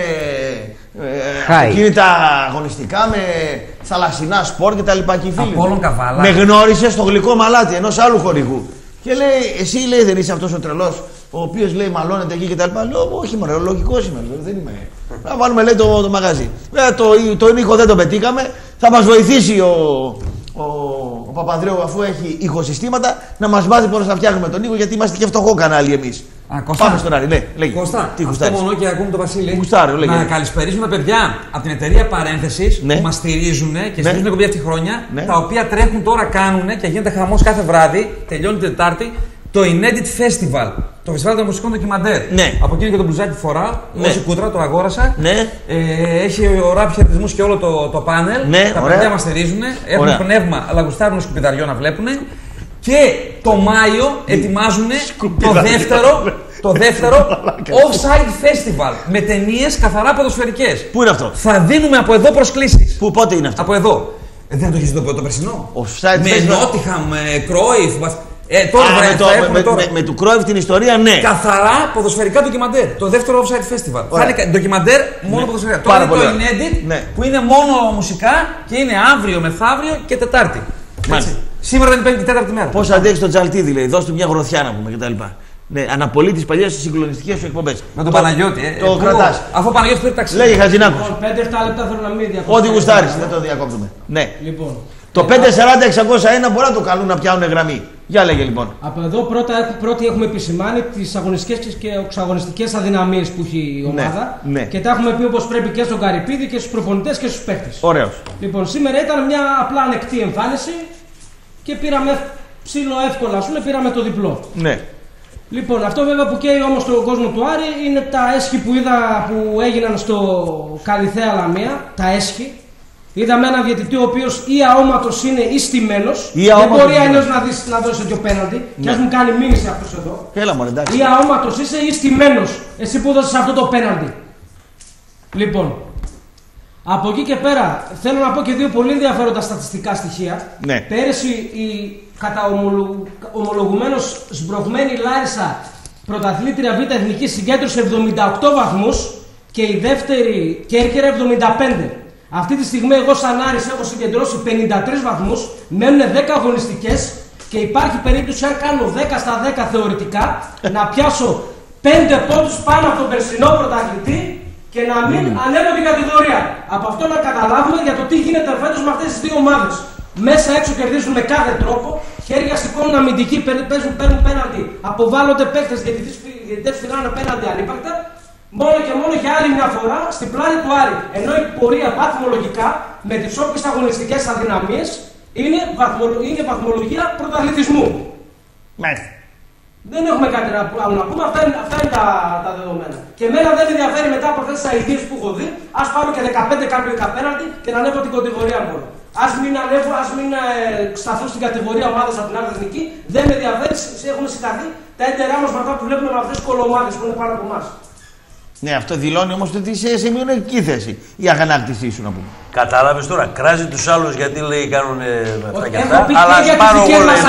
ε, αυτοκίνητα αγωνιστικά, με θαλασσινά σπορ κτλ. Απόλλων Καβάλα. Με γνώρισε στο γλυκό μαλάτι ενός άλλου χορηγού. Και λέει, εσύ λέει δεν είσαι αυτός ο τρελός, ο οποίος λέει μαλώνεται εκεί κτλ. Λέω, όχι μωρέ, λογικός είμαι, δεν είμαι. Να βάλουμε λέει το, το μαγαζί. Βέβαια το, το, το ήχο δεν το πετύχαμε, θα μας βοηθήσει ο, ο, ο Παπανδρέου αφού έχει ηχοσυστήματα να μας μάθει πώς να φτιάχνουμε τον ήχο γιατί είμαστε και φτωχό κανάλι εμείς. Α, Κώστα. Πάμε στον Άρη, ναι, λέγε. Κώστα, τι αυτό μόνο και ακούμε το Βασίλη. Γουστάρω, λέγε. Να καλησπερίσουμε τα παιδιά από την εταιρεία Παρένθεσης ναι. που μας στηρίζουν και στηρίζουν ναι. εκπομπή αυτή χρόνια. Ναι. Τα οποία τρέχουν τώρα, κάνουν και γίνεται χαμός κάθε βράδυ. Τελειώνει την Τετάρτη το Inedit Festival. Το φεστιβάλ των μουσικών ντοκιμαντέρ. Ναι. Από εκείνο και το μπλουζάκι φορά. Ναι. Όση κούτρα το αγόρασα. Ναι. Ε, έχει ωραία χαιρετισμού και όλο το, το πάνελ. Ναι. Τα παιδιά μας στηρίζουν. Έχουν ωραία. πνεύμα, αλλά γουστάρουν σκουπιδαριό να βλέπουν. Και το Μάιο ετοιμάζουν το δεύτερο, το δεύτερο Offside Festival με ταινίες καθαρά ποδοσφαιρικές. Πού είναι αυτό? Θα δίνουμε από εδώ προσκλήσεις. Πού, πότε είναι αυτό? Από εδώ. Ε, δεν το έχεις δει το, το περσινό? Offside με Festival. Νότιχαμ, με Κρόιφ. Ε, τώρα Α, βρε, με, το, με, τώρα. με, με, με του Κρόιφ την ιστορία, ναι. Καθαρά ποδοσφαιρικά ντοκιμαντέρ. Το δεύτερο Offside Festival. Ωραία. Θα είναι ντοκιμαντέρ μόνο ναι. ποδοσφαιρικά. Τώρα είναι το Inedit ναι. που είναι μόνο μουσικά και είναι αύριο, μεθαύριο και Τετάρτη. Σήμερα δεν υπάρχει τέταρτη μέρα. Πώς αντέχει το Τζαλτίδη, λέει, δώσ' του μια γροθιά να πούμε κτλ. Ναι, αναπολύει τις παλιές συγκλονιστικές σου εκπομπές. Με τον Παναγιώτη, ε. Το ε, κρατάς. Αφού ο Παναγιώτης πήρε ταξίδι. Λέγε Χατζηνάκος. Λοιπόν, πέντε εφτά λεπτά θέλω να μην διακόψουμε. Ό,τι γουστάρεις, δεν το διακόψουμε. Ναι. Λοιπόν. Το πέντε σαράντα εξακόσια ένα μπορεί να το καλούν να πιάνουν γραμμή. Για λέγε λοιπόν. Από εδώ πρώτα, πρώτη έχουμε επισημάνει τις αγωνιστικές και εξαγωνιστικές αδυναμίες που έχει η ομάδα. Ναι, ναι. Και τα έχουμε πει όπως πρέπει και στον Καρυπίδη και στους προπονητές και στους παίχτες. Ωραίος. Λοιπόν, σήμερα ήταν μια απλά ανεκτή εμφάνιση και πήραμε ψήλο εύκολα, ας πούμε, πήραμε το διπλό. Ναι. Λοιπόν, αυτό βέβαια που καίει όμως τον κόσμο του Άρη είναι τα έσχη που είδα που έγιναν στο Καλιθέα Λαμία. Τα έσχη. Είδαμε έναν διαιτητή ο οποίος ή αόματος είναι ή στημένος. Δεν μπορεί αλλιώς να, να δώσει τέτοιο πέναλτι. Ναι. Και ας μου κάνει μήνυση αυτός εδώ. Έλα, μωρέ, εντάξει. Ή αόματος είσαι ή στημένος. Εσύ που δώσεις αυτό το πέναλτι. Λοιπόν, από εκεί και πέρα θέλω να πω και δύο πολύ ενδιαφέροντα στατιστικά στοιχεία. Ναι. Πέρυσι η κατά ομολο... ομολογουμένως σμπρωγμένη Λάρισα πρωταθλήτρια Β' Εθνική συγκέντρωσε εβδομήντα οκτώ βαθμούς και η δεύτερη Κέρκυρα εβδομήντα πέντε. Αυτή τη στιγμή εγώ σαν Άρης έχω συγκεντρώσει πενήντα τρεις βαθμούς, μένουν δέκα αγωνιστικές και υπάρχει περίπτωση αν κάνω δέκα στα δέκα θεωρητικά να πιάσω πέντε πόντους πάνω από τον περσινό πρωταθλητή και να μην mm. ανέβω την κατηγορία. Από αυτό να καταλάβουμε για το τι γίνεται φέτος με αυτές τις δύο ομάδες. Μέσα έξω κερδίζουν με κάθε τρόπο, χέρια σηκώνουν αμυντικοί, παίζουν, παίρνουν πέναντι, αποβάλλονται παίκτες, διαιτητές φυλάνε πέναντι ανύπαρκτα. Μόνο και μόνο για άλλη μια φορά στην πλάνη του Άρη. Ενώ η πορεία βαθμολογικά με τις όποιες αγωνιστικές αδυναμίες είναι, βαθμολο... είναι βαθμολογία πρωταθλητισμού. Μάλιστα. Δεν έχουμε κάτι άλλο να πούμε, αυτά είναι, αυτά είναι τα, τα δεδομένα. Και εμένα δεν με ενδιαφέρει μετά από αυτές τις αηδίες που έχω δει, ας πάρω και δεκαπέντε κάποιοι πέναλτι και να ανέβω την κατηγορία μου. Ας μην ανέβω, ας μην ε, σταθώ στην κατηγορία ομάδας από την άλλη εθνική, δεν με ενδιαφέρει, έχουμε συγχαθεί τα έντερά μας με αυτά που βλέπουμε με αυτές τις κολομάδες που είναι πάνω από εμάς. Ναι, αυτό δηλώνει όμως ότι είσαι σε μειονεκτική θέση η αγανάκτησή σου να πούμε. Κατάλαβες τώρα, κράζει τους άλλους γιατί λέει κάνουν αυτά και αυτά. Αλλά ας πάρω εγώ λέει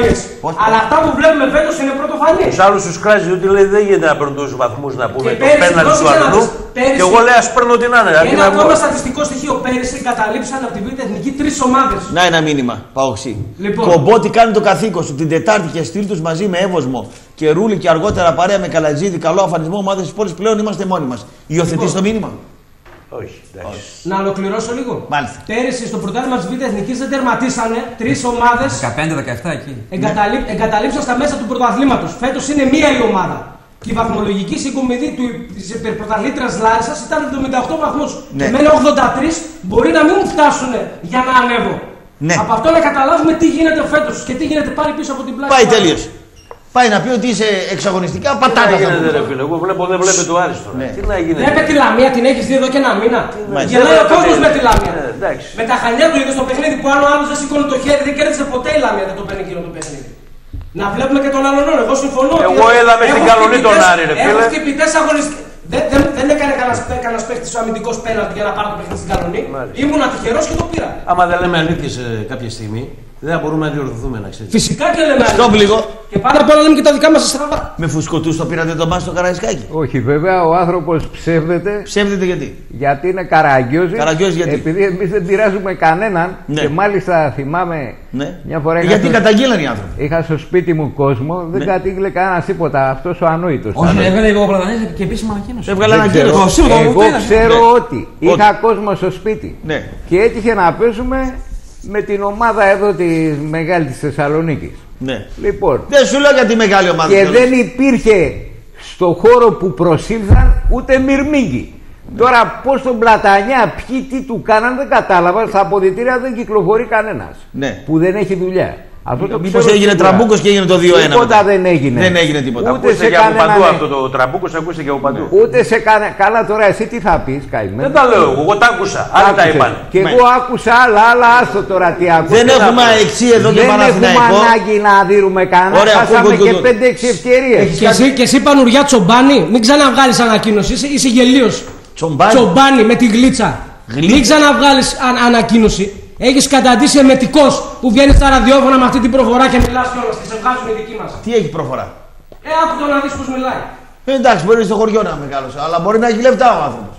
να αλλά αυτά που βλέπουμε φέτος είναι πρωτοφανή. Τους άλλους τους κράζει ότι λέει δεν γίνεται να παίρνουν τόσους βαθμούς να πούμε το πέναλτι του αλλού. Και εγώ λέει ας παίρνω την άνερα. Και ένα ακόμα στατιστικό στοιχείο, πέρυσι καταλήψαν από την Β' Εθνική τρεις ομάδες. Να ένα μήνυμα, Παοξή. Λοιπόν. Κομπότη κάνει το καθήκον σου την Τετάρτη και στείλ τους μαζί με Εύωσμο και Ρούλη και αργότερα παρέα με Καλατζίδη. Καλό αφανισμό ομάδες της πόλης πλέον είμαστε μόνοι μας. Υιοθετείς λοιπόν. Το μήνυμα. Όχι, εντάξει. Να ολοκληρώσω λίγο. Μάλιστα. Πέρυσι στο πρωτάθλημα της Β' Εθνικής δεν τερματίσανε τρεις ομάδες. δεκαπέντε δεκαεπτά εκεί. Εγκαταλεί... Ναι. Εγκαταλείψαν στα μέσα του πρωταθλήματος. Φέτος είναι μία η ομάδα. Και η βαθμολογική συγκομιδή της πρωταθλήτριας Λάρισσας ήταν εβδομήντα οκτώ βαθμούς. Ναι. Και εμένα ογδόντα τρεις μπορεί να μην μου φτάσουν για να ανέβω. Ναι. Από αυτό να καταλάβουμε τι γίνεται φέτος και τι γίνεται πάλι πίσω από την πλάτη. Πάει τελείως. Πάει να πει ότι είσαι εξαγωνιστικά πατάτα. Τι να γίνεται, ρε φίλε. Εγώ βλέπω, δεν βλέπετε το Άρης τώρα. Ναι. Τι να γίνεται. Βλέπετε τη Λαμία, την έχεις δει εδώ και ένα μήνα. Γελάει ο κόσμος με τη Λαμία. Ναι, με τα χανιά του είδες στο παιχνίδι που άλλο άλλος δεν σηκώνει το χέρι, δεν κέρδισε ποτέ η Λαμία, δεν το παίρνει εκείνο το παιχνίδι. Να βλέπουμε και τον άλλον. Εγώ συμφωνώ. Εγώ είδα με στην Καλονή τον Άρη, ρε φίλε. Έχω χτυπητές αγωνιστικές. Δεν, δεν, δεν έκανε κανένα παίχτη ο αμυντικό πέναλτι για να πάρει το παιχνίδι στην Καλονή. Ήμουνα τυχερός και το πήρα. Άμα δεν λέμε αλήθειες κάποια στιγμή, δεν μπορούμε να διορθωθούμε, να ξέρετε. Φυσικά και λέμε. Στοπ λίγο. Και πάνω απ' όλα λέμε και τα δικά μας στραβά. Με φουσκωτούς το πήρατε το μάτι στο Καραϊσκάκι. Όχι, βέβαια ο άνθρωπος ψεύδεται. Ψεύδεται γιατί. Γιατί είναι καραγκιόζης. Καραγκιόζης γιατί. Επειδή εμείς δεν πειράζουμε κανέναν. Ναι. Και μάλιστα θυμάμαι ναι. μια φορά. Γιατί στο... καταγγείλαν οι άνθρωποι. Είχα στο σπίτι μου κόσμο, δεν ναι. κατήγγειλε κανένα τίποτα. Αυτός ο ανόητος. Όχι, έβγαλε εγώ Παπαδανής και επίσημα ανακοίνωση. Έβγαλε ανακοίνωση. Εγώ ξέρω ότι είχα κόσμο στο σπίτι. Και έτυχε να παίζουμε με την ομάδα εδώ τη μεγάλη της Θεσσαλονίκης. Ναι. Λοιπόν, δεν σου λέω για τη μεγάλη ομάδα. Και δεν υπήρχε στο χώρο που προσήλθαν ούτε μυρμήγκι. Ναι. Τώρα πώς τον Πλατανιά, ποιοι τι του κάναν δεν κατάλαβα. Στα αποδυτήρια δεν κυκλοφορεί κανένας. Ναι. Που δεν έχει δουλειά. Αυτό το μήπως έγινε σίγουρα. Τραμπούκος και έγινε το δύο ένα. Τίποτα δεν έγινε. Δεν έγινε τίποτα. Ούτε ακούστε σε και από παντού αυτό το τραμπούκος, ακούστε και από παντού. Ούτε σε κανένα. Καλά τώρα εσύ τι θα πεις, καημένο. Δεν τα λέω εγώ, εγώ τα άκουσα. Άλλοι τα είπαν. Και εγώ άκουσα άλλα, άλλα, άστο τώρα τι άκουσα. Δεν έχουμε αεξί εδώ και Παναθηναϊκό. Δεν έχουμε ανάγκη να δίνουμε κανένα. Χάσαμε και πέντε έξι ευκαιρίες. Και εσύ Πανουριά Τσομπάνη, μην ξαναβγάλεις ανακοίνωση, είσαι γελίος. Τσομπάνη με την γλίτσα. Μην ξαναβγάλεις ανακοίνωση. Έχεις καταντήσει εμετικός που βγαίνει στα ραδιόφωνα με αυτή την προφορά και μιλάς κιόλας και σε βγάζουν οι δικοί μας. Τι έχει προφορά. Ε, άκου το να δεις πως μιλάει. Ε, εντάξει, μπορεί στο χωριό να μεγάλωσε, αλλά μπορεί να έχει λεφτά ο άνθρωπος.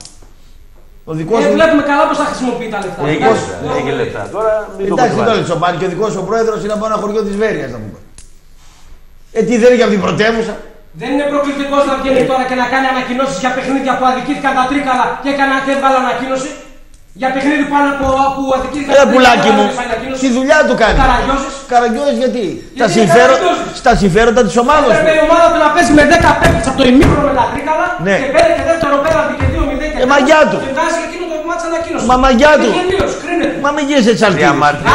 Ο δικός ε, σου... βλέπουμε καλά πως θα χρησιμοποιεί τα λεφτά. Έχει, έχει λεφτά. Τώρα μην εντάξει, το λέει Τσομπάνη και ο δικός σου ο πρόεδρος είναι από ένα χωριό της Βέρειας, να πούμε. Ε, τι δεν είναι για την πρωτεύουσα. Δεν είναι προκλητικός να βγαίνει τώρα και να κάνει ανακοινώσεις για παιχνίδια που αδικήθηκαν τα Τρίκαλα και έκανα και έβγαλα ανακοίνωση. Για παιχνίδι πάνω από που αδικήθηκαν τα Τρίκαλα. Ε, πουλάκι μου, τη δουλειά του κάνει. Καραγκιόζης. Καραγκιόζης γιατί. Στα, συμφέρον, στα συμφέροντα της ομάδας του. Έπρεπε η ομάδα του να παίζει με δέκα παίκτες από το ημίχρονο με τα Τρίκαλα ναι. και πέρα και δεύτερο πέναλτι και δύο μηδέν και ε, μαγιά του. Και βγάζει εκείνο το μάτς ανακοίνωση. Μα μαγιά του. Κρίνεται. Μα μην γίνεις έτσι αλτήρης.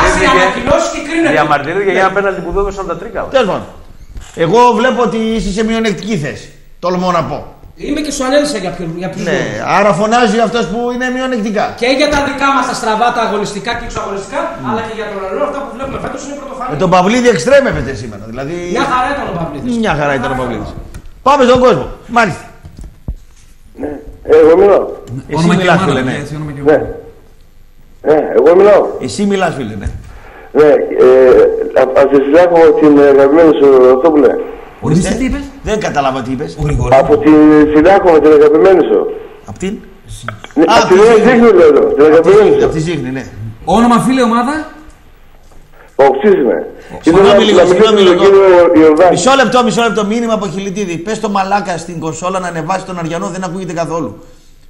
Διαμαρτυρήθηκε για ένα πέναλτι που δώδωσαν τα Τρίκαλα. Τέλος πάντων. Εγώ βλέπω ότι είσαι σε μειονεκτική θέση. Τολμώ να πω. Είμαι και σου ανέλησα για ποιον. Ναι, άρα φωνάζει αυτός που είναι μειονεκτικά. Και για τα δικά μας τα στραβά, τα αγωνιστικά και εξωαγωνιστικά, mm. αλλά και για τον άλλο, αυτά που βλέπουμε φέτος είναι πρωτοφανή. Με τον Παυλίδη εξτρέμευεται σήμερα. Δηλαδή... Μια χαρά ήταν ο Παυλίδης. Μια χαρά ήταν ο Παυλίδης. Πάμε στον κόσμο. Μάλιστα. Ναι, εγώ μιλάω. Εσύ μιλάς, φίλε, ναι. Ναι. Ναι, εγώ μιλάω. Εσύ μιλάς, φίλε, ναι. Ναι, ας συζητάω την αγαπημένη σου Ρωστόπουλε. Ορίστε, τι είπες? Δεν κατάλαβα τι είπες. Από τη Συντάκο με την αγαπημένη σου. Απ' την? Απ' τη Ζήχνη λέω, την αγαπημένη σου. Απ' τη Ζήχνη, ναι. Όνομα, φίλε, ομάδα? Οξίσμε. Συγγνώμη λίγο, συγγνώμη λίγο. Μισό λεπτό, μισό λεπτό. Μήνυμα από Χιλιτίδη. Πες το μαλάκα στην κονσόλα να ανεβάσει τον Αριανό, δεν ακούγεται καθόλου.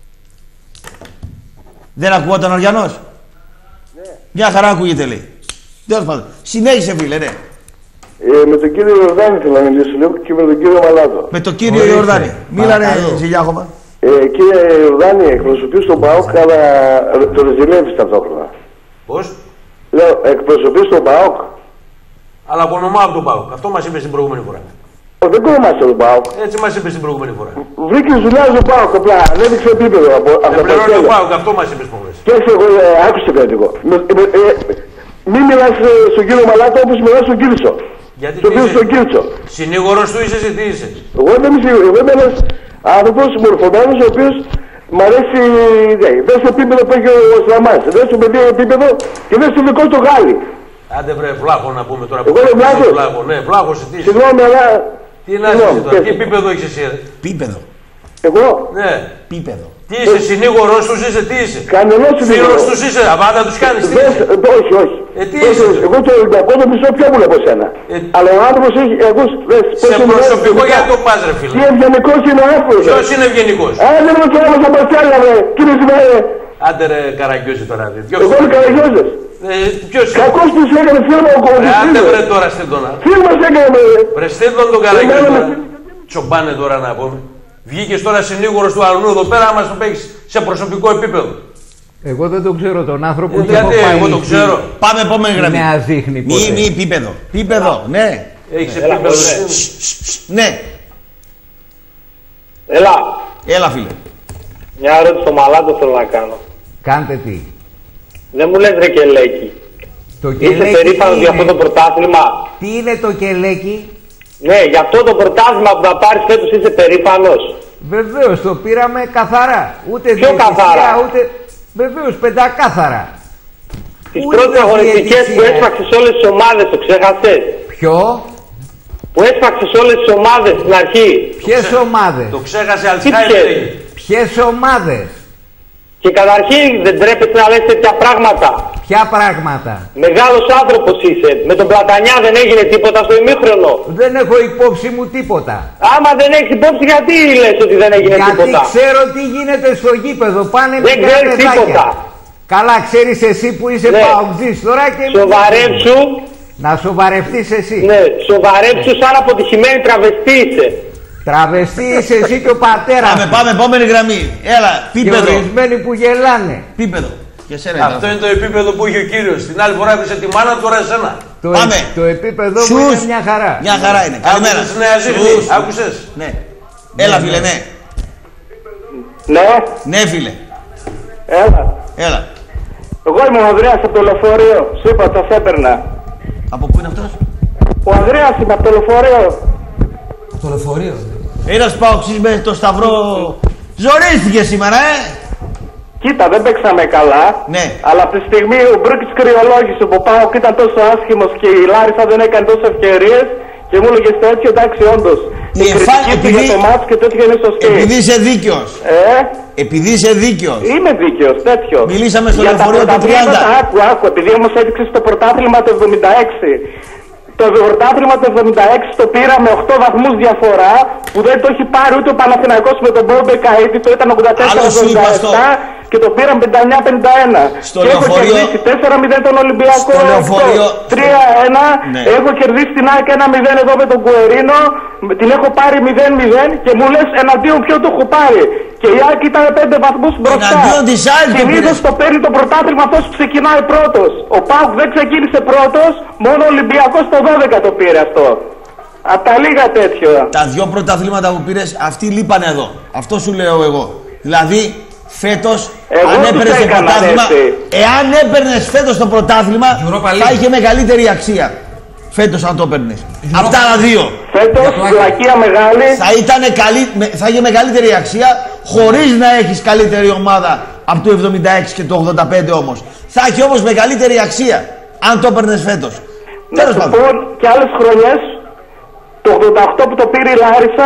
Δεν ακούω τον Αριανός. Μια χαρά ακούγεται, λέει. Τέλος πάντων. Συνέχισε, φίλε, ναι. Ε, με τον κύριο Ιορδάνη θέλω να μιλήσω λίγο και με τον κύριο Μαλάτο. Με τον κύριο Ιορδάνη. Μίλανε, Ζηλιάχοβα. Ε, κύριε Ιορδάνη, εκπροσωπείς τον ΠΑΟΚ, αλλά το ρεζιλεύεις ταυτόχρονα. Πώς? Λέω, εκπροσωπείς τον ΠΑΟΚ. Αλλά απονομάω από τον ΠΑΟΚ. Αυτό μας είπες την προηγούμενη φορά. Ο, δεν κόμμαστε τον ΠΑΟΚ. Έτσι μας είπες την προηγούμενη φορά. Βρήκες δουλειά στον ΠΑΟΚ, απλά δεν έδειξε επίπεδο από αυτό. Δεν πληρώνει τον ΠΑΟΚ, αυτό μας είπες προχθές. Και έτσι εγώ ε, άκουσε κάτι εγώ. Μην μιλάς ε, στον κύριο Μαλάτο όπως μιλάς στον Κίρτσο. Γιατί στον τι στον Κίρτσο. Συνήγορος του είσαι ή τι είσαι? Εγώ δεν είμαι σίγουρος. Εγώ είμαι ένας άνθρωπος μορφωμένος ο οποίος μ' αρέσει. Δεν στο επίπεδο που έχει ο Σλαμάς. Δεν στο παιδί επίπεδο και δεν στο δικό του Γάλλη. Άντε βρε βλάχο να πούμε τώρα. Εγώ είμαι βλάχος. Βλάχο, ναι, βλάχος τι είσαι. Συγγνώμη, αλλά. Τι να είσαι τώρα, τι επίπεδο έχεις εσύ? Πίπεδο. Εγώ. Ναι. Πίπεδο. Τι είσαι, συνήγορος τους είσαι, τι είσαι? Κανενός συνήγορος. Φίλος τους είσαι, απάντα τους κάνεις, τι είσαι? Όχι, όχι. Ε, τι είσαι? Εγώ το Ολυμπιακό το μισό πιο πολύ από σένα. Ε, αλλά ο άνθρωπος έχει, εγώ, σε προσωπικό γιατί το πας ρε φίλε? Τι ευγενικός είναι ο άνθρωπος. Ποιος είναι ευγενικός? Άντε μου και όμως από εσένα ρε, κύριε Ζημαέ. Άντε ρε Καραγκιόζη τώρα. Εγώ είμαι Καραγκιόζης. Ε, ποιος είναι? Κακός τους έκανε φίλμα ο κομμωτής. Άντε βρε τώρα στείλ τον. Φίλμας έκανε ρε. Βρε στείλ τον τον Καραγκιόζη τώρα. Τσομπάνε τώρα να πούμε. Βγήκες τώρα συνήγορος του Αρνού εδώ πέρα, άμα το παίξεις σε προσωπικό επίπεδο. Εγώ δεν τον ξέρω τον άνθρωπο. Ε, γιατί εγώ το ξέρω. Πάμε επόμενη γραμμή. Νέα Ζήχνη. Μη, μη, πίπεδο. Πίπεδο, ναι. Έχεις επίπεδο. Ναι. Έλα. Έλα, φίλε. Μια ερώτηση στο Μαλάτο θέλω να κάνω. Κάντε τι. Δεν μου λες ρε Κελέκι. Το Είσαι περήφανος για αυτό το πρωτάθλημα? Τι είναι το Κελέκι? Ναι, για αυτό το πρωτάθλημα που θα πάρεις φέτος είσαι περήφανος? Βεβαίως, το πήραμε καθαρά. Ούτε πιο καθαρά? Ούτε... Βεβαίως, πεντακάθαρα. Τις πρώτες αγωνιστικές που έσφαξες όλες τις ομάδες, το ξέχασες? Ποιο? Που έσφαξες όλες τις ομάδες στην αρχή. Ποιες ομάδες? Το ξέχασε Αλτσχάιμερ. Ποιες ομάδες? Και καταρχήν δεν τρέπεσαι να λες τέτοια πράγματα. Ποια πράγματα? Μεγάλος άνθρωπος είσαι. Με τον Πλατανιά δεν έγινε τίποτα στο ημίχρονο. Δεν έχω υπόψη μου τίποτα. Άμα δεν έχεις υπόψη, γιατί λες ότι δεν έγινε γιατί τίποτα? Γιατί ξέρω τι γίνεται στο γήπεδο. Πάνε δεν ξέρεις τίποτα. Καλά, ξέρεις εσύ που είσαι ναι. Παουτζής τώρα και... Σοβαρέψου. Να σοβαρευτείς εσύ. Ναι, σοβαρέψου σαν αποτυχημένη τραβεστή είσαι. Τραβεστή είσαι εσύ και ο πατέρας. Πάμε, πάμε, επόμενη γραμμή. Έλα, πίπεδο. Και ορισμένοι που γελάνε. Πίπεδο. Αυτό είναι το επίπεδο που είχε ο κύριος. Την άλλη φορά άκουσε τη μάνα, τώρα εσένα. Το, πάμε. Ε, το επίπεδο μου είναι μια χαρά. Μια χαρά είναι. Καλημέρα. Άκουσες Νέα Ζήχνη. Άκουσες. Ναι. Έλα φίλε, ναι. Ναι. Ναι φίλε. Έλα. Έλα. Εγώ είμαι ο Ανδρέας από το λεωφορείο. Σου είπα, θα σε έπαιρνα. Από πού είναι αυτός? Ο Ανδρέας είναι από το λεωφορείο. Το λεωφορείο. Ένας Παοξής με το Σταυρό ζορίστηκε σήμερα, ε! Κοίτα, δεν παίξαμε καλά. Ναι. Αλλά από τη στιγμή ο Μπρούκης κρυολόγησε που πάω και ήταν τόσο άσχημος και η Λάρισα δεν έκανε τόσες ευκαιρίες και μου έλεγε τέτοιο, εντάξει, όντως. Η, η κριτική επειδή... για το μάτς και τέτοιο είναι σωστή. Επειδή είσαι δίκαιος. Ε? Επειδή είσαι δίκαιος. Είμαι δίκαιος, τέτοιο. Μιλήσαμε στο λεωφορείο του τριάντα. Άκου, άκου, επειδή όμως έδειξε το πρωτάθλημα το εβδομήντα έξι. Το πρωτάθλημα το εβδομήντα έξι το πήρα με οκτώ βαθμούς διαφορά που δεν το έχει πάρει ούτε ο Παναθηναϊκός με τον Μπόμπεκα, γιατί το ήταν ογδόντα τέσσερα εβδομήντα επτά και το πήραν πενήντα εννιά πενήντα ένα. Στο και λεωφορείο... έχω κερδίσει τέσσερα μηδέν τον Ολυμπιακό, λεωφορείο... τρία ένα, ναι. Έχω κερδίσει την ΑΕΚ ένα μηδέν εδώ με τον Κουερίνο, την έχω πάρει μηδέν μηδέν και μου λες εναντίον ποιο το έχω πάρει. Και η ΑΕΚ ήταν πέντε βαθμούς μπροστά. Συνήθως το παίρνει το πρωτάθλημα αυτός που ξεκινάει πρώτος. Ο ΠΑΟΚ δεν ξεκίνησε πρώτος, μόνο ο Ολυμπιακός το δώδεκα το πήρε αυτό. Απ' τα λίγα τέτοιο. Τα δυο πρωταθλήματα που πήρες, αυτοί λείπανε εδώ. Αυτό σου λέω εγώ. Δηλαδή, φέτος, αν έπαιρνες το πρωτάθλημα, εάν έπαιρνες φέτος το πρωτάθλημα, θα είχε μεγαλύτερη αξία. Φέτος, αν το έπαιρνες. Αυτά τα δύο. Φέτος, βλακεία μεγάλη. Θα, ήτανε καλύ... θα είχε μεγαλύτερη αξία, χωρίς να έχεις καλύτερη ομάδα από το εβδομήντα έξι και το ογδόντα πέντε όμως. Θα έχει όμως μεγαλύτερη αξία, αν το έπαιρνες φέτος. Να σου πω και άλλες χρονιές, το ογδόντα οκτώ που το πήρε η Λάρισα,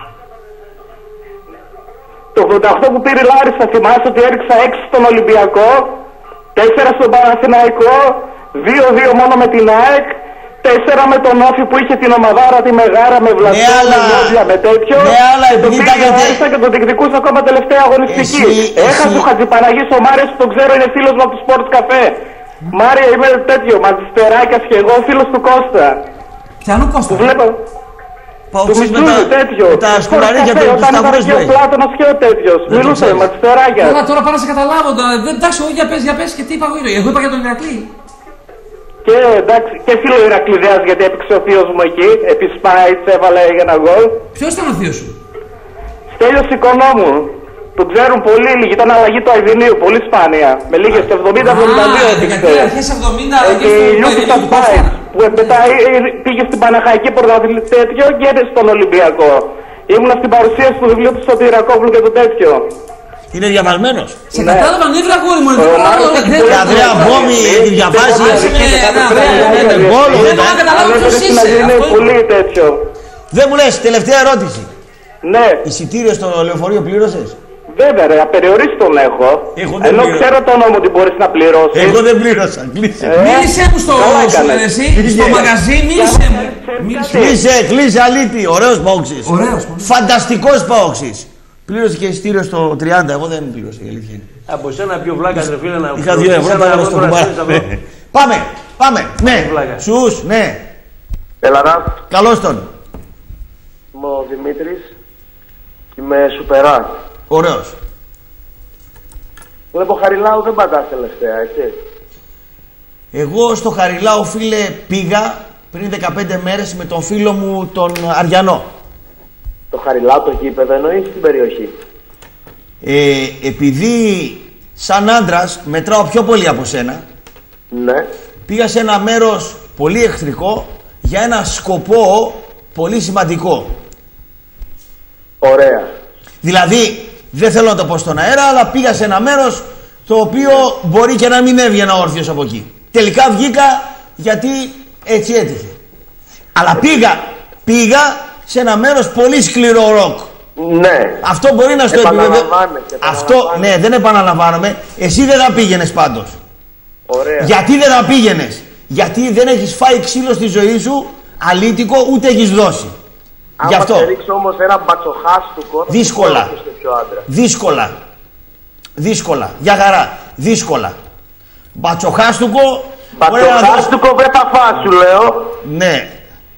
το ογδόντα οκτώ που πήρε η Λάρισα, θυμάσαι ότι έριξα έξι στον Ολυμπιακό, τέσσερα στον Παναθηναϊκό, δύο δύο μόνο με την ΑΕΚ, τέσσερα με τον Όφη που είχε την ομαδάρα τη Μεγάρα με Βλαστό, ναι, με Μόντια, με τέτοιο. Ναι, αλλά και επειδή το πήρε η Λάρισα και τον διεκδικούσε ακόμα τελευταία αγωνιστική. Έχασε ο Χατζηπαναγής ο Μάριος που τον ξέρω, είναι φίλος μου από το Sports Café. Μάρια, είμαι τέτοιο, Ματσιστεράκιας και εγώ, φίλος του Κώστα. Ποιανού Κώστα? Που βλέπω. Του Μητσούζου τέτοιο. Τα σκουλαρίκια του Όταν ήταν και ο Πλάτωνας και ο τέτοιος. Μιλούσε με Ματσιστεράκια. Τώρα, τώρα πάω να σε καταλάβω. Εντάξει, εγώ για πες, για πες και τι είπα εγώ. Εγώ είπα για τον Ηρακλή. Και εντάξει, και φίλο Ηρακλειδέας γιατί έπαιξε ο θείος μου εκεί. Επί Σπάιτς έβαλε για ένα γκολ. Ποιος ήταν ο θείος σου? Στέλιος Οικονόμου. Τον ξέρουν πολύ λίγοι, ήταν αλλαγή του Αιδινίου, πολύ σπάνια. Με λίγες το εβδομήντα εβδομήντα δύο έπαιξε. Αρχές εβδομήντα, και η Λιούκη στα Σπάιτς που μετά πήγε στην Παναχαϊκή πρωταθλητή τέτοιο και στον Ολυμπιακό. Ήμουνα στην παρουσίαση του βιβλίου του Σωτηρακόπουλου και το τέτοιο. Είναι διαβασμένος. Σε κατάλαβα νεύρα αγόρι μου. Και Ανδρέα Μπόμη, τη διαβάζει. Δεν μπορώ να καταλάβω ποιος είσαι. Είναι πολύ τέτοιο. Δεν μου λες, τελευταία ερώτηση. Ναι. Εισιτήριο στο λεωφορείο πλήρωσες? Βέβαια ρε, απεριορίστον έχω. Ενώ ξέρω το νόμο ότι μπορείς να πληρώσεις. Εγώ δεν πλήρωσα, κλείσε. Μίλησέ μου στο μαγαζί, μίλησέ μου. Κλείσε, κλείσε αλήτη. Ωραίος Παόξης. Φανταστικός Παόξης. Πλήρωσε και εισιτήριο στο τριάντα, εγώ δεν πλήρωσα, η αλήθεια είναι. Από σένα πιο βλάκα, ρε φίλε, να είχα δύο ευρώ, τώρα στο κουμπάρι. Πάμε, πάμε, ναι, σους, ναι. Έλα, καλώς τον. Είμαι ο Δημήτρης, είμαι σουπερά. Ωραίος. Βλέπω Χαριλάου δεν πατάς τελευταία, έτσι. Εγώ στο Χαριλάου, φίλε, πήγα πριν δεκαπέντε μέρες με τον φίλο μου τον Αριανό. Το Χαριλάου το γήπεδο εννοείς στην περιοχή? Ε, επειδή σαν άντρας μετράω πιο πολύ από σένα, ναι. Πήγα σε ένα μέρος πολύ εχθρικό για ένα σκοπό πολύ σημαντικό. Ωραία. Δηλαδή, δεν θέλω να το πω στον αέρα, αλλά πήγα σε ένα μέρος το οποίο μπορεί και να μην έβγαινα όρθιος από εκεί. Τελικά βγήκα γιατί έτσι έτυχε. Αλλά πήγα, πήγα σε ένα μέρος πολύ σκληρό ροκ. Ναι. Αυτό μπορεί να στο επιβεβαιώσει. Αυτό, ναι, δεν επαναλαμβάνομαι. Εσύ δεν θα πήγαινες πάντως. Ωραία. Γιατί δεν θα πήγαινες? Γιατί δεν έχεις φάει ξύλο στη ζωή σου, αλήτικο, ούτε έχεις δώσει. Άμα Γι' αυτό. σε ρίξω όμως ένα μπατσοχάστουκο, δύσκολα. Δύσκολα. Δύσκολα. Για χαρά. Δύσκολα. Μπατσοχάστουκο. Μπατσοχάστουκο δεν θα φας, σου λέω. Ναι.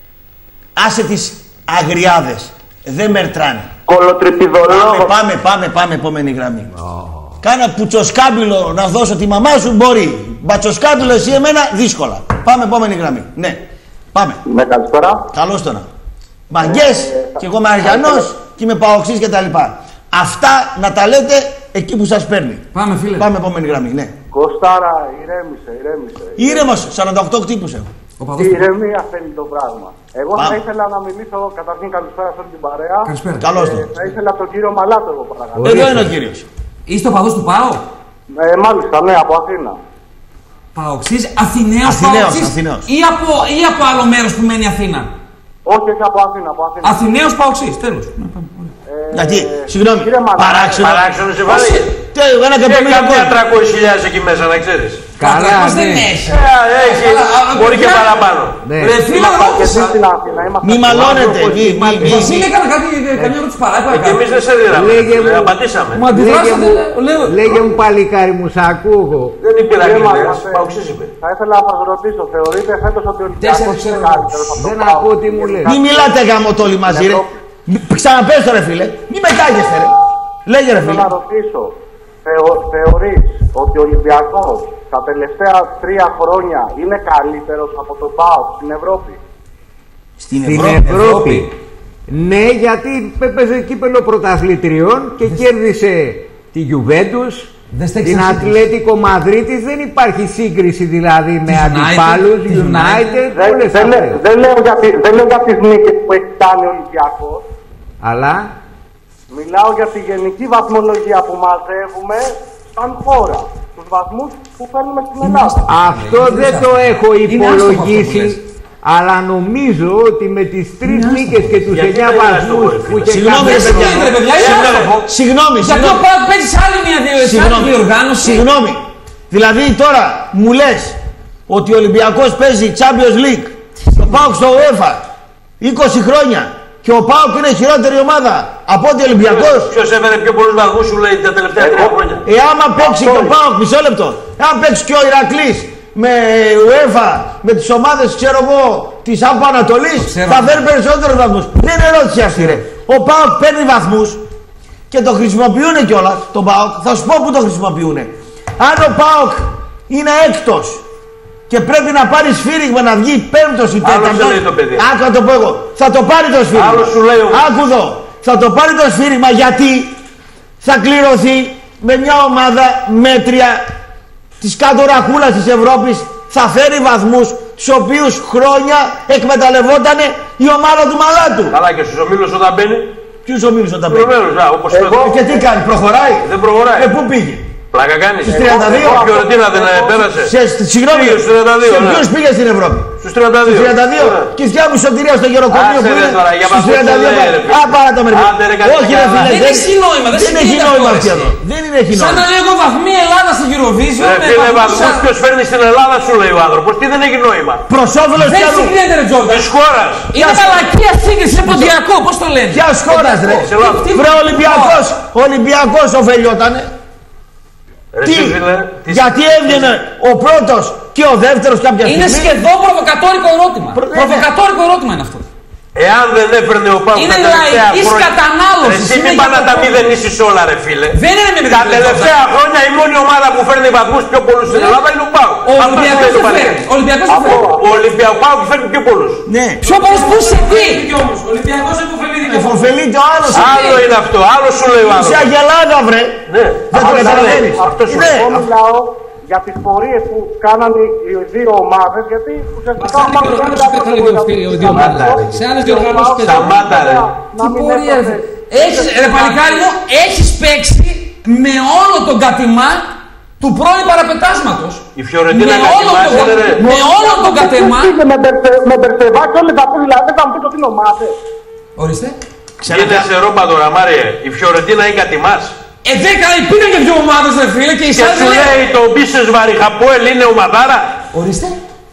Άσε τις αγριάδες. Δεν μετράνε. Κολοτρυπηδολόγο. Πάμε, πάμε, πάμε, πάμε, επόμενη γραμμή. Oh. Κάνα πουτσοσκάμπιλο να δώσω τη μαμά σου μπορεί. Μπατσοσκάμπιλο εσύ εμένα δύσκολα. Πάμε, επόμενη γραμμή. Ναι. Πάμε. Με καλησπέρα. Καλώς τώρα. Μαγκές ε, και εγώ είμαι Αριανός ε, και είμαι Παοξής και τα λοιπά. Αυτά να τα λέτε εκεί που σας παίρνει. Πάμε φίλε. Πάμε επόμενη γραμμή, ναι. Κωστάρα, ηρέμησε, ηρέμησε. Ήρεμος, σαράντα οκτώ κτύπους έχω. Η ηρεμία θέλει το πράγμα. Εγώ Πά. θα ήθελα να μιλήσω καταρχήν καλησπέρα σε όλη την παρέα. Καλησπέρα. Ε, Καλώς το. Θα ήθελα από τον κύριο Μαλάτο, εγώ παρακαλώ. Εδώ είναι ο κύριος. Είστε ο παδός του ΠΑΟ? Ε, μάλιστα, ναι, από Αθήνα. Παοξής, Αθηναίος Παοξής ή από, ή από άλλο μέρος που μένει Αθήνα? Όχι, όχι από Αθήνα, από Αθήνα. Αθηναίος Παοξής, τέλος. Ε, Γιατί, συγγνώμη, παράξενο. Παράξενο σε βάλει. Τι, ένα εκατομμύριο κόσμο. Καμιά τριακόσιες χιλιάδες εκεί μέσα, να ξέρεις. Καλά, δεν έχει. Έχει, μπορεί και παραπάνω. Ρε φίλε, ρώτησα. Μη μαλώνετε, μη, μη, μη. Εσύ έκανα καμιά ερώτηση παράπλακα. Και εμείς δεν σε δίδαμε, απαντήσαμε. Μου αντιδράσατε, λέω. Λέγε μου παλικάρι μου, σ' ακούω. Δεν είπε να γίνει, Παοξής είπε. Θα ήθελα να σας ρωτήσω, θεωρείτε φέτος ότι ο Ολυμπιακός είναι καλύτερος από το Δεν ακούω τι μου λέει. Μη μιλάτε γαμωτόλοι μαζί ρε. Ξαναπες το ρε φίλε. Μη με κάγεστε ρε. Λέγε ρε φίλε. Θέλω να ρωτήσω, θεω, θεωρείς ότι ο Ολυμπιακός τα τελευταία τρία χρόνια είναι καλύτερος από το ΠΑΟΚ στην Ευρώπη? Στην, Στην Ευρώπη. Ευρώπη. Ναι, γιατί έπαιζε κύπελο πρωταθλητριών και κέρδισε τη Γιουβέντους. Την Ατλέτικο Μαδρίτης, δεν υπάρχει σύγκριση δηλαδή με αντιπάλους, United, όλες αυτές. Δεν λέω για τις νίκες που έχει κάνει ο Ολυμπιακός. Αλλά μιλάω για τη γενική βαθμολογία που μαζεύουμε σαν χώρα. Τους βαθμούς που φέρνουμε στην Ελλάδα. Αυτό δεν το έχω υπολογίσει. Αλλά νομίζω ότι με τις τρεις νίκες και τους εννιά βαθμούς που είχε κάνει. Συγγνώμη, για ποιο πράγμα παίζεις άλλη μια διοργάνωση. Συγγνώμη. Δηλαδή τώρα μου λες ότι ο Ολυμπιακός παίζει Champions League και ο ΠΑΟΚ στο UEFA είκοσι χρόνια και ο ΠΑΟΚ είναι χειρότερη ομάδα από ότι ο Ολυμπιακός. Ποιος έφερε πιο πολλούς βαθμούς σου λέει τα τελευταία τρία χρόνια. Ε, άμα παίξει και ο ΠΑΟΚ, μισό λεπτό, άμα παίξει και ο Ηρακλής με UEFA, με τις ομάδες, ξέρω εγώ, της ΑΠΟ Ανατολής, θα φέρει περισσότερους βαθμούς. Δεν είναι ερώτηση αυτή, ρε. Ο ΠΑΟΚ παίρνει βαθμούς και το χρησιμοποιούν κιόλας, τον ΠΑΟΚ. Θα σου πω που το χρησιμοποιούν. Αν ο ΠΑΟΚ είναι έκτος και πρέπει να πάρει σφύριγμα να βγει πέμπτος ή τέταρτος, άκου να το πω εγώ, θα το πάρει το σφύριγμα. Άκου εδώ, θα το πάρει το σφύριγμα γιατί θα κληρωθεί με μια ομάδα μέτρια της κάτω ραχούλας της Ευρώπης, θα φέρει βαθμούς στους οποίους χρόνια εκμεταλλευόταν η ομάδα του Μαλάτου. Καλά, και στους ομίλους όταν μπαίνει. Ποιους ομίλους όταν μπαίνει. Προβέλους, α, όπως εγώ... Και τι κάνει, προχωράει. Δεν προχωράει. Ε, πού πήγε. Πλάκα κάνεις. Στους τριάντα δύο. Ο Φιωρεντίνα δεν πέρασε. Συγγνώμη, στους τριάντα δύο. σε ποιους πήγε στην Ευρώπη. Στους τριάντα δύο. Στους τριάντα δύο. Και θιά μου σωτηρία στο γεροκομείο που είναι στους τριάντα δύο. Α, πάρα το μερικό. Όχι ρε φίλε, δεν έχει νόημα. Δεν έχει νόημα αυτό εδώ. Δεν είναι νόημα. Σαν να λέει εγώ βαθμοί Ελλάδα στην Eurovision. Ρε φίλε, βαθμούς ποιος φέρνει στην Ελλάδα σου λέει ο άνθρωπος. Τι δεν έχει νόημα. Προς όφελος ποιου. Δεν συγκρίνεται ρε Τζόρνταν. Της χώρας. Είναι μαλακία σύγκριση, είναι ποντιακό, πώς το λένε. Ποιας χώρας ρε. Βρε Ολυμπιακός. Ολυμπιακός ωφελιότανε. Τι, τι, γιατί έβγαινε ο πρώτος και ο δεύτερος κάποια στιγμή. Είναι σχεδόν προβοκατόρικο ερώτημα. Προ... Προβοκατόρικο ερώτημα είναι αυτό. Εάν δεν έφερνε ο Πάουκ τα τελευταία χρόνια. Κατανάλωση. Εσύ μην πάνε να τα μηδενίσεις όλα, ρε φίλε. Δεν είναι με τα τελευταία χρόνια η μόνη ομάδα που φέρνει βαθμούς πιο πολλούς στην Ελλάδα είναι ο Πάουκ. Ο Ολυμπιακός δεν φέρνει. Ο Ολυμπιακός φέρνει πιο πολλούς. Ναι. Πιο πολλούς που σε τι. Ο Ολυμπιακός επωφελείται. Επωφελείται ο άλλος. Άλλο είναι αυτό. Άλλο σου λέει ο άλλος. Σε αγελάδα βρε. Δεν το καταλαβαίνεις. Αυτό σου μιλάω. Για τις πορείες που κάνανε οι δύο ομάδες, γιατί ουσιαστικά ο Πάουκ δεν ήταν σε άλλες διοργανώσεις και σταμάτα ρε. Τι πορείες, ρε παλικάρι μου, έχεις παίξει με όλο τον κατημά του πρώην παραπετάσματος. Η Φιωρεντίνα κατημάζεται ρε. Με όλο τον κατημά. Με Μπερσεβά και όλοι τα πούς, δηλαδή δεν θα μου πείτε ότι είναι ομάδες. Ορίστε. Γίνεται σε ρόμπα τώρα Μάριε, η Φιωρεντίνα είναι κατημάς. Ε, δέκα υπήρχαν και δύο ομάδες ρε φίλε και η Και σου λέει το Μπίσες Βαριχαπόελ είναι ομαδάρα. Ορίστε.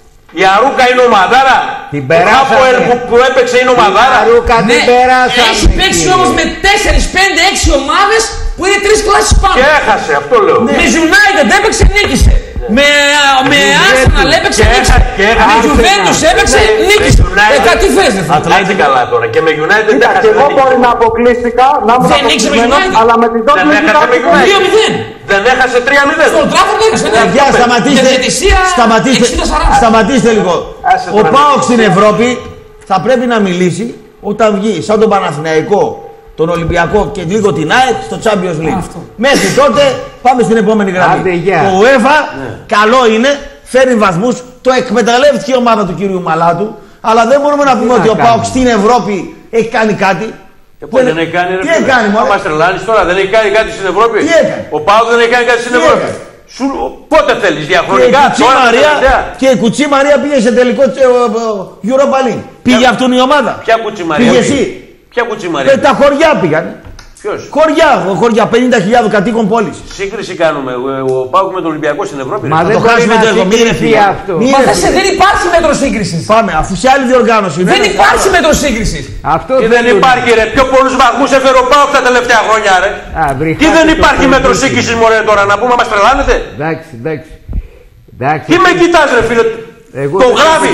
Η Αρούκα είναι ομαδάρα. Την περάσαμε. που, που έπαιξε είναι ομαδάρα. Η Αρούκα την περάσαμε. Έχει παίξει όμως με τέσσερις, πέντε, έξι ομάδες που είναι τρεις κλάσεις πάνω. Και έχασε, αυτό λέω. Με United έπαιξε, νίκησε. Με, με Arsenal έπαιξε, νίκησε. Με Juventus έπαιξε, νίκησε. Ε, κάτι θες δεν θα. Έτσι καλά τώρα. Και με United δεν έχασε. Εγώ μπορεί να αποκλείστηκα, να μου αποκλεισμένος, αλλά με την τότε δύο μηδέν. Δεν έχασε τρία μηδέν. Στον Trafford έχασε. Παιδιά, σταματήστε, σταματήστε, σταματήστε λίγο. Ο ΠΑΟΚ στην Ευρώπη θα πρέπει να μιλήσει όταν βγει σαν τον Παναθηναϊκό, τον Ολυμπιακό και λίγο την ΑΕΚ στο Champions League. Αυτό. Μέχρι τότε πάμε στην επόμενη γραμμή. Το UEFA ναι. Καλό είναι, φέρνει βαθμούς, το εκμεταλλεύτηκε η ομάδα του κύριου Μαλάτου, αλλά δεν μπορούμε να πούμε ότι ο ΠΑΟΚ στην Ευρώπη έχει κάνει κάτι. Δεν, δεν έχει κάνει, ρε, τι έχει κάνει, μα μας τρελάνεις τώρα, δεν έχει κάνει κάτι στην Ευρώπη. Τι έκανε. Ο ΠΑΟΚ δεν έχει κάνει κάτι στην τι Ευρώπη. Σου, πότε θέλεις, διαχρονικά, και τώρα, Μαρία, και η Κουτσί Μαρία πήγε σε τελικό Europa League. Πήγε αυτόν η ομάδα. Ποια Κουτσί Μαρία. Πήγε εσύ. Ποια Κουτσί Μαρία. Ε, τα χωριά πήγαν. Ποιος. Χωριά, χωριά πενήντα χιλιάδες κατοίκων πόλης. Σύγκριση κάνουμε. Ο ΠΑΟΚ με τον Ολυμπιακό στην Ευρώπη. Μα δεν το χάσουμε το έργο. Μην είναι αυτό. Μα δεν υπάρχει μέτρο σύγκρισης. Πάμε, αφού σε άλλη διοργάνωση. Δεν υπάρχει μέτρο σύγκρισης. Αυτό τι δεν υπάρχει, ρε. Πιο πολλούς βαθμούς έφερε ο ΠΑΟΚ τα τελευταία χρόνια, ρε. Α, τι δεν υπάρχει μέτρο σύγκρισης, μωρέ τώρα, να πούμε, μας τρελάνετε. Εντάξει, εντάξει. εντάξει. Τι με κοιτάς, ρε φίλε. Εγώ το γράφει.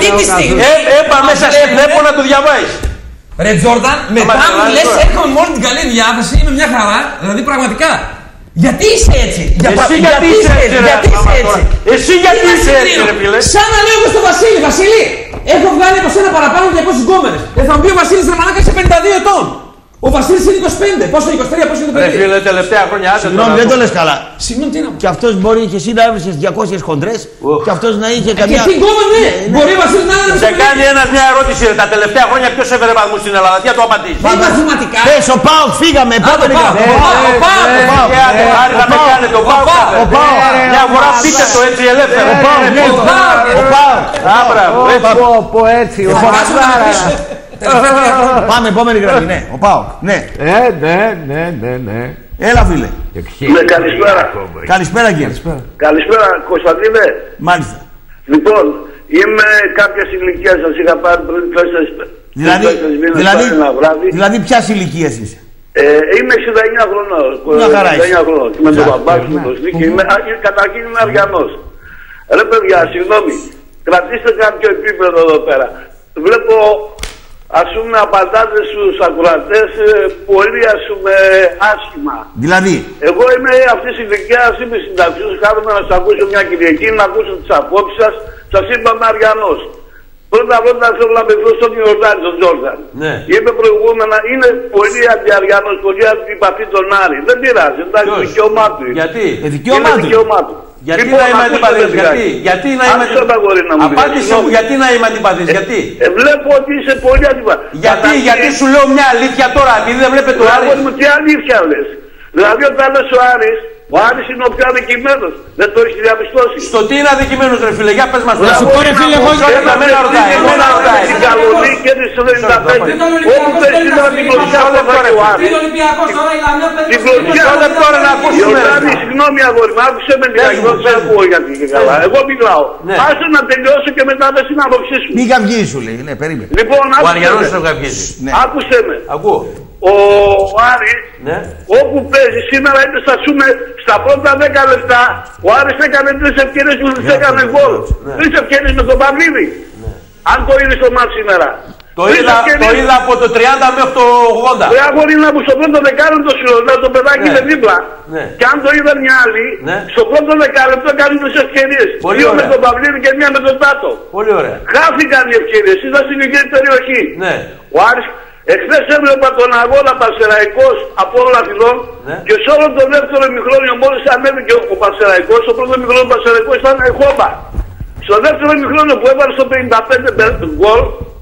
Έπα μέσα στην ΕΠΟ να το διαβάσεις. Ρε Τζόρνταν, μετά μου λες έρχομαι με όλη την καλή διάθεση, είμαι μια χαρά, δηλαδή πραγματικά. Γιατί είσαι έτσι, για εσύ γιατί είσαι έτσι, γιατί είσαι έτσι. Εσύ γιατί είσαι έτσι, ρε φίλε. Σαν να λέω εγώ στο Βασίλη, Βασίλη, έχω βγάλει από σένα παραπάνω διακόσιες γκόμενες. Ε, θα μου πει ο Βασίλης Ραμανάκας σε πενήντα δύο ετών. Ο Βασίλης είναι είκοσι πέντε. Πόσο είκοσι τρία, πόσο είναι το παιδί. Ρε φίλε, τελευταία χρόνια άσε. Συγγνώμη, δεν το λες καλά. Συγγνώμη, τι να πω. Και αυτός μπορεί και εσύ να έβρισκες διακόσιες χοντρές. Και αυτός να είχε καμιά. Και τι γκόμενε, ναι. Μπορεί ο Βασίλης να είναι. Σε κάνει ένας μια ερώτηση. Τα τελευταία χρόνια ποιος έφερε βαθμούς στην Ελλάδα. Τι θα το απαντήσει. Δεν μαθηματικά. Πες ο ΠΑΟΚ, φύγαμε. Επόμενη γραμμή. Ο ΠΑΟΚ. Άρη θα με κάνετε. Ο ΠΑΟΚ. Μια φορά πείτε το έτσι ελεύθερα. Ο ΠΑΟΚ. Ο ΠΑΟΚ. Πω έτσι. Πάμε, επόμενη γραμμή. Ναι, ο ΠΑΟΚ. Ναι. Ε, ναι, ναι, ναι, ναι. Έλα, φίλε. Ναι, καλησπέρα. Καλησπέρα, κύριε. Καλησπέρα, Κωνσταντίνε. Μάλιστα. Λοιπόν, είμαι κάποια ηλικία, σας είχα πάρει πριν τέσσερις Δηλαδή, δηλαδή, δηλαδή ποιας ηλικίας είσαι. Ε, είμαι εξήντα εννιά χρονών. Μια χαρά είσαι. εξήντα εννιά χρονών. Με τον μπαμπά σου, με τον Σνίκη. Καταρχήν είμαι αριανός. Ρε παιδιά, συγγνώμη. Κρατήστε κάποιο επίπεδο εδώ πέρα. Βλέπω, ας πούμε, απαντάτε στους ακροατές πολύ, ας πούμε, άσχημα. Δηλαδή. Εγώ είμαι αυτής της ηλικίας, είμαι συνταξιούς, χάρομαι να σας ακούσω μια Κυριακή, να ακούσω τις απόψεις σας. Σας είπα είμαι αριανός. Πρώτα απ' όλα θέλω να απευθυνθώ στον Ιορδάνη, τον Τζόρνταν. Ναι. Είπε προηγούμενα, είναι πολύ αντιαριανός, πολύ αντιπαθή τον Άρη. Δεν πειράζει, εντάξει, Ποιος? δικαίωμά του. Γιατί? Ε, δικαίωμά του. δικαίωμά του. Γιατί λοιπόν, να είμαι αντιπαθής, γιατί, γιατί να είμαι αντιπαθής. Απάντησε μου, γιατί να είμαι αντιπαθής, γιατί. Ε, βλέπω ότι είσαι πολύ αντιπαθής. Γιατί, γιατί σου λέω μια αλήθεια τώρα, επειδή δεν βλέπετε το Άρη. μου, τι αλήθεια λες. Δηλαδή όταν λες ο Άρης, ο Άρης είναι ο πιο αδικημένος. Δεν το έχεις διαπιστώσει. Στο τι είναι αδικημένος ρε φίλε, για πες μας τώρα. Να σου πω ρε φίλε, εγώ Εμένα ρωτάει, εμένα ρωτάει. Στην Καλονή και τη εβδομήντα πέντε. Όπου πες σήμερα την κλωσιά θα πάει ο Άρης. Είναι Ολυμπιακός τώρα, η Λαμία παίζει. Την κλωσιά θα τώρα να ακούσουμε. Ιωδάνη, συγγνώμη αγόρι μου, άκουσε με λιγάκι, δεν ξέρω πω γιατί και καλά. Εγώ μιλάω. Άσε να τελειώσω και μετά με την άποψή σου. Μη καυγή σου λέει, ναι, περίμενε. Λοιπόν, Ο Αριανός δεν καυγίζει. άκουσε με. Ακούω. Ο Άρης, ναι. όπου παίζει σήμερα, είτε στα σούμε στα πρώτα δέκα λεπτά, ο Άρης έκανε τρεις ευκαιρίες που δεν έκανε γκολ. Τρεις ευκαιρίες με τον Παυλίδη. Ναι. Αν το είδε στο μάτς σήμερα. Το είδα, το είδα από το τριάντα μέχρι το ογδόντα. Δεν αγόρι να μου στο πρώτο δεκάλεπτο συλλογικά το παιδάκι είναι δίπλα. Ναι. Και αν το είδαν οι άλλοι, ναι. στο πρώτο δεκάλεπτο κάνουν τις ευκαιρίες. Δύο με τον Παυλίδη και μία με τον Τάτο. Πολύ ωραία. Χάθηκαν οι ευκαιρίες, ήταν στην ίδια περιοχή. Ναι. Ο Άρης, εχθές έβλεπα τον αγώνα Παρσεραϊκός από όλα Αθηνών, ναι. και σε όλο το δεύτερο ημιχρόνιο μόλις ανέβηκε ο Παρσεραϊκός, στο πρώτο ημιχρόνιο ο Παρσεραϊκός ήταν χόμπα. Στο δεύτερο ημιχρόνιο που έβαλε στο πενήντα πέντε γκολ,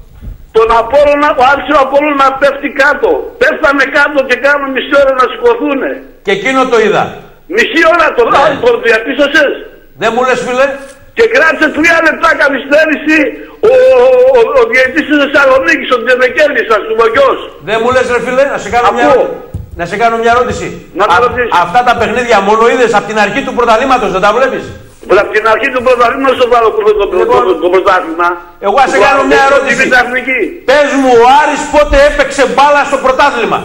τον Απόλλωνα, ο Άρης ο Απόλλωνα πέφτει κάτω. Πέφτανε κάτω και κάνουν μισή ώρα να σηκωθούν. Και εκείνο το είδα. Μισή ώρα το, ναι. το διαπίστωσες. Δεν μου λες φίλε. Και κράτησε τρία λεπτά καθυστέρηση ο, ο, ο διαιτητής της Θεσσαλονίκης, ο Τζεβεκέλης, ας πούμε, ο γιος. Δεν μου λες ρε φίλε, να σε κάνω μια, να σε κάνω μια ερώτηση. Να Α, αυτά τα παιχνίδια μόνο είδες από την αρχή του πρωταθλήματος, δεν τα βλέπεις. Από την αρχή του πρωταθλήματος το βάλω το πρωτάθλημα. Εγώ θα σε κάνω μια ερώτηση. Πες μου, ο Άρης πότε έπαιξε μπάλα στο πρωτάθλημα.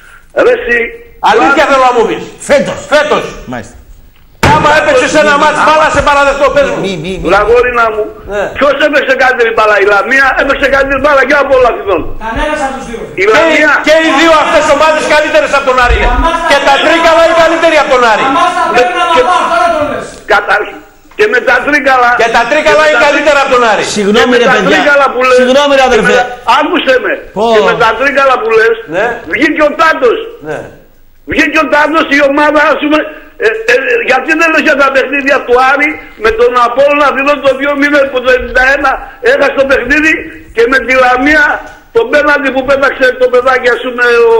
Ρε εσύ. Αλήθεια θέλω να μου πεις. Φέτος. Φέτος. Μάλιστα. Άμα έπαιξε σε ένα μάτς μπάλα σε παραδεχτώ, πες μου. Λαγόρινα μου. Ποιος έπαιξε καλύτερη μπάλα, η Λαμία έπαιξε καλύτερη μπάλα και από όλα αυτόν. Κανένας από τους δύο. Η Λαμία. Και οι δύο αυτές ομάδες καλύτερες από τον Άρη. Και τα Τρίκαλα οι καλύτεροι από τον Άρη. Καταρχήν. Και με τα Τρίκαλα. Και τα Τρίκαλα είναι καλύτερα από τον Άρη. Συγγνώμη ρε παιδιά. Συγγνώμη ρε αδερφέ. Άκουσε με. Και με τα Τρίκαλα που λες, βγήκε ο Τάτος. Βγήκε ο Τάτος η ομάδα, ας πούμε. Ε, ε, γιατί δεν λες για τα παιχνίδια του Άρη με τον Απόλλωνα δηλώνει το δύο μηδέν που το ενενήντα ένα έχασε το παιχνίδι και με τη Λαμία τον πέναντι που πέταξε το παιδάκι, ας πούμε, ο...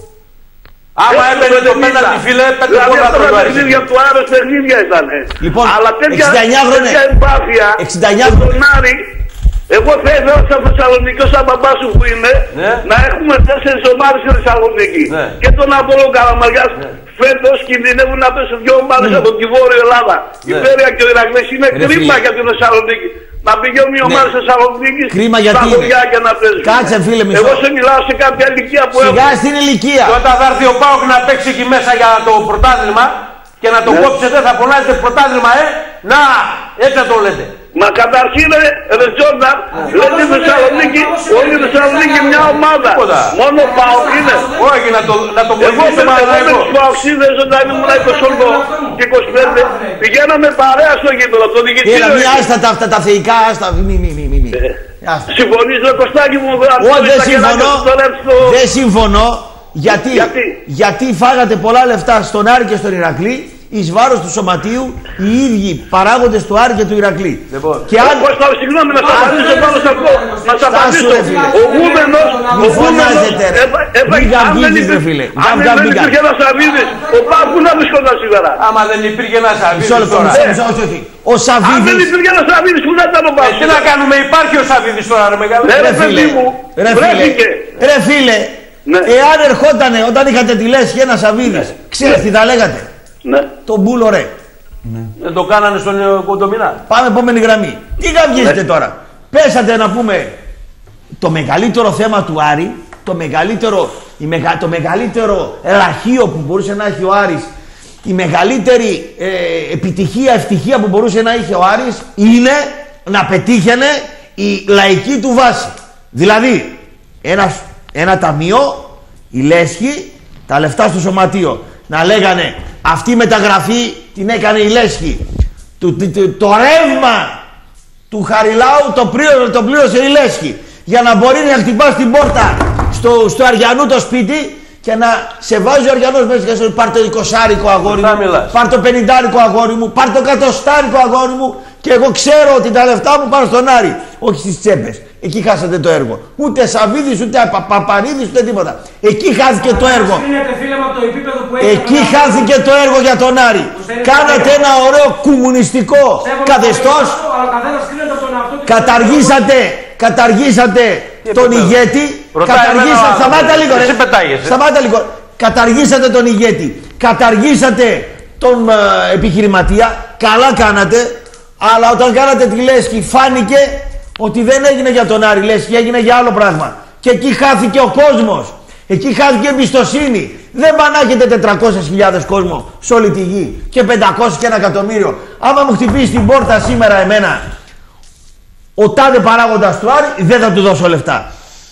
Άμα έπαιρνε το πέναντι φίλε, πέντε πολλά χρόνια. Τα παιχνίδια του Άρη παιχνίδια ήταν. Λοιπόν, αλλά τέτοια, εξήντα εννιά χρόνια. τέτοια εμπάθεια με τον Άρη, εγώ θα ήθελα σαν Θεσσαλονίκη, σαν μπαμπά σου που είναι, ναι. να έχουμε τέσσερις ομάδες στη Θεσσαλονίκη. Ναι. Και τον Απόλλωνα Καραμαριάς. Ναι. Φέτος κινδυνεύουν να πέσουν δύο ομάδες mm. από τη Βόρεια Ελλάδα. Ναι. Η Πέρια και ο Ηρακλής. Είναι Ρε κρίμα φίλε. για την Θεσσαλονίκη. Να πηγαίνουν οι ομάδες της Θεσσαλονίκης στα χωριά και να παίζουν. Κάτσε φίλε μισό. Εγώ σε μιλάω σε κάποια ηλικία που έχω. Σιγά στην ηλικία. Και όταν θα έρθει ο ΠΑΟΚ να παίξει εκεί μέσα για το πρωτάθλημα και να το ναι. κόψετε θα φωνάζετε πρωτάθλημα, ε. Να, έτσι να το λέτε. Μα καταρχήν ρε Τζόρνταν, λέτε η Θεσσαλονίκη, όλη η Θεσσαλονίκη μια ομάδα. Μόνο ΠΑΟΚ είναι. Όχι, να το, να το βοηθήσουμε παραδείγμα. Εγώ με τους ΠΑΟΚσίδες όταν ήμουν είκοσι οκτώ και είκοσι πέντε πηγαίναμε παρέα στο γήπεδο, το διοικητήριο. Έλα, μη άστα τα, τα, τα θεϊκά, άστα, μη, μη, μη, μη. Συμφωνείς με Κωστάκη μου? Δεν συμφωνώ. Δεν συμφωνώ. Γιατί, γιατί? γιατί φάγατε πολλά λεφτά στον Άρη και στον Ηρακλή εις βάρος του Σωματείου οι ίδιοι παράγοντες του Άρη και του Ηρακλή. Λοιπόν, και αν... Κώστα, συγγνώμη να σας απαντήσω πάνω σε αυτό. Να σας απαντήσω. Ο Γούμενος, ο Γούμενος, αν δεν υπήρχε ένας Σαββίδης, ο Πάου πού να βρισκόταν σήμερα? Άμα δεν υπήρχε ένας Σαββίδης τώρα. Ο Σαββίδης... Αν δεν υπήρχε ένας Σαββίδης, πού θα ήταν ο Πάου? Τι να κάνουμε, υπάρχει ο Σαββίδης τώρα, ρε μεγάλο. Ρε παιδί μου, βρέθηκε. Ρε φίλε, εάν ερχότανε όταν είχατε τη λέσχη ένα Σαββίδης, ξέρεις τι θα λέγατε? Ναι. Τον Μπούλο ρε. Ναι. Δεν το κάνανε στον Κοντομινά. Πάμε επόμενη γραμμή. Τι γαυγίζετε ναι. τώρα? Πέσατε να πούμε το μεγαλύτερο θέμα του Άρη, το μεγαλύτερο, η μεγα, το μεγαλύτερο ελαχείο που μπορούσε να έχει ο Άρης, η μεγαλύτερη ε, επιτυχία, ευτυχία που μπορούσε να έχει ο Άρης είναι να πετύχαινε η λαϊκή του βάση. Δηλαδή ένα, ένα ταμείο, η λέσχη, τα λεφτά στο σωματείο. Να λέγανε αυτή η μεταγραφή την έκανε η λέσχη. Το, το, το, το ρεύμα του Χαριλάου το, πλήρω, το πλήρωσε η λέσχη. Για να μπορεί να χτυπά την πόρτα στο, στο Αριανού το σπίτι και να σε βάζει ο Αριανός μέσα και να πάρ' το εικοσάρικο αγόρι μου, πάρ' το πενηντάρικο αγόρι μου, πάρ' το κατοστάρικο αγόρι μου και εγώ ξέρω ότι τα λεφτά μου πάνε στον Άρη, όχι στις τσέπες. Εκεί χάσατε το έργο. Ούτε Σαββίδης, ούτε Παπαρίδης, ούτε τίποτα. Εκεί χάθηκε το έργο. Εκεί χάθηκε το έργο για τον Άρη. Κάνατε ένα ωραίο κομμουνιστικό καθεστώς. Καταργήσατε, καταργήσατε τον ηγέτη. Καταργήσατε. Σταμάτα λίγο, ρε. Σταμάτα λίγο. Καταργήσατε τον ηγέτη. Καταργήσατε τον uh, επιχειρηματία. Καλά κάνατε. Αλλά όταν κάνατε τη λέσχη φάνηκε ότι δεν έγινε για τον Άρη λέσχη, έγινε για άλλο πράγμα. Και εκεί χάθηκε ο κόσμος. Εκεί χάθηκε εμπιστοσύνη. Δεν πανάγεται τετρακόσιες χιλιάδες κόσμο σε όλη τη γη και πεντακόσιες και ένα εκατομμύριο. Άμα μου χτυπήσει την πόρτα σήμερα εμένα ο τάδε παράγοντας του Άρη, δεν θα του δώσω λεφτά.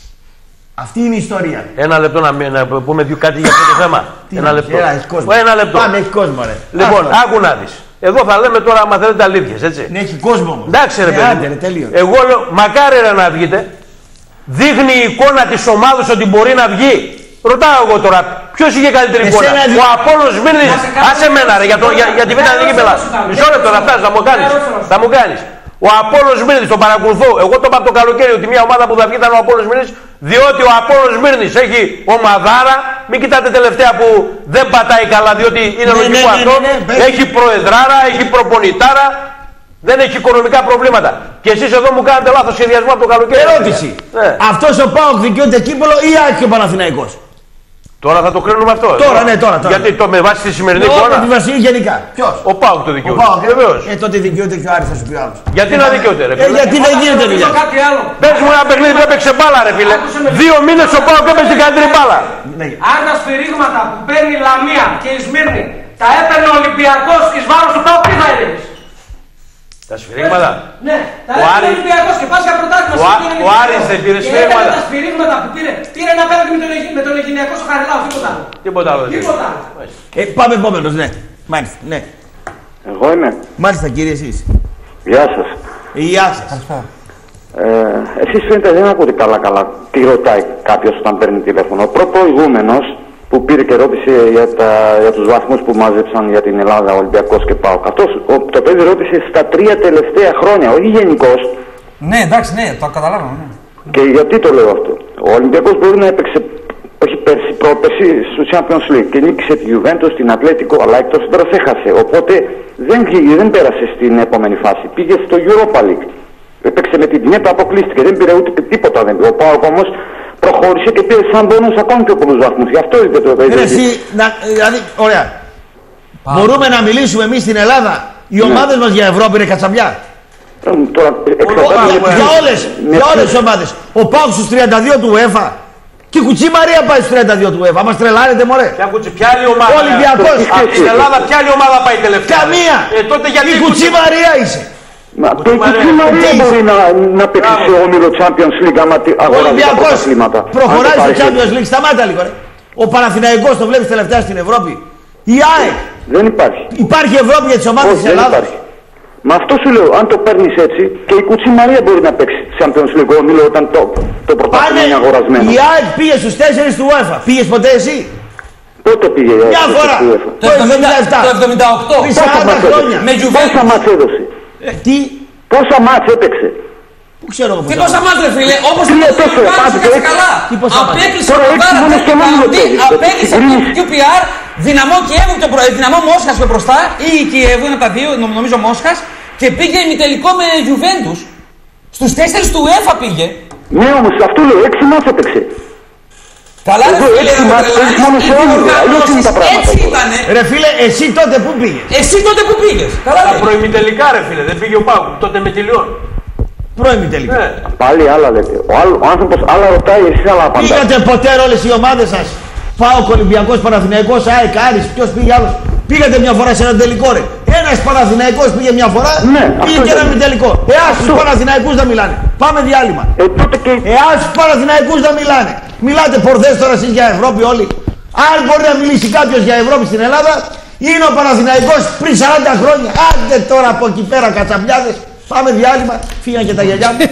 Αυτή είναι η ιστορία. Ένα λεπτό να, να πούμε δύο κάτι για αυτό το θέμα. Τι ένα λεπτό. Έλα, έχει κόσμο. Ένα λεπτό. Πάμε, έχει κόσμο, ρε. Λοιπόν, άκου να δεις. Εδώ θα λέμε τώρα, άμα θέλετε, αλήθειες, έτσι. Ναι, έχει κόσμο όμως. Εντάξει, ρε παιδί. Ναι, εγώ λέω, μακάρι ρε να βγείτε. Δείχνει η εικόνα της ομάδας ότι μπορεί να βγει. Ρωτάω εγώ τώρα, ποιος είχε καλύτερη εικόνα? Ο Απόλλωνος Σμύρνης. Άσε μένα, ρε, για, το, για, για τη Β' Εθνική Πελάς. Μισό λεπτό να φτάσεις, θα μου κάνεις. Θα μου κάνεις. Ο Απόλλωνος Σμύρνης, τον παρακολουθώ. Εγώ το είπα το καλοκαίρι ότι μια ομάδα που θα βγει ήταν ο Απόλλωνος Σμύρνης, διότι ο Απόλλωνος Σμύρνης έχει ομαδάρα. Μην κοιτάτε τελευταία που δεν πατάει καλά, διότι είναι ναι, λογικό ναι, ναι, αυτό. Ναι, ναι, ναι, έχει προεδράρα, έχει προπονητάρα. Δεν έχει οικονομικά προβλήματα. Και εσείς εδώ μου κάνετε λάθος σχεδιασμό από το καλοκαίρι. Ερώτηση. Ναι. Αυτός ο ΠΑΟΚ δικαιούται κύπελλο ή Άκη ο Παναθηναϊκός? Τώρα θα το κρίνουμε αυτό. Τώρα, ναι, τώρα. τώρα. Γιατί το με βάση τη σημερινή εικόνα. Με τη βάση γενικά. Ποιος? Ο ΠΑΟΚ το δικαιούται. Ο ΠΑΟΚ, βεβαίως. Ε, τότε δικαιούται και ο Άρης, θα σου πει άλλος. Γιατί να δικαιούται, ρε φίλε? Ε, γιατί δεν γίνεται δουλειά. Πες μου ένα παιχνίδι που έπαιξε μπάλα, ρε φίλε. Δύο μήνες ο ΠΑΟΚ έπαιξε την καλύτερη μπάλα. Αν τα σφυρίγματα που παίρνει η Λαμία και η Σμύρνη τα έπαιρνε ο Ολυμπιακός εις βάρος του ΠΑΟΚ, τι θα έλεγες? Τα σφυρίγματα. Ναι, τα έπαιρνε ο Ολυμπιακός και πας για πρωτάθλημα. Ο Άρης δεν πήρε σφυρίγματα. Τα σφυρίγματα που πήρε, πήρε να πέρασε με τον Αιγυπτιακό στο Χαριλάου, τίποτα άλλο. Τίποτα άλλο. Τίποτα άλλο. Ε, πάμε επόμενος, ναι. Μάλιστα, ναι. Εγώ είμαι. Μάλιστα, κύριε, εσείς. Γεια σας. Γεια σας. Ε, εσείς φαίνεται δεν ακούτε καλά-καλά τι ρωτάει κάποιος όταν παίρνει τηλέφωνο. Ο προπροηγούμενος που πήρε και ρώτησε για, τα, για τους βαθμούς που μάζεψαν για την Ελλάδα, ο Ολυμπιακός και ΠΑΟΚ. Αυτός το παιδί ρώτησε στα τρία τελευταία χρόνια, όχι γενικώς. Ναι, εντάξει, ναι, το καταλάβαμε. Ναι. Και γιατί το λέω αυτό? Ο Ολυμπιακός μπορεί να έπαιξε, όχι πέρσι, πρόπερσι στο Champions League και νίκησε τη Juventus, την Ατλέτικο, αλλά εκτός τώρα έχασε. Οπότε δεν, δεν πέρασε στην επόμενη φάση. Πήγε στο Europa League. Έπαιξε με την Νιέτα, αποκλείστηκε. Δεν πήρε ούτε τίποτα. Δεν πήρε. Ο ΠΑΟΚ όμως προχώρησε και πήρε σαν μπόνους ακόμη πιο πολλούς βαθμούς. Γι' αυτό είπε το παιδί. Εσύ, να, δηλαδή, ωραία. Πάμε. Μπορούμε να μιλήσουμε εμείς στην Ελλάδα. Οι ναι. ομάδες μας για Ευρώπη είναι κατσαμπιά. Ε, τώρα, για όλες, ναι, για όλες τις ομάδες. Ο ΠΑΟΚ στους τριάντα δύο του UEFA. Και η Κουτσή Μαρία πάει στους τριάντα δύο του UEFA. Μας τρελάρετε, μωρέ. Ποια κουτσί, ποια άλλη ομάδα? Ο Ολυμπιακός. Στην Ελλάδα ποια άλλη ομάδα πάει τελευταία? Καμία. Ε, τότε γιατί η Κουτσή Μαρία είσαι. Μα το Κουτσή Μαρία μπορεί να, να παίξει σε όμιλο Champions League άμα αγοράζει τα πρωταθλήματα. Προχωράει στο Champions League. Σταμάτα λίγο, ρε. Ο Παναθηναϊκός το βλέπεις τελευταία στην Ευρώπη. Η ΑΕΚ. Δεν υπάρχει. Υπάρχει Ευρώπη για τις ομάδες της Ελλάδας? Μα αυτό σου λέω, αν το παίρνει έτσι και η Κουτσή Μαρία μπορεί να παίξει τη Champions League όμιλο όταν το, το πρωτάθλημα είναι αγορασμένο. Η ΑΕΚ πήγε στους τέσσερις του UEFA. Πήγες ποτέ εσύ? Πότε πήγε η ΑΕΚ? Μια φορά. Το εβδομήντα οκτώ. Πριν σαράντα χρόνια. Με Juventus. Πόσα μάτς έδωσε? Ε, τι? Πόσα μάτς έπαιξε? Πού ξέρω εγώ. Τι πόσα μάτς ρε φίλε, όπως το έπαιξε καλά. Απέκλεισε ο Παπαδάρας, απέκλεισε το κιου πι αρ, Δυναμό Κιέβου, Δυναμό Μόσχας πιο μπροστά, ή η Κιέβου, είναι τα δύο, νομίζω Μόσχας, και πήγε ημιτελικό με Juventus. Στους τέσσερις του UEFA πήγε. Ναι όμως, αυτό λέω, έξι μάτς έπαιξε. Καλά ρε φίλε, έτσι ήτανε. Ρε φίλε, εσύ τότε πού πήγες? Εσύ τότε πού πήγες? Καλά προημιτελικά ρε φίλε, δεν πήγε ο Πάου, τότε με τελειών. Προημιτελικά. Ναι. Πάλι άλλα λέτε. Ο, άλλο, ο άνθρωπος άλλα ρωτάει, εσείς άλλα απαντάτε. Πήγατε ποτέ όλες οι ομάδες σας? ΠΑΟΚ, Ολυμπιακός, Παναθηναϊκός, ΑΕΚ, Άρης, ποιος πήγε άλλος? Πήγατε μια φορά σε ένα τελικό ρε? Ένας Παναθηναϊκός πήγε μια φορά, ναι, πήγε και ένα μη τελικό. Εάν στους Παναθηναϊκούς δεν μιλάνε. Πάμε διάλειμμα. Ε, τότε και... Εάν στους Παναθηναϊκούς δεν μιλάνε. Μιλάτε πορδές τώρα εσείς για Ευρώπη όλοι. Αν μπορεί να μιλήσει κάποιος για Ευρώπη στην Ελλάδα, είναι ο Παναθηναϊκός πριν σαράντα χρόνια. Άντε τώρα από εκεί πέρα κατσαμπιάδες. Πάμε διάλειμμα. Φύγαν και τα γυαλιά μου.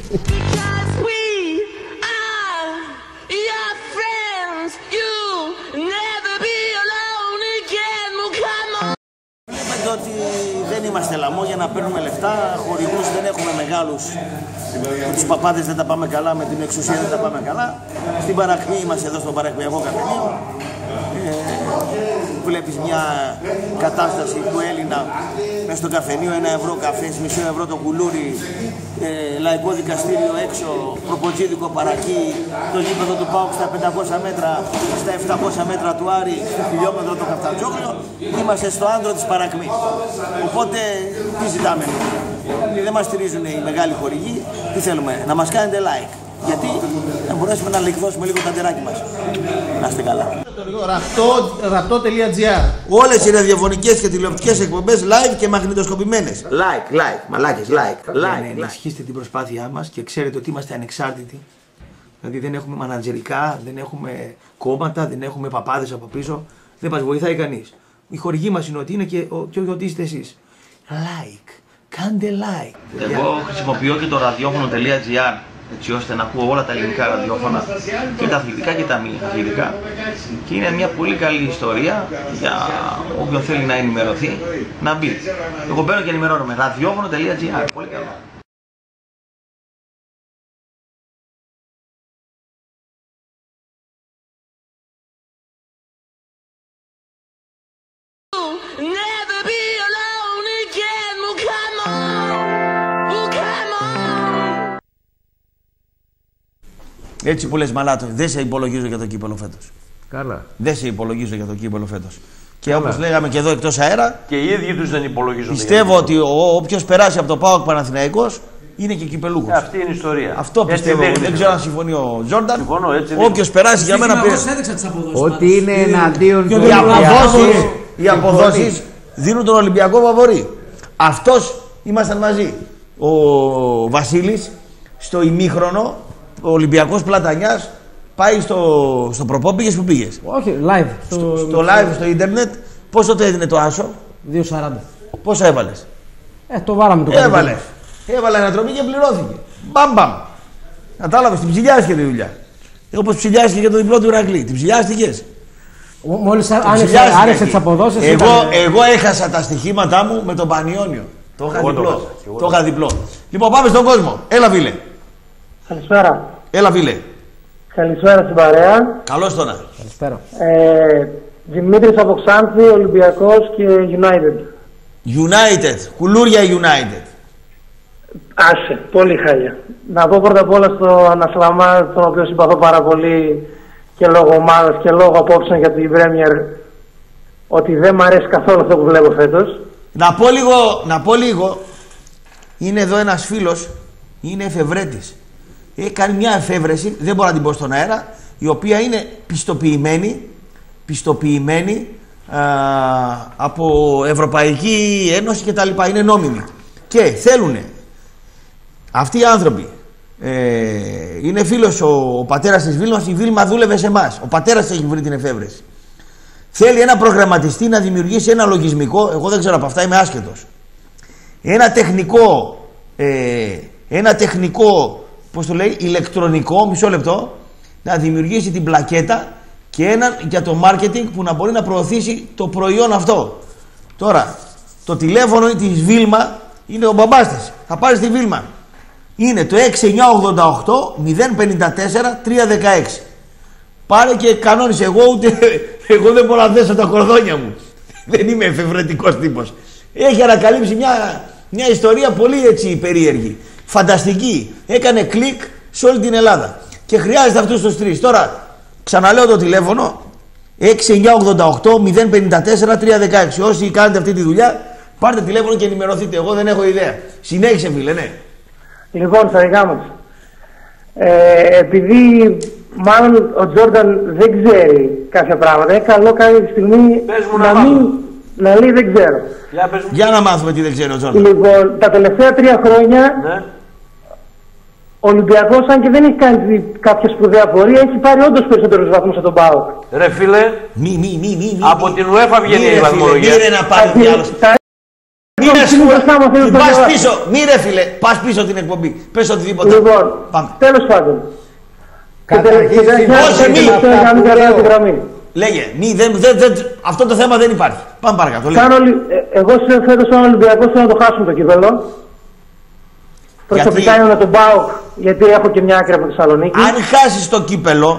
Ότι δεν είμαστε λαμό για να παίρνουμε λεφτά, χορηγούς δεν έχουμε μεγάλους, με τους παπάδες δεν τα πάμε καλά, με την εξουσία δεν τα πάμε καλά. Στην παρακμή είμαστε εδώ στο παρακμιακό καφενείο. Ε, βλέπεις μια κατάσταση του Έλληνα μες στο καφενείο, ένα ευρώ καφές, μισό ευρώ το κουλούρι, ε, λαϊκό δικαστήριο έξω, προποτζίδικο παρακή, το γήπεδο του ΠΑΟΚ στα πεντακόσια μέτρα, στα επτακόσια μέτρα του Άρη, στο χιλιόμετρο το Καφτατζόγλιο, είμαστε στο άντρο της παρακμής. Οπότε τι ζητάμε? Δεν μας στηρίζουν οι μεγάλοι χορηγοί, τι θέλουμε? Να μας κάνετε like. Γιατί να μπορέσουμε να λεκδώσουμε λίγο τα ντεράκι μας. Να είστε καλά. ραπτό τελεία τζι άρ. Όλες οι ραδιοφωνικές και τηλεοπτικές εκπομπές live και μαγνητοσκοπημένες. Like, like, μαλάκες, like. like. Ενισχύστε την προσπάθειά μας και ξέρετε ότι είμαστε ανεξάρτητοι. Δηλαδή δεν έχουμε μανατζερικά, δεν έχουμε κόμματα, δεν έχουμε παπάδες από πίσω. Δεν μας βοηθάει κανείς. Η χορηγή μας είναι ότι είναι και, ο, και ότι είστε εσείς. Like. Κάντε like. Εγώ χρησιμοποιώ και το ραδιόφωνο τελεία τζι άρ. Έτσι ώστε να ακούω όλα τα ελληνικά ραδιόφωνα και τα αθλητικά και τα μη αθλητικά. Και είναι μια πολύ καλή ιστορία για όποιον θέλει να ενημερωθεί να μπει. Εγώ μπαίνω και ενημερώνομαι. ραδιόφωνο τελεία τζι άρ. Πολύ καλό. Έτσι που λες μαλάτο, δεν σε υπολογίζω για το κύπελο φέτος. Καλά. Δεν σε υπολογίζω για το κύπελο φέτος. Και όπως λέγαμε και εδώ εκτός αέρα, και οι ίδιοι τους δεν υπολογίζουν. Πιστεύω ότι όποιος περάσει από το ΠΑΟΚ Παναθηναϊκός είναι και κυπελούχος. Ε, αυτή είναι η ιστορία. Αυτό πιστεύω. Δεν, δεν ξέρω αν συμφωνεί ο Τζόρνταν. Συμφωνώ, έτσι. Όποιος περάσει για μένα πήρε. Ότι είναι εναντίον του. Οι αποδόσεις δίνουν τον Ολυμπιακό φαβορί. Αυτός ήμασταν μαζί. Ο Βασίλης στο ημίχρονο. Ο Ολυμπιακός Πλατανιάς πάει στο, στο προπό, πήγες που πήγες? Όχι, live. Στο, στο, στο live, στο ίντερνετ. Πόσο το έδινε το άσο? δύο σαράντα. Πόσο έβαλες? Ε, το βάλαμε το Έβαλες. Έβαλε ανατροπή και πληρώθηκε. Μπαμ μπαμ. Κατάλαβες, την ψηλιάστηκε τη δουλειά. Όπως ψηλιάστηκε και το διπλό του Ηρακλή. Την ψηλιάστηκες? Μόλις άρεσε τις αποδόσεις. Εγώ, ήταν... εγώ έχασα τα στοιχήματά μου με τον Πανιόνιο. Το είχα διπλό. Το είχα διπλό. Λοιπόν, πάμε στον κόσμο. Έλα, φίλε. Καλησπέρα. Έλα, φίλε. Καλησπέρα στην παρέα. Καλώς τώρα. Καλησπέρα. Ε, Δημήτρης από Ξάνθη, Ολυμπιακός και United. United. Κουλούρια United. Άσε. Πολύ χάλια. Να πω πρώτα απ' όλα στον Ανασλαμά, τον οποίο συμπαθώ πάρα πολύ και λόγω ομάδας και λόγω απόψεων για την Premier, ότι δεν μ' αρέσει καθόλου αυτό που βλέπω φέτος. Να πω λίγο, να πω λίγο. Είναι εδώ ένας φίλος, είναι εφευρέτης. Έχει κάνει μια εφεύρεση, δεν μπορώ να την πω στον αέρα, η οποία είναι πιστοποιημένη, πιστοποιημένη α, από Ευρωπαϊκή Ένωση και τα λοιπά, είναι νόμιμη. Και θέλουν αυτοί οι άνθρωποι, ε, είναι φίλος ο, ο πατέρας της Βίλμας, η Βίλμα δούλευε σε εμάς, ο πατέρας έχει βρει την εφεύρεση. Θέλει ένα προγραμματιστή να δημιουργήσει ένα λογισμικό, εγώ δεν ξέρω από αυτά, είμαι άσχετος. ένα τεχνικό, ε, ένα τεχνικό, πώς το λέει, ηλεκτρονικό, μισό λεπτό, να δημιουργήσει την πλακέτα και έναν για το marketing που να μπορεί να προωθήσει το προϊόν αυτό. Τώρα, το τηλέφωνο της Βίλμα είναι ο μπαμπάς της. Θα πάρεις τη Βίλμα. Είναι το έξι εννιά ογδόντα οκτώ μηδέν πενήντα τέσσερα τρία δεκαέξι. Πάρε και κανόνισε. Εγώ ούτε εγώ δεν μπορώ να δέσω τα κορδόνια μου. Δεν είμαι εφευρετικός τύπος. Έχει ανακαλύψει μια, μια ιστορία πολύ έτσι περίεργη. Φανταστική. Έκανε κλικ σε όλη την Ελλάδα. Και χρειάζεται αυτούς τους τρεις. Τώρα, ξαναλέω το τηλέφωνο έξι εννιά ογδόντα οκτώ μηδέν πενήντα τέσσερα τρία δεκαέξι. Όσοι κάνετε αυτή τη δουλειά, πάρτε τηλέφωνο και ενημερωθείτε. Εγώ δεν έχω ιδέα. Συνέχισε, φίλε, ναι. Λοιπόν, θα ρηγάμω. Ε, επειδή μάλλον ο Τζόρνταν δεν ξέρει κάποια πράγματα, είναι καλό κάποια στιγμή να, να μην να λέει δεν ξέρω. Για, Για να μάθουμε τι δεν ξέρει ο Τζόρνταν. Λοιπόν, τα τελευταία τρία χρόνια ναι. ο Ολυμπιακός, αν και δεν έχει κάνει κάποια σπουδαία πορεία, έχει πάρει όντως περισσότερους βαθμούς από τον ΠΑΟΚ. Ρε φίλε, μη, μη, μη, μη, από την UEFA βγαίνει η βαθμολογία. Μη ρε να πάρει διάλογο. Μη ρε σκούρα, πας πίσω, μη ρε φίλε, πας πίσω την εκπομπή. Πες οτιδήποτε. Λοιπόν, τέλος πάντων. Όχι, μη. Λέγε, μη, δεν, δεν, δεν, αυτό το θέμα δεν υπάρχει. Πάμε παρακάτω. Εγώ φέτος σαν Ολυμπιακός θέλω να το χάσουμε το κύπελλο. Προσωπικά είναι με τον ΠΑΟΚ, γιατί έχω και μια άκρη από τη Θεσσαλονίκη. Αν χάσεις το κύπελλο,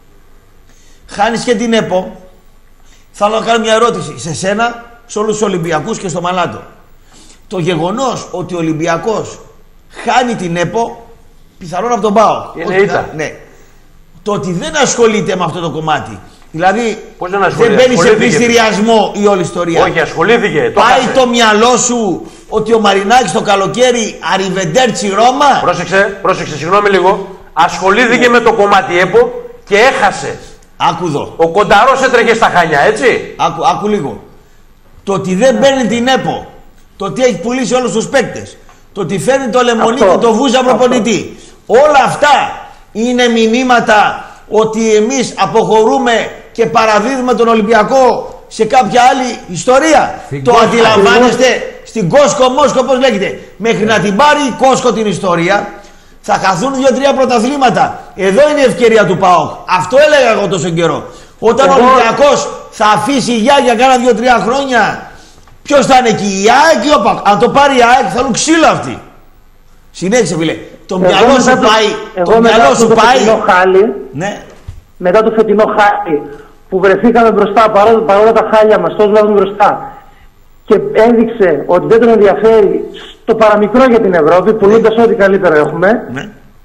χάνεις και την ΕΠΟ. Θέλω να κάνω μια ερώτηση σε σένα, σε όλους τους Ολυμπιακούς και στο Μαλάτο. Το γεγονός ότι ο Ολυμπιακός χάνει την ΕΠΟ, πιθανόν από τον ΠΑΟΚ. Είναι ήττα. Ναι. Το ότι δεν ασχολείται με αυτό το κομμάτι. Δηλαδή δεν, δεν μπαίνει σε πληστηριασμό η όλη ιστορία. Όχι, ασχολήθηκε. Το Πάει χάσε. το μυαλό σου ότι ο Μαρινάκης το καλοκαίρι αριβεντέρτσι Ρώμα. Πρόσεξε, πρόσεξε, συγγνώμη λίγο. Ασχολήθηκε με το κομμάτι ΕΠΟ και έχασε. Άκου εδώ. Ο Κονταρός έτρεχε στα Χανιά, έτσι. Άκου, άκου λίγο. Το ότι δεν παίρνει την ΕΠΟ, το ότι έχει πουλήσει όλους τους παίκτες, το ότι φέρνει το Λεμονί και το Βούζα προπονητή, όλα αυτά είναι μηνύματα ότι εμείς αποχωρούμε και παραδίδουμε τον Ολυμπιακό σε κάποια άλλη ιστορία. Στην το Κόσκο, αντιλαμβάνεστε στην Κόσκο Μόσκο, πώς λέγεται. Μέχρι να την πάρει η Κόσκο την ιστορία, θα χαθούν δύο-τρία πρωταθλήματα. Εδώ είναι η ευκαιρία του ΠΑΟΚ. Αυτό έλεγα εγώ τόσο καιρό. Όταν εγώ... ο Ολυμπιακός θα αφήσει γεια για κάνα δύο-τρία χρόνια, ποιος θα είναι εκεί, η ΑΕΚ ή ο ΠΑΟΚ. Αν το πάρει η ΑΕΚ, θα είναι ξύλο αυτή. Συνέχισε, φίλε. Το εγώ μυαλό σου πάει. Εγώ το μυαλό σου το πάει. Χάλι, ναι. Μετά το φετινό χάλι που βρεθήκαμε μπροστά, παρόλα, παρόλα τα χάλια μας, τόσο βάζουμε μπροστά, και έδειξε ότι δεν τον ενδιαφέρει στο παραμικρό για την Ευρώπη, πουλώντας ό,τι καλύτερο έχουμε. Ναι.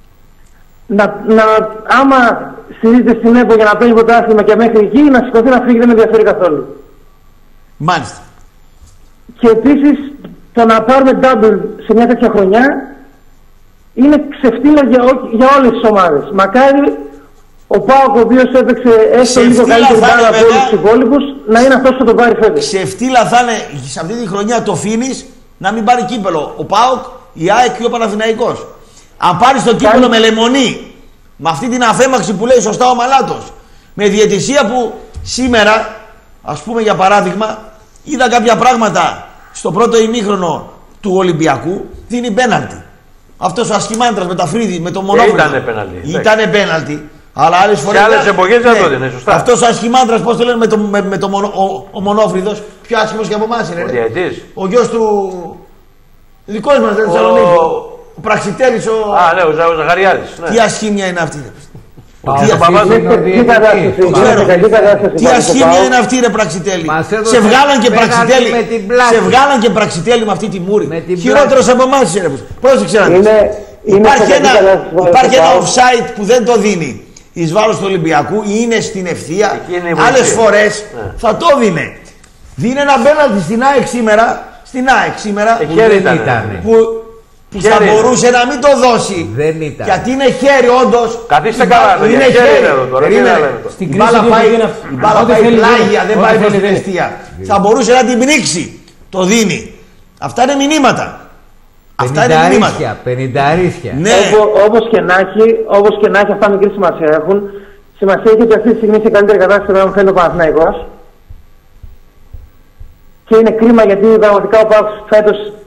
Να, να, άμα στηρίζεται στην ΕΠΟ για να παίρνει πρωτάθλημα και μέχρι εκεί, να σηκωθεί να φύγει, δεν με ενδιαφέρει καθόλου. Μάλιστα. Και επίσης το να πάρουμε double σε μια τέτοια χρονιά είναι ξεφτύλα για, για όλες τις ομάδες. Μακάρι ο ΠΑΟΚ, ο οποίος έπαιξε έστω λίγο καλύτερη μπάλα από όλους τους υπόλοιπους, να είναι αυτός που τον πάρει φέτος. Ξεφτύλα θα είναι σε αυτή τη χρονιά το φίνις να μην πάρει κύπελο. Ο ΠΑΟΚ, η ΑΕΚ και ο Παναθηναϊκός. Αν πάρει το κύπελο Κάνε... με Λεμονί, με αυτή την αφέμαξη που λέει σωστά ο Μαλάτος, με διαιτησία που σήμερα, ας πούμε για παράδειγμα, είδα κάποια πράγματα στο πρώτο ημίχρονο του Ολυμπιακού, δίνει πέναλτι. Αυτός ο ασχημάντρας με τα φρύδι, με το μονόφρυδο. Ήτανε πέναλτι. Ήτανε πέναλτι. Αλλά άλλες φορές. Σε άλλες εποχές δεν το δίνει, σωστά. Αυτός ο ασχημάντρας, πώς το λένε με το, με, με το μονο, ο, ο μονόφρυδος, πιο άσχημος και από εμάς είναι. Ο διαιτής. Ο γιος του. Δικός μας, δεν ξέρω. Ο, ο Πραξιτέλης. Ο... Α, ναι, ο Ζαχαριάδης. Ναι. Τι ασχήμια είναι αυτή. Τι ασχήμια είναι αυτή, ρε Πραξιτέλη. Σε βγάλαν και Πραξιτέλη. Σε βγάλαν και Πραξιτέλη με αυτή τη μούρη. Χειρότερος από εμάς είναι. Πρόσεξε να δεις. Υπάρχει ένα, υπάρχει ένα offside που δεν το δίνει εις βάρος του Ολυμπιακού ή είναι στην ευθεία. Άλλες φορές ναι. θα το δίνε. Δίνει ένα πέναλτι στην ΑΕΚ σήμερα. Στην ΑΕΚ σήμερα. Που, δεν ήταν, ήταν. που, που θα μπορούσε να μην το δώσει. Δεν ήταν. Γιατί είναι χέρι όντως. Καθίστε καλά. Είναι χέρι. Η μπάλα πάει πλάγια, δεν πάει προς την ευθεία. Θα μπορούσε να την πνίξει. Το δίνει. Αυτά είναι μηνύματα. Αυτά είναι μηνύματα. πενηνταρίσια. Ναι. Όπως και να έχει, όπως και να έχει, αυτά μικρή σημασία έχουν. Σημασία έχει ότι αυτή τη στιγμή σε καλύτερη κατάσταση να φαίνεται ο Παναθηναϊκός. Και είναι κρίμα γιατί πραγματικά ο Πάοκς φέτος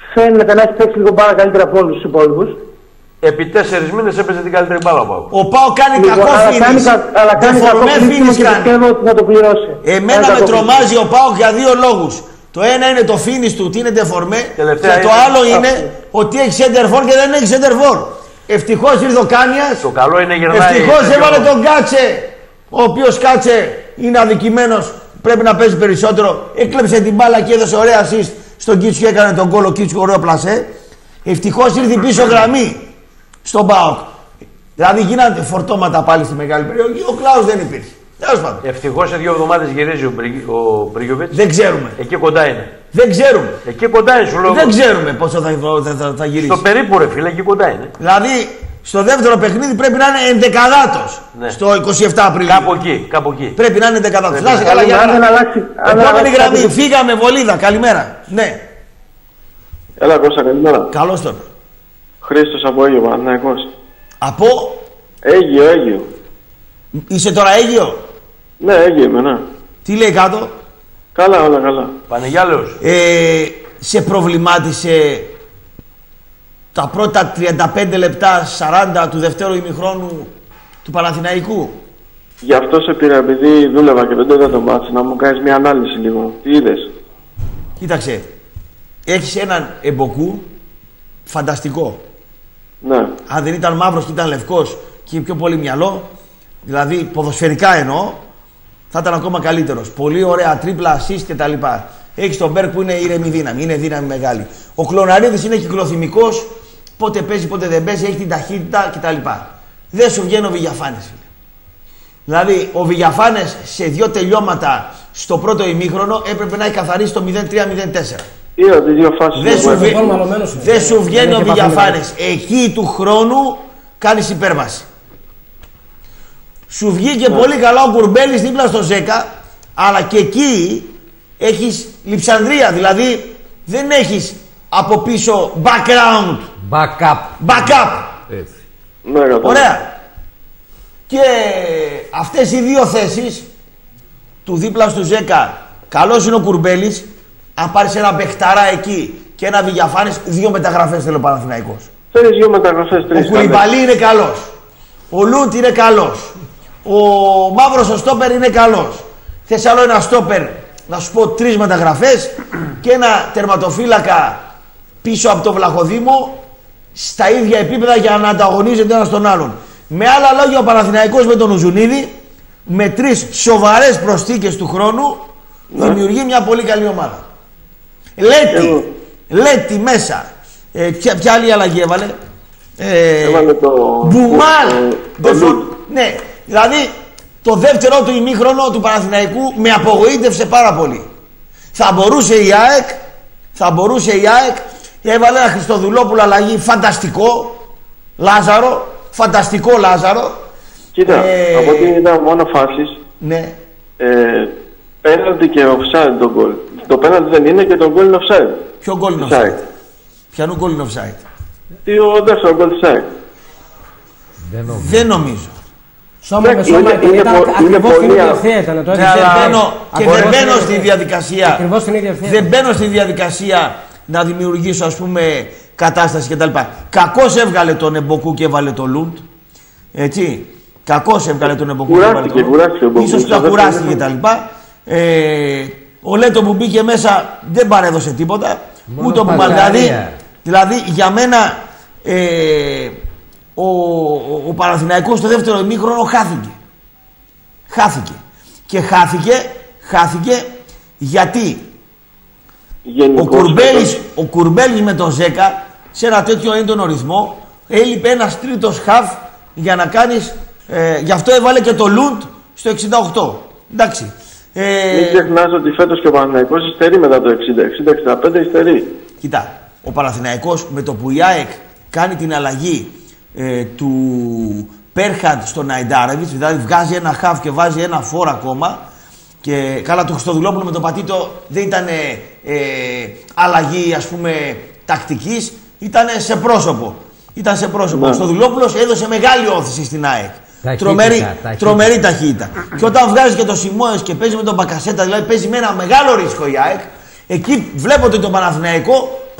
φαίνεται να έχει παίξει λίγο μπάλα καλύτερα από όλους τους υπόλοιπους. Επί τέσσερις μήνες έπαιζε την καλύτερη μπάλα ο Πάοκ. Ο Πάοκ κάνει Λοιπόν, κακό αλλά φίνις. κάνει κα- αλλά κάνει κακό Δεφορμέ φίνις φίνις και κάνει. πιστεύω ότι θα το πληρώσει. Εμένα Κάνει με κακό τρομάζει ο Πάοκ για δύο λόγους. Το ένα είναι το φίνις του, ότι είναι δεφορμέ. Τελευταία Και το είναι- άλλο είναι Αυτό. ότι έχει σέντερφορ και δεν έχει σέντερφορ. Ευτυχώς ήρθε ο Κάνιας. Το καλό είναι γυρνάει. Ευτυχώς τέτοιο- έβαλε τον Κάτσε. Ο οποίος Κάτσε είναι αδικημένος. Πρέπει να παίζει περισσότερο. Έκλεψε την μπάλα και έδωσε ωραία assist στον Κίτσου και έκανε τον κόλο Κίτσου, ωραίο πλασέ. Ευτυχώς ήρθε η πίσω γραμμή στον ΠΑΟΚ. Δηλαδή γίνανε φορτώματα πάλι στη μεγάλη περιοχή. Ο Κλάους δεν υπήρχε. Τέλος πάντων. Ευτυχώς σε δύο εβδομάδες γυρίζει ο, Μπρι... ο Μπρίγιοβιτς. Δεν ξέρουμε. Εκεί κοντά είναι. Δεν ξέρουμε. Εκεί κοντά είναι, σου λέω. Δεν ξέρουμε πόσο θα, θα, θα, θα γυρίσει. Στο περίπου, ρε φίλε, εκεί κοντά είναι. Δηλαδή στο δεύτερο παιχνίδι πρέπει να είναι ενδεκαδάτος. Ναι. Στο είκοσι επτά Απριλίου. Κάπου εκεί, κάπου εκεί. Πρέπει να είναι ενδεκαδάτος. Πρέπει Να είσαι να- καλά, Αν Γιάννα. δεν αλλάξει. αν δεν Επόμενη αλλάξει γραμμή. κάτι- Φύγαμε, Βολίδα. Καλημέρα. Ναι. Έλα Κώστα, καλημέρα. Καλώς τον. Χρήστος από Αίγιο, Παναθηναϊκός. Από. Αίγιο, Αίγιο. Είσαι τώρα Αίγιο. Ναι, Αίγιο είμαι, ναι. Τι λέει κάτω. Καλά, όλα καλά. Πανεγιάλεος. Ε, σε προβλημάτισε τα πρώτα τριάντα πέντε λεπτά, σαράντα του δευτέρου ημιχρόνου του Παναθηναϊκού. Γι' αυτό σε πήρα, επειδή δούλευα και δεν το είδα το μάτσο, να μου κάνεις μια ανάλυση λίγο. Τι είδες? Κοίταξε, έχεις έναν Εμποκού φανταστικό. Ναι. Αν δεν ήταν μαύρος και ήταν λευκός και είχε πιο πολύ μυαλό, δηλαδή ποδοσφαιρικά εννοώ, θα ήταν ακόμα καλύτερος. Πολύ ωραία τρίπλα, assist κτλ. Έχεις τον Μπέρκ που είναι ήρεμη δύναμη, είναι δύναμη μεγάλη. Ο Κλωναρίδης είναι κυκλοθυμικός, πότε παίζει, πότε δεν παίζει, έχει την ταχύτητα κτλ. Δεν σου βγαίνει ο Βηγιαφάνης, φίλε. Δηλαδή, ο Βηγιαφάνης σε δύο τελειώματα στο πρώτο ημίχρονο έπρεπε να έχει καθαρίσει το μηδέν τρία μηδέν τέσσερα. Είδα τις δύο φάσεις. Δεν σου, βγει... μαλωμένος είναι. δεν σου βγαίνει Δεν ο έχει επαφή με Βηγιαφάνης. Εκεί του χρόνου κάνεις υπέρβαση. Σου βγήκε πολύ καλά ο Κουρμπέλης δίπλα στο Ζέκα, αλλά και εκεί έχεις λειψανδρία. Δηλαδή δεν έχεις από πίσω background. Backup. Backup. Έτσι. Ναι, κατάλαβα. Ωραία. Και αυτές οι δύο θέσεις του δίπλα στο Ζέκα, καλός είναι ο Κουρμπέλης. Αν πάρεις ένα παιχταρά εκεί και ένα Βηγιαφάνης, δύο μεταγραφές θέλει ο Παναθηναϊκός. Θέλεις δύο μεταγραφές, Ο τρεις. Κουλιμπαλί είναι καλός. Ο Λούντ είναι καλός. Ο Μαύρος ο Στόπερ είναι καλός. Θες άλλο ένα Στόπερ, να σου πω τρεις μεταγραφές και ένα τερματοφύλακα πίσω από το Βλαχοδήμο στα ίδια επίπεδα για να ανταγωνίζεται ένα τον άλλον. Με άλλα λόγια, ο Παναθηναϊκός με τον Ουζουνίδη, με τρεις σοβαρές προσθήκες του χρόνου, Ναι. δημιουργεί μια πολύ καλή ομάδα. Λέτη, Λέτη μέσα. Ε, ποια, ποια άλλη αλλαγή έβαλε. Ε, Έβαλε το... Μπουμάλ. το- Το το φο- Λουντ. Ναι, δηλαδή το δεύτερο του ημίχρονο του Παναθηναϊκού με απογοήτευσε πάρα πολύ. Θα μπορούσε η ΑΕΚ, θα μπορούσε η ΑΕΚ, έβαλε ένα Χριστοδουλόπουλο αλλαγή φανταστικό, Λάζαρο, φανταστικό Λάζαρο. Κοίτα, Ε, από ό,τι είδα μόνο φάσεις, Ναι, ε, πέναλτι και offside το γκολ. Το πέναλτι δεν είναι και το γκολ είναι offside. ποιο γκολ είναι Offside. offside. Ποιανού γκολ είναι offside. Τι ο δεύτερο γκολ της ΑΕΚ. Δεν νομίζω. Δεν νομίζω. Σώμα με Εντάξει, σώμα είναι- ήταν, είναι ήταν πο- ακριβώς είναι την πολύ ίδια α- ευθεία ήταν. Το Και έδειξε. δεν μπαίνω, και Ακριβώς δεν την μπαίνω ίδια στη ευθεία. διαδικασία. Ακριβώς την ίδια ευθεία. Δεν μπαίνω στη διαδικασία να δημιουργήσω, ας πούμε, κατάσταση κτλ. Κακώς έβγαλε τον Εμποκού και έβαλε τον Λούντ. Έτσι. Κακώς έβγαλε τον Εμποκού και έβαλε τον Κουράστηκε, Λούντ. κουράστηκε ο Εμποκού. Ίσως τα Στο κουράστηκε δεύτερο κτλ. Ε, ο Λέτο που μπήκε μέσα δεν παρέδωσε τίποτα. Μόνο Ούτε ο Μπουμάλ. παζαρία. Δηλαδή, δηλαδή για μένα ε, ο, ο, ο Παναθηναϊκός στο δεύτερο ημίχρονο χάθηκε. Χάθηκε. Και χάθηκε, χάθηκε γιατί ο Γενικώς, Κουρμπέλης, ο Κουρμπέλης με τον Ζέκα σε ένα τέτοιο έντονο ρυθμό έλειπε ένας τρίτος χαφ για να κάνεις, ε, γι' αυτό έβαλε και το Λούντ στο εξήντα οκτώ. Εντάξει. Ε, Μην ξεχνάς ότι φέτος και ο Παναθηναϊκός υστερεί μετά το εξήντα. εξήντα εξήντα πέντε υστερεί. Κοίτα, ο Παναθηναϊκός με το που η ΑΕΚ κάνει την αλλαγή ε, του Πέρχαντ στον Ναϊντάρεβιτς, δηλαδή βγάζει ένα χαφ και βάζει ένα φόρ ακόμα, και καλά του Χριστοδουλόπουλου με τον Πατήτο δεν ήταν ε, ε, αλλαγή, ας πούμε, τακτικής, ήταν σε πρόσωπο. Ήταν σε πρόσωπο. Ναι. Ο Χριστοδουλόπουλος έδωσε μεγάλη όθηση στην ΑΕΚ. Ταχύτητα, Τρομερή, ταχύτητα. τρομερή ταχύτητα. Και όταν βγάζει και το Σιμόες και παίζει με τον Μπακασέτα, δηλαδή παίζει με ένα μεγάλο ρίσκο η ΑΕΚ, εκεί βλέπω ότι τον Παναθηναϊκό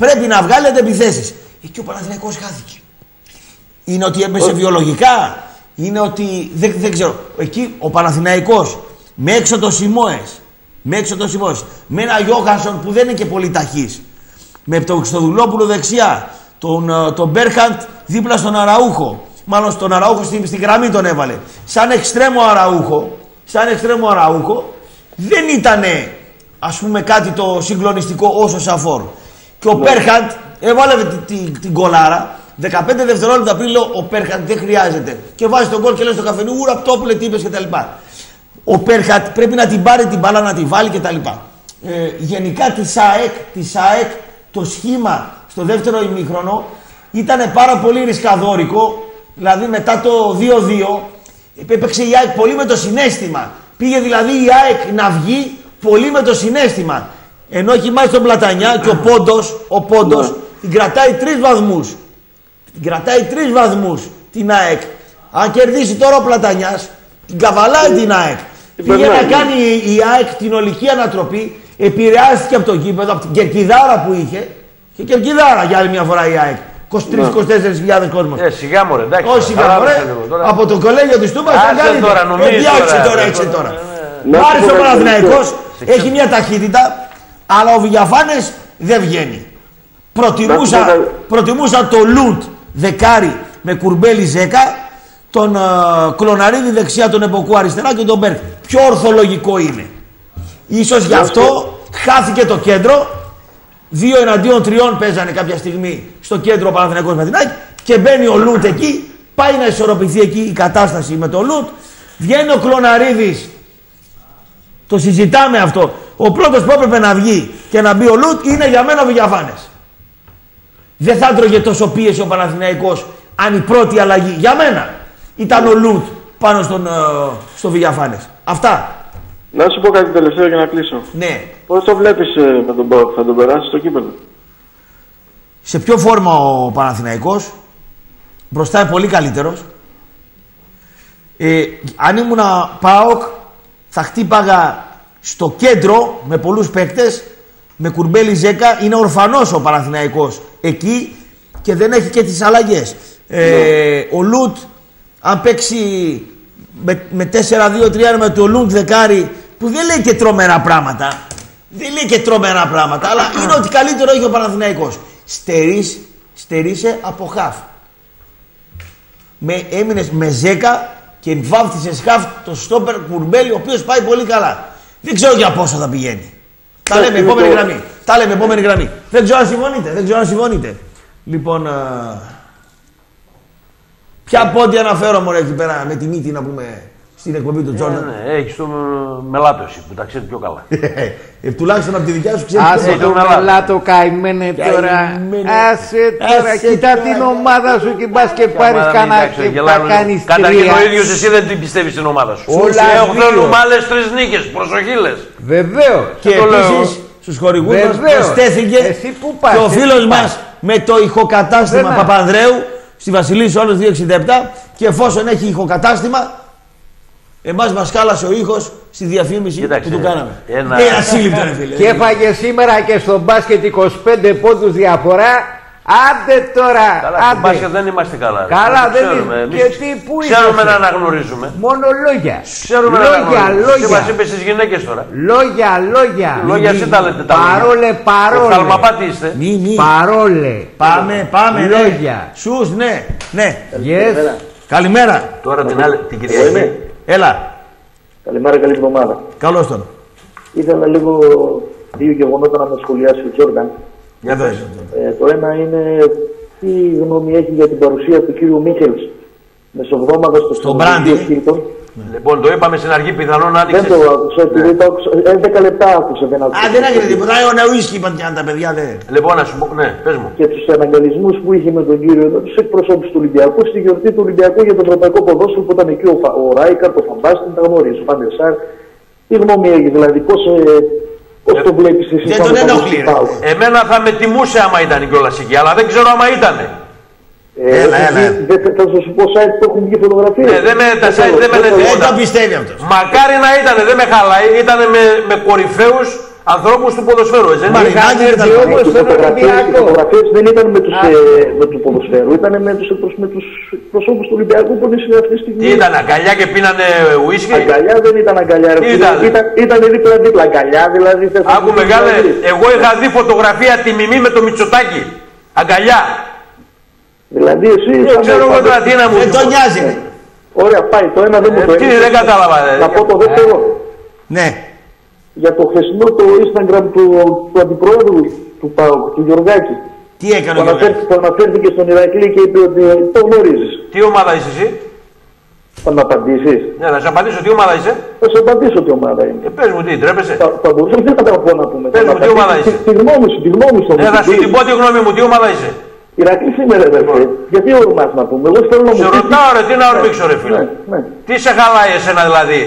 πρέπει να βγάλετε επιθέσεις. Εκεί ο Παναθηναϊκός χάθηκε. Είναι ότι έπεσε βιολογικά, είναι ότι δεν, δεν ξέρω. Εκεί ο Παναθηναϊκός με έξω το Σιμόες, με έξω το Σιμόες, με ένα Γιώχανσον που δεν είναι και πολύ ταχύς, με τον Χριστοδουλόπουλο δεξιά, τον, τον Μπέρχαντ δίπλα στον Αραούχο. Μάλλον στον Αραούχο στην, στην γραμμή τον έβαλε. Σαν εξτρέμο Αραούχο, σαν εξτρέμο Αραούχο, δεν ήτανε ας πούμε κάτι το συγκλονιστικό όσο Σαφόρ. Και ο Μπέρχαντ έβαλε την, την, την κολάρα. δεκαπέντε δευτερόλεπτα πριν λέω ο Πέρχατ δεν χρειάζεται. Και βάζει τον γκολ και λέει στο καφενείο ούρα πτώπουλε τι είπες κτλ. Ο Πέρχατ πρέπει να την πάρει την μπάλα να τη βάλει κτλ. Ε, γενικά τη ΑΕΚ, τη ΑΕΚ το σχήμα στο δεύτερο ημίχρονο ήταν πάρα πολύ ρισκαδόρικο. Δηλαδή μετά το δύο δύο έπαιξε η ΑΕΚ πολύ με το συναίσθημα. Πήγε δηλαδή η ΑΕΚ να βγει πολύ με το συναίσθημα. Ενώ έχει μάθει τον Πλατανιά και ο Πόντος, ο Πόντος την κρατάει τρεις βαθμούς. Την κρατάει τρεις βαθμούς την ΑΕΚ. Αν κερδίσει τώρα ο Πλατανιάς, την καβαλάει την ΑΕΚ. Πήγε να κάνει η ΑΕΚ την ολική ανατροπή, επηρεάστηκε από το γήπεδο, από την κερκιδάρα που είχε. Και κερκιδάρα για άλλη μια φορά η ΑΕΚ. είκοσι τρεις με είκοσι τέσσερις χιλιάδες κόσμος. Ε, σιγά μωρέ, εντάξει. Όχι σιγά μωρέ, από το κολέγιο της Τούμπας θα κάνει. Ενδιάξει τώρα, έτσι τώρα. Μ' άρεσε ο Παναθηναϊκός, έχει μια ταχύτητα, αλλά ο Βηγιαφάνες δεν βγαίνει. Προτιμούσα, προτιμούσα το Λουντ δεκάρι με Κουρμπέλη Ζέκα, τον uh, Κλωναρίδη δεξιά, τον Εμποκού αριστερά και τον Μπέρκ. Πιο ορθολογικό είναι. Ίσως γι' αυτό χάθηκε το κέντρο. Δύο εναντίον τριών παίζανε κάποια στιγμή στο κέντρο ο Παναθηναϊκός με την ΑΕΚ και μπαίνει ο Λουντ εκεί. Πάει να ισορροπηθεί εκεί η κατάσταση με τον Λουντ. Βγαίνει ο Κλωναρίδης. Το συζητάμε αυτό. Ο πρώτος που έπρεπε να βγει και να μπει ο Λουντ είναι για μένα ο Βηγιαφάνες. Δεν θα έτρωγε τόσο πίεση ο Παναθηναϊκός αν η πρώτη αλλαγή για μένα ήταν ο Λουντ πάνω στον, uh, στο Βηγιαφάνες. Αυτά. Να σου πω κάτι τελευταίο για να κλείσω. Ναι. Πώς το βλέπεις ε, με τον Πάοκ, θα τον περάσει στο κύπελλο? Σε ποιο φόρμα ο Παναθηναϊκός? Μπροστά είναι πολύ καλύτερος. Ε, αν ήμουνα ΠΑΟΚ θα χτύπαγα στο κέντρο με πολλούς παίκτες, με Κουρμπέλη Ζέκα. Είναι ορφανός ο Παναθηναϊκός εκεί και δεν έχει και τις αλλαγές. Ε, ο Λουτ αν παίξει με, με τέσσερα δύο τρία με το Λουντ δεκάρι που δεν λέει και τρομερά πράγματα, δεν λέει και τρομερά πράγματα, αλλά είναι ότι καλύτερο έχει ο Παναθηναϊκός. Στερείς, στερείσαι από χαφ. Με, έμεινες με Ζέκα και βάφτισες χαφ το στόπερ Κουρμπέλη, ο οποίος πάει πολύ καλά. Δεν ξέρω για πόσο θα πηγαίνει. Τα λέμε επόμενη γραμμή. Τα λέμε επόμενη γραμμή. Δεν ξέρω αν συμφωνείτε. Δεν ξέρω αν συμφωνείτε. Λοιπόν, α... ποια πόντι αναφέρω μόνο εκεί πέρα με τη μύτη να πούμε στην εκπομπή του Τζόρνταν. Ναι, ναι, έχεις το Μελάτο που τα ξέρει πιο καλά. ε, τουλάχιστον από τη δικιά σου ξέρει. Άσε το Μελάτο καημένε τώρα. Άσε τώρα, κοίτα την ομάδα σου και πας και πάρεις κανένα και θα κάνεις τρία. Καταρχήν ο ίδιος εσύ δεν την πιστεύεις την ομάδα σου. Έχουν θέλουμε άλλες τρεις νίκες, προσοχήλες. Βεβαίως. Και επίσης στους χορηγούς μας προσθέθηκε και ο φίλος μας με το ηχοκατάστημα Παπανδρέου στη Βασιλής Όλος δύο εξήντα επτά και εφόσον έχει ηχοκατάστημα, εμάς μας χάλασε ο ήχος στη διαφήμιση. Κοίταξε, που του κάναμε. Ένα... Ε, ασύλληπτο ρε φίλε. Και έφαγε σήμερα και στο μπάσκετ είκοσι πέντε πόντους διαφορά. Άντε τώρα! Καλά, άντε. στο μπάσκετ δεν είμαστε καλά. Καλά, δεν ξέρουμε. είμαστε. Και τι, πού ξέρουμε να αναγνωρίζουμε. Μόνο λόγια. Ξέρουμε λόγια, να αναγνωρίζουμε. λόγια. Τι μας είπες στις γυναίκες τώρα. Λόγια, λόγια. Λόγια εσύ τα λέτε τα λόγια. Παρόλε, παρόλε. Θαλμαπάτι είστε. Μη, μη. Παρόλε. Πάμε, πάμε. Λόγια. Ναι. Σους, ναι. Ναι. Yes. Καλημέρα. Τώρα την άλλη, την Κυριακή. Έλα. Καλημέρα, καλή εβδομάδα. Καλώς τον. Ήθελα λίγο δύο γεγονότα να με σχολιάσει ο Τζόρνταν. Για δες. Ε, το ένα είναι τι γνώμη έχει για την παρουσία του κύριου Μίχελς μεσοβδόμαδα στο Στονίδιο Χίλτον. Λοιπόν, το είπαμε στην αρχή, πιθανόν να άντυξες. Δεν το άκουσα, επειδή το άκουσα. έντεκα λεπτά άκουσα, δεν άκουσα. Α, δεν έγινε τίποτα. Ο Νεουίσκι είπαν και αν τα παιδιά δεν. Λοιπόν, να σου πω, ναι, πες μου. Και τους αναγκαλισμούς που είχε με τον κύριο εδώ, τους εκπροσώπους του Ολυμπιακού, στη γιορτή του Ολυμπιακού για το ευρωπαϊκό ποδόσφαιρο που ήταν εκεί ο, ο Ράικαρ, ο Φαμπάστιν, τα γνωρίζει, ο Φαντεσάρ. Τι γνώμη έχει, δηλαδή, πώς, ε, πώς ε, το βλέπεις εσύ? Δεν τον ενοχλεί. Εμένα θα με τιμούσε άμα ήταν κιόλας εκεί, αλλά δεν ξέρω άμα ήτανε. Ε, έλα, έλα. Δεν θα σου πω site που έχουν βγει φωτογραφίες. Ναι, δεν με, τα site δεν με λένε. Δεν το πιστεύει αυτός. Μακάρι να ήταν, δεν με χαλάει. Ήταν με, με κορυφαίους ανθρώπους του ποδοσφαίρου. Έτσι, Μα οι φωτογραφίες δεν ήταν με τους, ε, με του ποδοσφαίρου, ήταν με τους, με τους προσώπους του Ολυμπιακού που είναι αυτή τη στιγμή. Τι ήταν, αγκαλιά και πίνανε ουίσκι? Αγκαλιά δεν ήταν αγκαλιά, ρε, ήταν, ήταν, ήταν δίπλα-δίπλα αγκαλιά, δηλαδή. Άκου μεγάλε, εγώ είχα δει φωτογραφία τη Μιμή με το Μητσοτάκι. Αγκαλιά. Δηλαδή εσύ... Δεν ξέρω εγώ τώρα τι να μου πει. Δεν τον νοιάζει. Ωραία, πάει το ένα δεν μου το Τι δεν κατάλαβα. Να πω το δεύτερο. Ναι. Για το χθεσινό το Instagram του, του αντιπρόεδρου του ΠΑΟΚ, του Γιωργάκη. Τι έκανε ο Γιωργάκης? Που αναφέρθηκε στον Ηρακλή και είπε ότι το γνωρίζεις. Τι ομάδα είσαι εσύ? Θα μου απαντήσεις? Ναι, να σου απαντήσω τι ομάδα είσαι. Θα σου απαντήσω τι ομάδα είναι. Ε, πες μου τι, τρέπεσαι. Θα, θα μπορούσα δεν θα τα πω να πούμε. Πες μου τι ομάδα είσαι. Τη γνώμη σου, τη γνώμη σου. Ναι, θα σου την πω τη γνώμη μου, τι ομάδα είσαι. Ηρακλή σήμερα ρε φίλε. Γιατί ορμάς να πούμε. Εγώ θέλω να μου πεις. Σε ρωτάω ρε, τι να ορμήξω ρε φίλε. Τι σε χαλάει εσένα δηλαδή?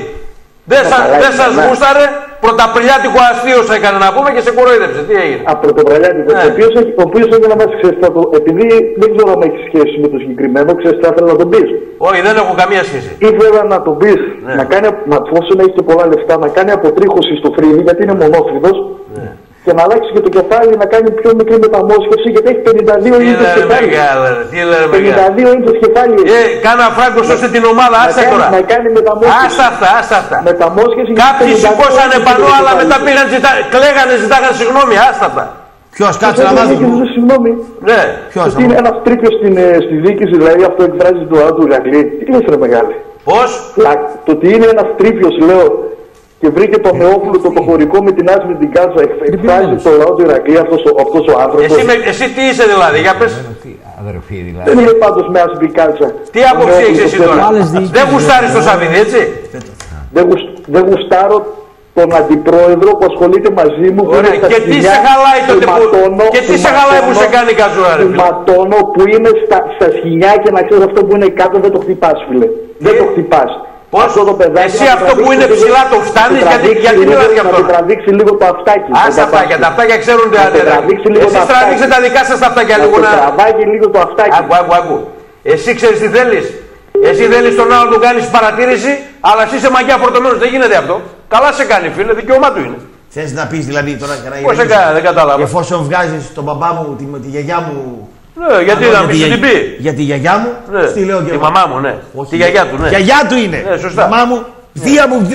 Δεν σας γούσταρε, πρωταπριλιάτικο αστείο σε έκανε να πούμε και σε κοροϊδέψε. Τι έγινε? Α, πρωταπριλιάτικο. Ο οποίος έγινε να μας ξέρει, επειδή δεν ξέρω αν έχει σχέση με το συγκεκριμένο, ξέρεις τι θα ήθελα να τον πεις. Όχι, δεν έχω καμία σχέση. Ήθελα να τον πεις, να κάνει, εφόσον έχει και πολλά λεφτά, να κάνει αποτρίχωση στο φρύδι, γιατί είναι μονόφρυδος. Και να αλλάξει και το κεφάλι, να κάνει πιο μικρή μεταμόσχευση, γιατί έχει πενήντα δύο ίντσες κεφάλι. Τι λέμε, πενήντα δύο ίντσες κεφάλι. Ε, κάνα φράγκο ώστε την ομάδα, άστα τώρα. Να κάνει μεταμόσχευση. Άστα αυτά, άστα αυτά. Μεταμόσχευση. Κάποιοι σηκώσανε πανώ, αλλά μετά πήγαν, ζητά, κλαίγανε, ζητάγαν συγγνώμη, άστα αυτά. Ποιος, κάτσε να μάθει. Συγγνώμη. Ναι. Ποιος. Ότι είναι ένας τρίπιος στη διοίκηση, δηλαδή αυτό εκφράζει το του Ηρακλή. Τι λες ρε μεγάλη. Πώς? Το ότι είναι ένας τρίπιος, λέω, και βρήκε το Νεόπουλο το χωρικό με την άσμη την κάτσα. Εκφράζει το λαό του Ηρακλή αυτός, αυτός ο άνθρωπος. Εσύ, με, εσύ τι είσαι δηλαδή, για πες. Αδερφή δηλαδή. Δεν είναι πάντως με άσμη κάτσα. Τι άποψη έχεις εσύ τώρα? Δεν γουστάρεις το Σαββίδι, έτσι? Δεν, γουσ, δεν γουστάρω τον αντιπρόεδρο που ασχολείται μαζί μου. Ωραία, και τι σε χαλάει τότε που, και τι σε χαλάει που σε κάνει καζούρα ρε φίλε? Ματώνω που είναι στα, στα σχοινιά και να ξέρω αυτό που είναι κάτω δεν το χτυπάς φίλε. Δεν το χτυπάς. Πώς? Εσύ αυτό που είναι ψηλά το φτάνεις, γιατί, γιατί μιλάς γι' αυτό? Να τραβήξει λίγο το αυτάκι. Ας τα αυτάκια, τα αυτάκια ξέρουν τα αντίδρα. Εσείς τραβήξτε τα δικά σας τα αυτάκια λίγο να... Τραβάγει λίγο το αυτάκι. Άκου, άκου, άκου. Εσύ ξέρεις τι θέλεις? Εσύ θέλεις τον άλλο να του κάνεις παρατήρηση, αλλά εσύ είσαι μαγιά φορτωμένος. Δεν γίνεται αυτό. Καλά σε κάνει φίλε, δικαίωμά του είναι. Θες να πεις δηλαδή τώρα και να πώς σε κάνει, δεν κατάλαβα. Εφόσον βγάζεις τον μπαμπά μου, τη, τη γιαγιά μου. Ναι, γιατί να μην σου την πει. Για τη γιαγιά μου, ναι. Στη λέω και τη μαμά μου, ναι. Όχι, τη γιαγιά του, ναι. Γιαγιά του είναι. Ναι, σωστά. Μαμά μου, θεία μου.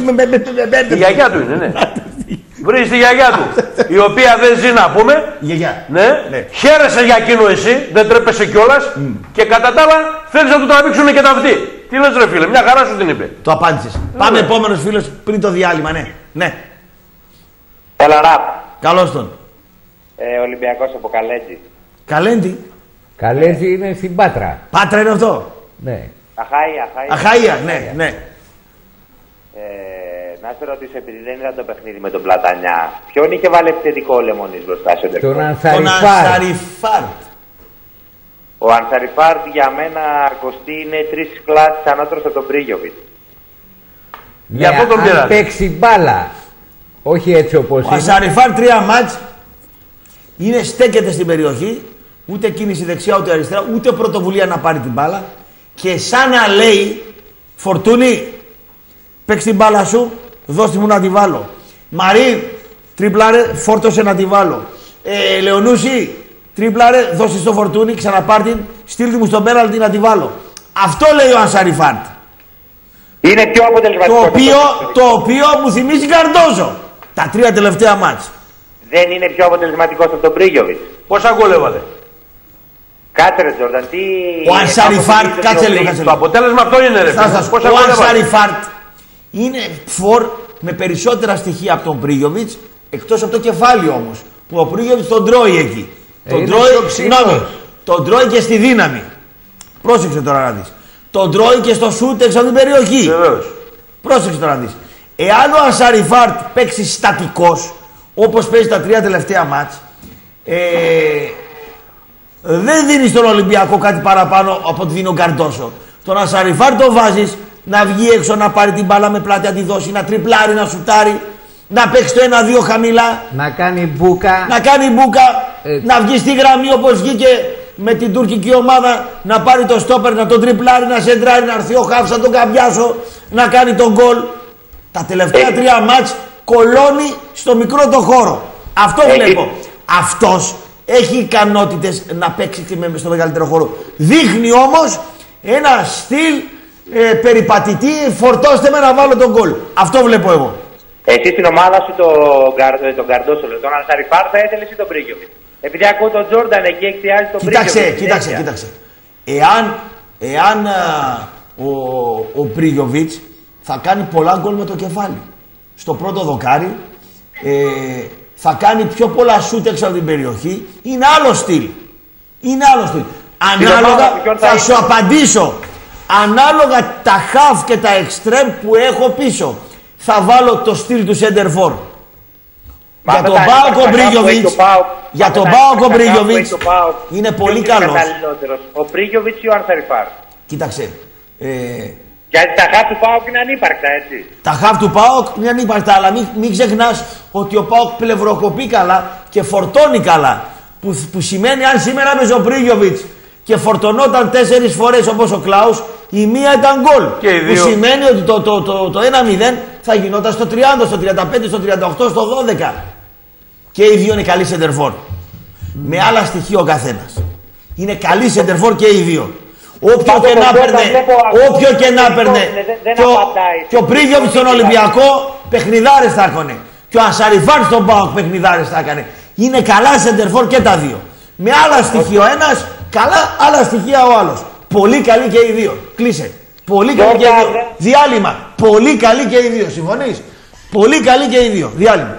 Τη γιαγιά του είναι, ναι. Βρεις τη γιαγιά του, η οποία δεν ζει να πούμε. Γιαγιά. Ναι. ναι. Χαίρεσαι για εκείνο εσύ, δεν τρέπεσαι κιόλας. Mm. Και κατά τα άλλα θέλεις να του τραβήξουν και τα αυτή. Τι λες ρε φίλε, μια χαρά σου την είπε. Το απάντησες. Ναι. Πάμε επόμενος φίλος πριν το διάλειμμα, ναι. Ναι. Έλα ραπ. Καλώς τον. Ε, Ολυμπιακός από Καλέντη. Καλέντη. Καλέντη είναι στην Πάτρα. Πάτρα είναι αυτό. Ναι. Αχάια, Αχάια. Αχάια, ναι, ναι. Ε, να σε ρωτήσω, επειδή δεν είδα το παιχνίδι με τον Πλατανιά, ποιον είχε βάλει επιθετικό ο Λεμονής μπροστά σε τερκό? Τον Ανσαριφάρτ. Ο Ανσαριφάρτ για μένα Κωστή είναι τρεις κλάσεις ανώτερος από τον Πρίγιοβιτ. Ναι, για αυτό τον πειράζει. Αν παίξει μπάλα, όχι έτσι όπως είναι. Ο Ανσαριφάρτ τρία μάτς είναι, στέκεται στην περιοχή, ούτε κίνηση δεξιά ούτε αριστερά, ούτε πρωτοβουλία να πάρει την μπάλα και σαν να λέει Φορτούνη, παίξ την μπάλα σου, δώσ' μου να τη βάλω. Μαρή, τρίπλαρε, φόρτωσε να τη βάλω. Ε, Λεωνούση, τρίπλαρε, δώσε στο Φορτούνη, ξαναπάρ την, στείλ' μου στον πέναλτι να τη βάλω. Αυτό λέει ο Ανσαριφάρτ. Είναι πιο αποτελεσματικό. Το οποίο, το οποίο μου θυμίζει Καρντόζο. Τα τρία τελευταία μάτς. Δεν είναι πιο αποτελεσματικός από τον Πρίγιοβιτ. Πόσα γκολ έβαλε? Κάτσε ρε Τζόρνταν, τι... Ο Ανσαριφάρτ, κάτσε λίγο. Το αποτέλεσμα αυτό είναι ρε. Ο Ανσαριφάρτ είναι φορ με περισσότερα στοιχεία από τον Πρίγιοβιτς, εκτός από το κεφάλι όμως. Που ο Πρίγιοβιτς τον τρώει εκεί. Ε, τον τρώει, συγγνώμη, τον τρώει και στη δύναμη. Πρόσεξε τώρα να δεις. Τον τρώει και στο σούτ έξω από την περιοχή. Βεβαίως. Πρόσεξε τώρα να δεις. Εάν ο Ανσαριφάρτ παίξει στατικός, όπως παίζει τα τρία τελευταία μάτς, ε, δεν δίνει στον Ολυμπιακό κάτι παραπάνω από ό,τι δίνει ο Καρντόσο. Τον Ανσαριφάρτ το βάζεις να βγει έξω, να πάρει την μπάλα με πλάτη, να τη δώσει, να τριπλάρει, να σουτάρει, να παίξει το ένα δύο χαμηλά. Να κάνει μπούκα. Να κάνει μπούκα, ε... να βγει στη γραμμή όπως βγήκε με την τουρκική ομάδα, να πάρει το στόπερ, να τον τριπλάρει, να σεντράρει, να έρθει ο Χάφς, να τον καμπιάσω, να κάνει τον γκολ. Τα τελευταία τρία μάτς κολώνει στο μικρό το χώρο. Αυτό έχει. Βλέπω. Αυτός έχει ικανότητες να παίξει και με στο μεγαλύτερο χώρο. Δείχνει όμως ένα στυλ ε, περιπατητή, φορτώστε με να βάλω τον γκολ. Αυτό βλέπω εγώ. Εσύ στην ομάδα σου τον το Καρντόσολο, τον Ανσαριφάρ θα ήθελες ή τον Μπρίγκοβιτς? Επειδή ακούω τον Τζόρνταν εκεί εκτιάζει τον Μπρίγκοβιτς. Κοίταξε, κοίταξε, κοίταξε. Εάν, εάν α, ο, ο Μπρίγκοβιτς θα κάνει πολλά γκολ με το κεφάλι στο πρώτο δοκάρι, ε, θα κάνει πιο πολλά σούτ έξω από την περιοχή, είναι άλλο στυλ. Είναι άλλο στυλ. Ανάλογα, θα σου απαντήσω, ανάλογα τα χαφ και τα εξτρέμ που έχω πίσω, θα βάλω το στυλ του Σέντερφορ. Για τον Πάοκ ο Μπρίγιοβιτς, για τον Πάοκ ο Μπρίγιοβιτς είναι πολύ καλός. Ο Μπρίγιοβιτς ή ο Ανσαριφάρ? Κοίταξε. Ε, Γιατί τα χαφ του ΠΑΟΚ είναι ανύπαρκτα, έτσι. Τα χαφ του ΠΑΟΚ είναι ανύπαρκτα, αλλά μην, μην ξεχνάς ότι ο ΠΑΟΚ πλευροκοπεί καλά και φορτώνει καλά. Που, που σημαίνει αν σήμερα με ο Μπρίγιοβιτς και φορτωνόταν τέσσερις φορές όπως ο Κλάους, η μία ήταν γκολ. Που σημαίνει ότι το, το, το, το ένα μηδέν θα γινόταν στο τριάντα, στο τριάντα πέντε, στο τριάντα οκτώ, στο δώδεκα. Και οι δύο είναι καλοί σεντερφόρ. Mm. Με άλλα στοιχεία ο καθένας. Είναι καλοί σεντερφόρ και οι δύο. Όποιο και να παίρνε, όποιο και να παίρνε. Και ο Μπρίγιοβιτς στον Ολυμπιακό παιχνιδάρες θα έκανε. Και ο Ανσαριφάρ στον ΠΑΟΚ παιχνιδάρες θα έκανε. Είναι καλά σεντερφόρ και τα δύο. Με άλλα στοιχεία ο ένας, καλά άλλα στοιχεία ο άλλος. Πολύ καλή και οι δύο. Κλείσε. Πολύ καλή και οι δύο. Διάλειμμα. Πολύ καλή και οι δύο. Συμφωνείς? Πολύ καλή και οι δύο. Διάλειμμα.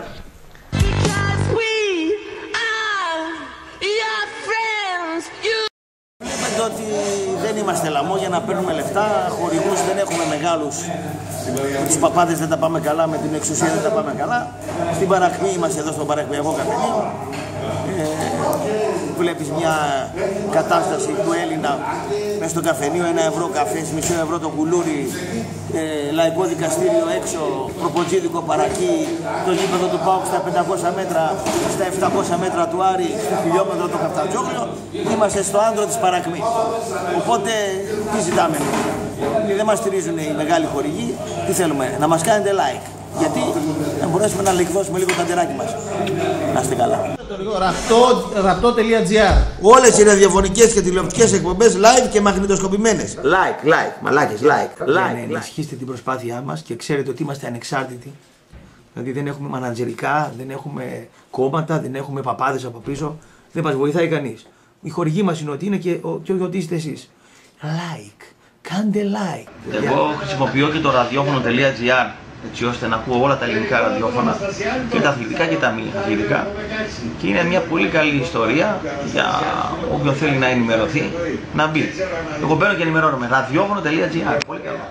Βλέπετε ότι δεν είμαστε λαμό για να παίρνουμε λεφτά. Χορηγούς δεν έχουμε μεγάλους. Με τους παπάδες δεν τα πάμε καλά. Με την εξουσία δεν τα πάμε καλά. Στην παρακμή είμαστε εδώ στο παρακμιακό καφενείο. Ε, βλέπεις μια κατάσταση του Έλληνα μέσα στο καφενείο, ένα ευρώ καφές, μισό ευρώ το κουλούρι, ε, λαϊκό δικαστήριο έξω, προποτζίδικο παρακεί, το γήπεδο του ΠΑΟΚ στα πεντακόσια μέτρα, στα επτακόσια μέτρα του Άρη, στο χιλιόμετρο το Καφτατζόγλιο, είμαστε στο άντρο της παρακμής. Οπότε τι ζητάμε? Δεν μας στηρίζουν οι μεγάλοι χορηγοί, τι θέλουμε? Να μας κάνετε like. Γιατί να μπορέσουμε να εκδώσουμε λίγο τα ντεράκι μας. Να είστε καλά. ραπτό τελεία τζι άρ. Όλες οι ραδιοφωνικές και τηλεοπτικές εκπομπές live και μαγνητοσκοπημένες. Like, like, μαλάκες, like. Like, ενισχύστε την προσπάθειά μας και ξέρετε ότι είμαστε ανεξάρτητοι. Δηλαδή δεν έχουμε μανατζερικά, δεν έχουμε κόμματα, δεν έχουμε παπάδες από πίσω. Δεν μας βοηθάει κανείς. Η χορηγή μας είναι ότι είναι και ότι είστε εσείς. Like, κάντε like. Εγώ χρησιμοποιώ και το ραδιόφωνο τελεία τζι άρ. Έτσι ώστε να ακούω όλα τα ελληνικά ραδιόφωνα και τα αθλητικά και τα μη αθλητικά. Και είναι μια πολύ καλή ιστορία για όποιον θέλει να ενημερωθεί να μπει. Εγώ μπαίνω και ενημερώνομαι. ραδιόφωνο τελεία τζι άρ. Πολύ καλό.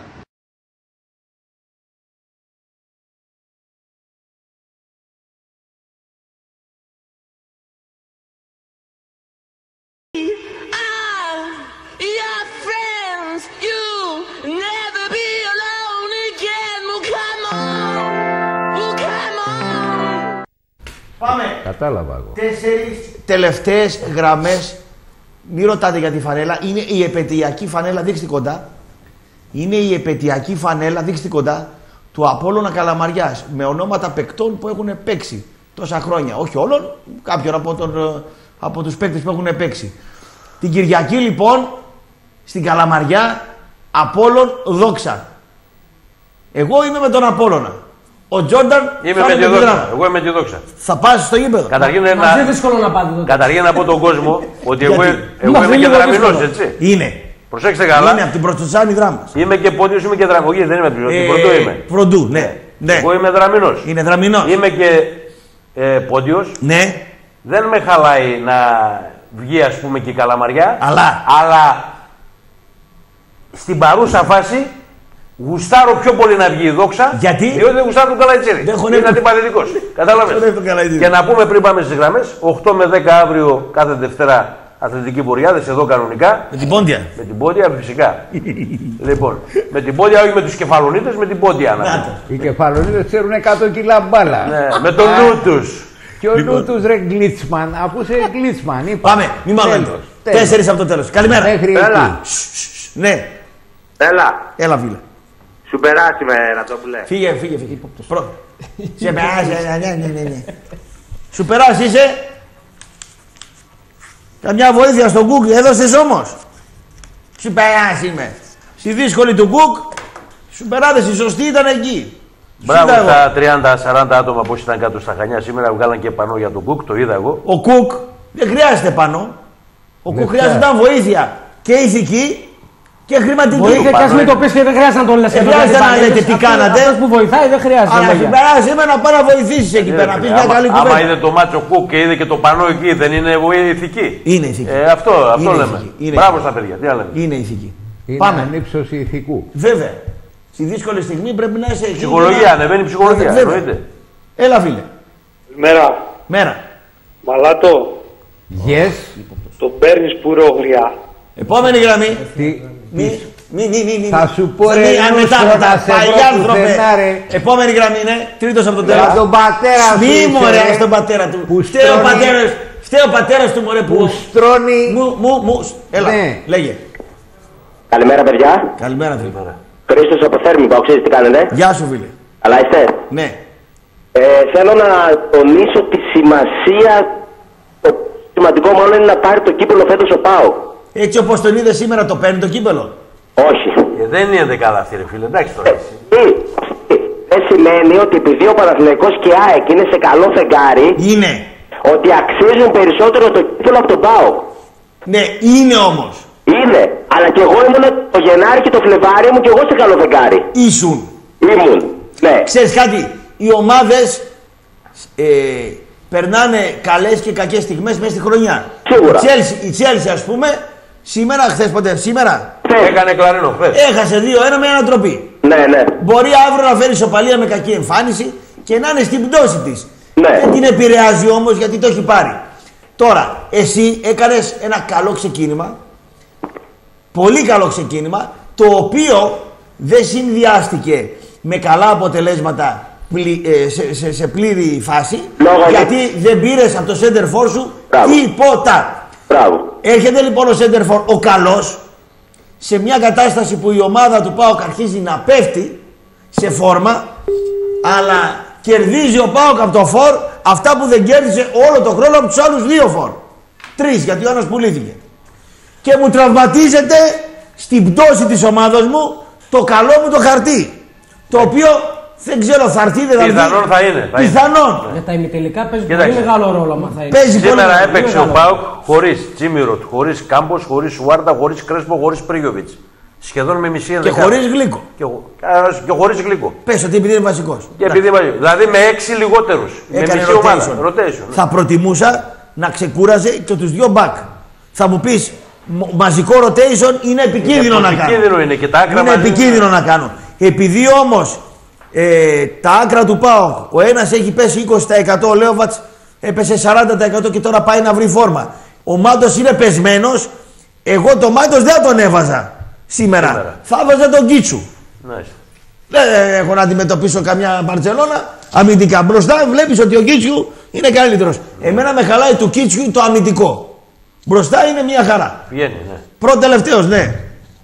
Πάμε. Κατάλαβα εγώ. Τέσσερις τελευταίες γραμμές. Μην ρωτάτε για τη φανέλα. Είναι η επαιτειακή φανέλα, δείξτε κοντά. Είναι η επαιτειακή φανέλα, δείξτε κοντά, του Απόλλωνα Καλαμαριάς. Με ονόματα παικτών που έχουν παίξει τόσα χρόνια. Όχι όλων, κάποιον από, τον, από τους παίκτες που έχουν παίξει. Την Κυριακή λοιπόν, στην Καλαμαριά, Απόλλων Δόξα. Εγώ είμαι με τον Απόλλωνα. Ο Τζόρνταν είμαι με τη Δόξα. Εγώ είμαι με τη Δόξα. Θα πας στο γήπεδο. Καταρχήν να... Μαζί δύσκολο να πάτε τότε. Καταρχήν να πω τον κόσμο ότι εγώ, εγώ είμαι και δραμηνός, έτσι. Είναι. Προσέξτε καλά. Είναι από την Πρωτοτσάνη Δράμας. Είμαι και πόντιος, είμαι και δραμογής, δεν είμαι από την Πρωτού είμαι. Πρωτού, ναι. ναι. Εγώ είμαι δραμηνός. Είναι δραμηνός. Είμαι και ε, πόντιος. Ναι. Δεν με χαλάει να βγει ας πούμε και η Καλαμαριά. Αλλά. Αλλά στην παρούσα φάση γουστάρω πιο πολύ να βγει η Δόξα. Γιατί? Διότι δεν γουστάρω τον Καλαϊτζήρη. Είναι αντιπαθητικός. Κατάλαβες. Και να πούμε πριν πάμε στις γραμμές, οκτώ με δέκα αύριο κάθε Δευτέρα αθλητική πορειάδες εδώ κανονικά. Με την Πόντια. Με την Πόντια φυσικά. Λοιπόν, με την Πόντια, όχι με τους Κεφαλονίτες, με την Πόντια. Οι Κεφαλονίτες ξέρουν εκατό κιλά μπάλα. Ναι, με τον νου τους. Και ο νου τους ρε Γκλίτσμαν, αφού είσαι Γκλίτσμαν. Πάμε, μη μάλλον. Τέσσερις από το τέλος. Καλημέρα. Έλα. Ναι. Έλα. Έλα, φίλε. Σου περάσει με Ρατσόπουλε. Φύγε, φύγε, φύγε. Προ... Σε περάσει, ναι, ναι, ναι, ναι. Σου περάσει είσαι. Καμιά βοήθεια στον Κουκ έδωσες όμως. Σου περάσει είμαι. Στη δύσκολη του Κουκ, σου περάσει, η σωστή ήταν εκεί. Μπράβο στα τριάντα σαράντα άτομα που ήταν κάτω στα Χανιά σήμερα, βγάλαν και πανό για τον Κουκ, το είδα εγώ. Ο Κουκ δεν χρειάζεται πανό. Ο Κουκ χρειάζεται βοήθεια και ηθική και χρηματική. Βοήθεια και ας μην το πεις και δεν χρειάζεται να τον λες. Δεν χρειάζεται να λέτε τι κάνατε. Αυτός που βοηθάει δεν χρειάζεται. Αλλά σου περάσει να πάει να βοηθήσεις εκεί πέρα. Να πεις μια καλή κουβέντα. Άμα είδε το μάτσο Κουκ και είδε και το πανό εκεί, δεν είναι ηθική. Είναι ηθική. Ε, αυτό αυτό λέμε. Μπράβο στα παιδιά. Τι λέμε. Είναι ηθική. Είναι ανύψωση ηθικού. Βέβαια. Στη δύσκολη στιγμή πρέπει να είσαι εκεί. Ψυχολογία, ανεβαίνει η ψυχολογία. Εννοείται. Έλα, φίλε. Μέρα. Μέρα. Μαλάτο. Yes. Το παίρνεις πουρόγλια. Επόμενη γραμμή. Τι. Μη, μη, μη, μη, μη. Θα σου πω ρε ανμετάφρατα. Επόμενη γραμμή είναι. Τρίτος από τον τέλος. Για τον πατέρα σου. Μη μωρέ στον πατέρα του. Φταίει ο πατέρας. Φταίει ο πατέρας του μωρέ που στρώνει. Μου, μου, μου. Έλα, λέγε. Καλημέρα παιδιά. Καλημέρα φίλε. Χρήστος από Θέρμη, ξέρεις τι κάνετε. Γεια σου φίλε. Καλά είστε. Ναι. Ε, θέλω να τονίσω τη σημασία, το σημαντικό μάλλον είναι να πάρει το κύπελο φέτος ο ΠΑΟΚ. Έτσι όπως τον είδε σήμερα το παίρνει το κύπελο. Όχι. Και δεν είναι δεκάδα αυτή ρε φίλε, εντάξει τώρα. Ε, δεν σημαίνει ότι επειδή ο Παναθηναϊκός και ΑΕΚ είναι σε καλό φεγγάρι, είναι. Ότι αξίζουν περισσότερο το κύπελο από τον ΠΑΟΚ. Ναι, είναι όμως. Είναι. Αλλά και εγώ ήμουν το Γενάρη και το Φλεβάρι μου και εγώ σε καλό φεγγάρι. Ήσουν. Ήμουν. Ναι. Ξέρεις κάτι, οι ομάδες ε, περνάνε καλές και κακές στιγμές μέσα στη χρονιά. Σίγουρα. Η Chelsea, η Chelsea ας πούμε, σήμερα, χθες ποτέ, σήμερα. Έκανε κλαρίνο χθες. Έχασε δύο ένα με ανατροπή. Ναι, ναι. Μπορεί αύριο να φέρει ισοπαλία με κακή εμφάνιση και να είναι στην πτώση της. Ναι. Δεν την επηρεάζει όμως γιατί το έχει πάρει. Τώρα, εσύ έκανες ένα καλό ξεκίνημα. Πολύ καλό ξεκίνημα, το οποίο δεν συνδυάστηκε με καλά αποτελέσματα πλη, ε, σε, σε, σε πλήρη φάση. Λόγω γιατί δε... δεν πήρες από το center for σου τίποτα. Μπράβο. Έρχεται λοιπόν ο center for, ο καλός, σε μια κατάσταση που η ομάδα του ΠΑΟΚ αρχίζει να πέφτει σε φόρμα, αλλά κερδίζει ο ΠΑΟΚ από το φορ αυτά που δεν κέρδισε όλο το χρόνο από τους άλλους δύο φορ. Τρεις, γιατί ο ένας πουλήθηκε. Και μου τραυματίζεται στην πτώση της ομάδας μου το καλό μου το χαρτί. Το οποίο δεν ξέρω θα έρθει, δεν θα έρθει. Πιθανόν θα είναι. Πιθανόν. Για τα ημιτελικά παίζει πολύ μεγάλο ρόλο. Άμα θα είναι. Παίζει Σήμερα πολύ έπαιξε μεγάλο. ο ΠΑΟΚ χωρίς Τσίμιροτ, χωρίς Κάμπος, χωρίς Σουάρντα, χωρίς Κρέσπο, χωρίς Πρίγιοβιτς. Σχεδόν με μισή ενδεκάδα. Και χωρίς Γλίκο. Και, και χωρίς Γλίκο. Πες ότι επειδή είναι βασικός. Και επειδή είναι βασικός. Δηλαδή με έξι λιγότερους. Με μισή rotation. ομάδα. Rotation. Θα προτιμούσα να ξεκούραζε και τους δύο μπακ. Θα μου πεις μαζικό rotation είναι επικίνδυνο είναι να κάνω. Επικίνδυνο είναι και τα άκρα είναι επικίνδυνο να κάνω. Επειδή όμως ε, τα άκρα του ΠΑΟΚ, ο ένας έχει πέσει είκοσι τοις εκατό, ο Λέοβατς έπεσε σαράντα τοις εκατό και τώρα πάει να βρει φόρμα. Ο Μάντος είναι πεσμένος, εγώ το Μάντος δεν τον έβαζα σήμερα. σήμερα. Θα έβαζα τον Κίτσου. Nice. Δεν έχω να αντιμετωπίσω καμιά Μπαρτσελώνα αμυντικά. Μπροστά βλέπεις ότι ο Κίτσου είναι καλύτερος. Mm. Εμένα με χαλάει του Κίτσου το αμυντικό. Μπροστά είναι μια χαρά. Βγαίνει, ναι. Πρώτο τελευταίος, ναι.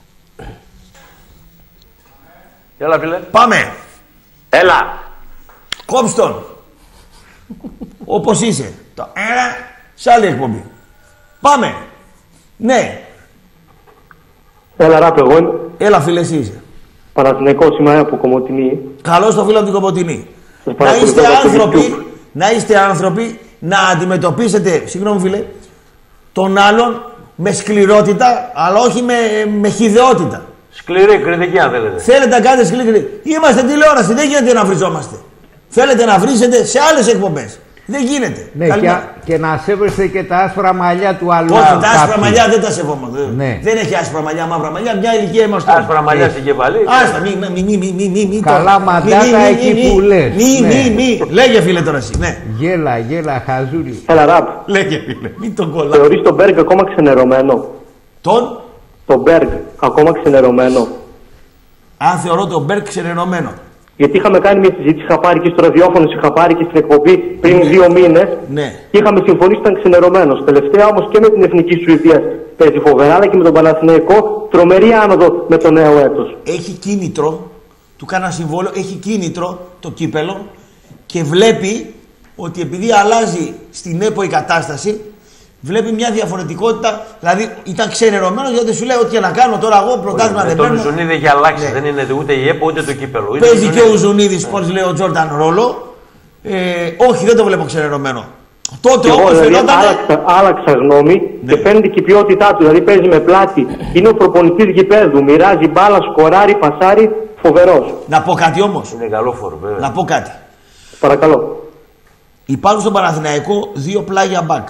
Έλα, φίλε. Πάμε. Έλα. Κόψ' τον. Όπως είσαι. Το ένα σε άλλη εκπομπή. Πάμε. Ναι. Έλα, ράπ, εγώ είμαι. Έλα, φίλε, εσύ είσαι. Παναθηναϊκός είμαι από Κομωτινή. Καλώς το φίλο από την Κομωτινή. Να είστε άνθρωποι, να είστε άνθρωποι, να αντιμετωπίσετε, συγγνώμη φίλε, τον άλλον με σκληρότητα, αλλά όχι με, με χυδαιότητα. Σκληρή κριτική αν θέλετε. Θέλετε να κάνετε σκληρή. Είμαστε τηλεόραση, δεν γίνεται να βριζόμαστε. Θέλετε να βρίζετε σε άλλες εκπομπές. Δεν γίνεται. Ναι, και, και να σέβεστε και τα άσπρα μαλλιά του άλλου. Όχι, τα άσπρα μαλλιά δεν τα σεβόμαστε. Ναι. Δεν έχει άσπρα μαλλιά, μαύρα μαλλιά, μια ηλικία είμαστε. Άσπρα μαλλιά στην κεφαλή. Άσπρα, μη, μη, μη, μη, μη, μη, μη. Καλά μαντάτα εκεί που λες. Μη, μη, μη. Λέγε φίλε τώρα εσύ, ναι. Γέλα, γέλα, χαζούλη. Έλα, ράπ. Λέγε φίλε, μην τον κολλά. Θεωρείς τον Μπέργκ ακόμα ξενερωμένο? Τον? Τον Μπέργκ ακόμα ξενερωμένο. Αν θεωρώ τον Μπέργκ ξενερωμένο. Γιατί είχαμε κάνει μια συζήτηση, είχα πάρει και στο ραδιόφωνο, είχα πάρει και στην εκπομπή πριν ναι. δύο μήνες. Ναι. Και είχαμε συμφωνήσει ότι ήταν ξενερωμένος. Τελευταία όμως και με την Εθνική Σουηδία παίζει φοβερά, αλλά και με τον Παναθηναϊκό τρομερή άνοδο με το νέο έτος. Έχει κίνητρο του κάνει ένα συμβόλαιο, έχει κίνητρο το κύπελο και βλέπει ότι επειδή αλλάζει στην ΕΠΟ η κατάσταση, βλέπει μια διαφορετικότητα. Δηλαδή ήταν ξενερωμένος γιατί σου λέει: ό,τι και να κάνω τώρα, εγώ πρωτάθλημα δεν παίρνω. Το Ζουνίδη έχει αλλάξει. Ναι. Δεν είναι ούτε η ΕΠΟ ούτε το κύπελο. Παίζει και ο Ζουνίδης, όπως λέει ο Τζόρνταν, ρόλο. Ε, όχι, δεν το βλέπω ξενερωμένο. Τότε εγώ, όπως δηλαδή, φαινόταν. Άλλαξα, άλλαξα γνώμη ναι. και φαίνεται και η ποιότητά του. Δηλαδή παίζει με πλάτη. Είναι ο προπονητής γηπέδου. Μοιράζει μπάλα, σκοράρει, πασάρει. Φοβερός. Να πω κάτι όμως. Είναι καλόφορο, βέβαια. Να πω κάτι. Παρακαλώ. Υπάρχουν στον Παναθηναϊκό δύο πλάγια μπακ.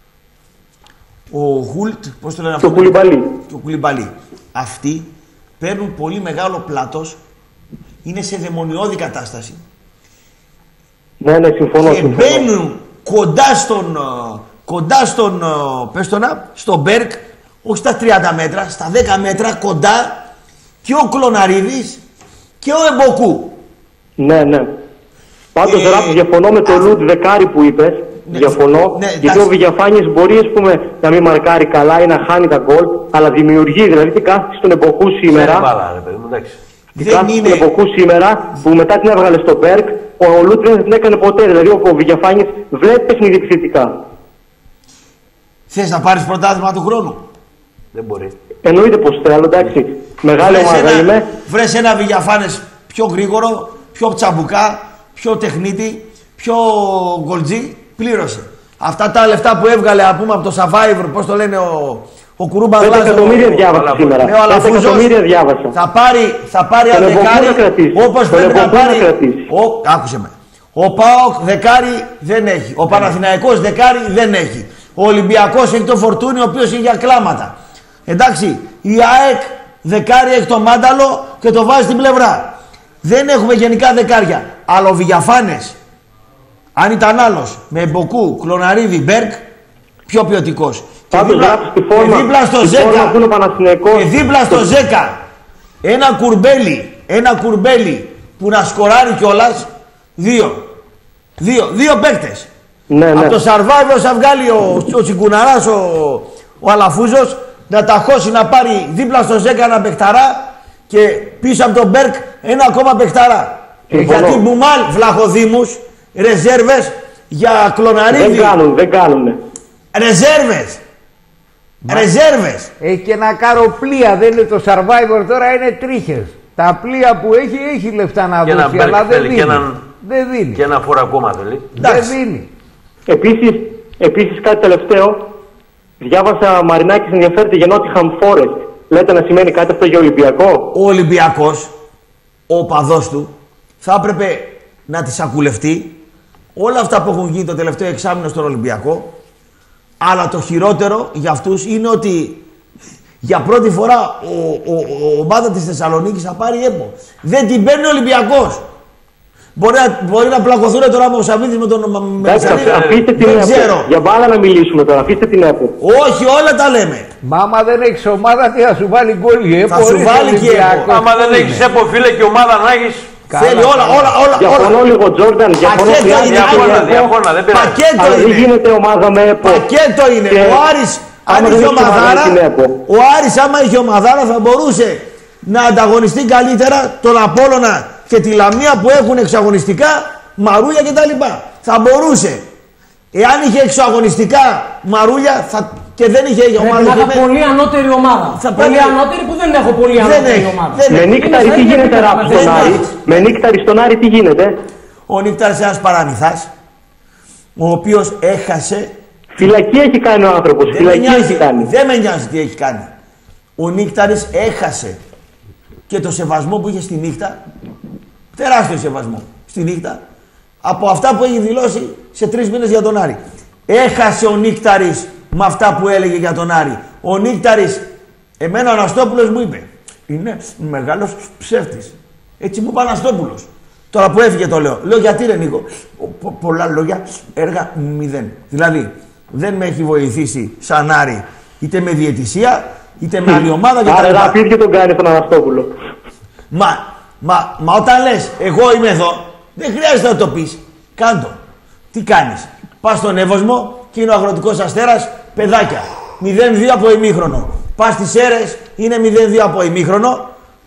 Ο Χουλτ, πώς το λένε αυτό. Το Κουλιμπαλί. Και ο Κουλιμπαλί. Αυτοί παίρνουν πολύ μεγάλο πλάτος. Είναι σε δαιμονιώδη κατάσταση. Ναι, ναι, συμφωνώ. Και συμφωνώ. μπαίνουν κοντά στον, κοντά στον, πες το να, στον Μπέρκ, όχι στα τριάντα μέτρα, στα δέκα μέτρα κοντά και ο Κλωναρίδης και ο Εμποκού. Ναι, ναι. Πάντως, ε, Ράπ, διαφωνώ με το α... Λουτ δεκάρι που είπες. Ναι, διαφωνώ. Ναι, γιατί τάξη. Ο Βηγιαφάνης μπορεί ας πούμε, να μην μαρκάρει καλά ή να χάνει τα γκολ, αλλά δημιουργεί. Δηλαδή, τι κάθεται στον Εμποκού σήμερα. Βάλα, ρε, παιδί, εντάξει. Τι κάθεται στον Εμποκού σήμερα που μετά την έβγαλε στο Μπέρκ. Ο Λουτ δεν την έκανε ποτέ. Δηλαδή, ο Βηγιαφάνης βλέπει παιχνίδι επιθετικά. Θες να πάρεις πρωτάθλημα του χρόνου? Δεν μπορεί. Εννοείται πως θέλω, εντάξει. Μεγάλη ομάδα είμαι. Βρες ένα Βηγιαφάνες πιο γρήγορο, πιο τσαμπουκά, πιο τεχνίτη, πιο γκολτζή, πλήρωσε. Αυτά τα λεφτά που έβγαλε α πούμε, από το Survivor, πώς το λένε ο, ο Κουρούμπα Γλάζο. πέντε εκατομμύρια διάβασα σήμερα. πέντε εκατομμύρια διάβασα. Θα πάρει, θα πάρει αν δεκάρι, όπως πρέπει να πάρει. Ο, άκουσε με. Ο ΠΑΟΚ δεκάρι δεν έχει. Ο Παναθηναϊκός δεκάρι δεν έχει. Ο Ολυμπιακός έχει το Φορτούνι, ο οποίος έχει για κλάματα. Εντάξει, η ΑΕΚ δεκάρι έχει το Μάνταλο και το βάζει στην πλευρά. Δεν έχουμε γενικά δεκάρια. Αλλά ο Βηγιαφάνες, αν ήταν άλλος, με Μποκού, Κλωναρίδη, Μπέρκ, πιο ποιοτικός. Και δίπλα, και δίπλα στο Ζέκα, και δίπλα στο Ζέκα, ένα κουρμπέλι, ένα κουρμπέλι που να σκοράρει κιόλας, δύο. Δύο, δύο παίκτες. Ναι, ναι. Από το Survivor θα βγάλει ο, ο Τσιγκουναράς, ο, ο Αλαφούζος, να τα χώσει να πάρει δίπλα στο Ζέκα ένα παιχταρά και πίσω από τον Μπέρκ ένα ακόμα παιχταρά. Ε, γιατί Μπουμάλ, Βλαχοδήμους, ρεζέρβες για Κλωναρίδη. Δεν κάνουν, δεν κάνουνε. Ρεζέρβες. Μα... Ρεζέρβες. Έχει και ένα καροπλοία, δεν είναι το Survivor τώρα, είναι τρίχες. Τα πλοία που έχει, έχει λεφτά να και δώσει, αλλά δεν δίνει. Και έναν... δεν δίνει. Και ένα φόρο ακόμα θέλει. Δεν δίνει. Επίσης, επίσης κάτι τελευταίο, διάβασα Μαρινάκης ενδιαφέρεται για Nottingham Forest. Λέτε να σημαίνει κάτι αυτό για Ολυμπιακό? Ο Ολυμπιακός, ο οπαδός του, θα έπρεπε να τη σακουλευτεί όλα αυτά που έχουν γίνει το τελευταίο εξάμηνο στον Ολυμπιακό. Αλλά το χειρότερο για αυτούς είναι ότι για πρώτη φορά ο, ο, ο ομάδα της Θεσσαλονίκης θα πάρει ΕΠΟ. Δεν την παίρνει ο Ολυμπιακός. Μπορεί να, μπορεί να πλακωθούν τώρα με ο Σαββίδης με τον Μεσσαλίδη. Αφήστε την ΕΠΟ. Για μπάλα να μιλήσουμε τώρα. Αφήστε την ΕΠΟ. Όχι, όλα τα λέμε. Μα άμα δεν έχεις ομάδα, τι θα σου βάλει γκολ η ΕΠΟ? Θα σου βάλει και η ΕΠΟ. Άμα δεν έχεις ΕΠΟ, φίλε, και ομάδα να έχεις. Θέλει όλα, όλα, όλα. Διαφωνώ λίγο, Τζόρνταν. Διαφωνώ. Διαφωνώ, δεν πειράζει. Πακέτο είναι. Δεν γίνεται ομάδα με ΕΠΟ. Πακέτο είναι. Ο Άρης, αν είχε ομαδάρα, ο Άρης άμα είχε ομαδάρα θα μπορούσε να ανταγωνιστεί καλύτερα τον Απόλλωνα και τη Λαμία που έχουν εξαγωνιστικά μαρούλια κτλ. Θα μπορούσε. Εάν είχε εξαγωνιστικά μαρούλια θα... και δεν είχε ομάδα. Πρέπει να έχω πολύ ανώτερη ομάδα. Θα πολύ πρέπει... ανώτερη που δεν έχω πολύ ανώτερη δεν ομάδα. Με Νίκταρη τι γίνεται ράπ στον Άρη? Με Νίκταρη στον Άρη τι γίνεται? Ο Νίκταρης είναι ένας παραμυθάς, ο οποίος έχασε. Φυλακή έχει κάνει ο άνθρωπος. Δεν Φυλακή νοιάζει, έχει κάνει. Δεν με νοιάζει τι έχει κάνει. Ο Νίκταρης έχασε και το σεβασμό που είχε στη νύχτα, τεράστιο σεβασμό στη νύχτα, από αυτά που έχει δηλώσει σε τρεις μήνες για τον Άρη. Έχασε ο Νίκταρης με αυτά που έλεγε για τον Άρη. Ο Νίκταρης, εμένα ο Αναστόπουλος μου είπε, είναι μεγάλος ψεύτης. Έτσι μου είπε ο Αναστόπουλος. Τώρα που έφυγε το λέω. Λέω γιατί ρε Νίκο? Πο, πολλά λόγια, έργα μηδέν. Δηλαδή δεν με έχει βοηθήσει σαν Άρη είτε με διαιτησία είτε με άλλη ομάδα. Άρα να πεις και τον κάνει τον Αναστόπουλο. Μα, μα, μα όταν λες εγώ είμαι εδώ, δεν χρειάζεται να το πεις. Κάντο. Τι κάνεις? Πας στον Εύωσμο και είναι ο Αγροτικός Αστέρας, παιδάκια. μηδέν δύο από ημίχρονο. Πας στις Σέρρες, είναι μηδέν δύο από ημίχρονο.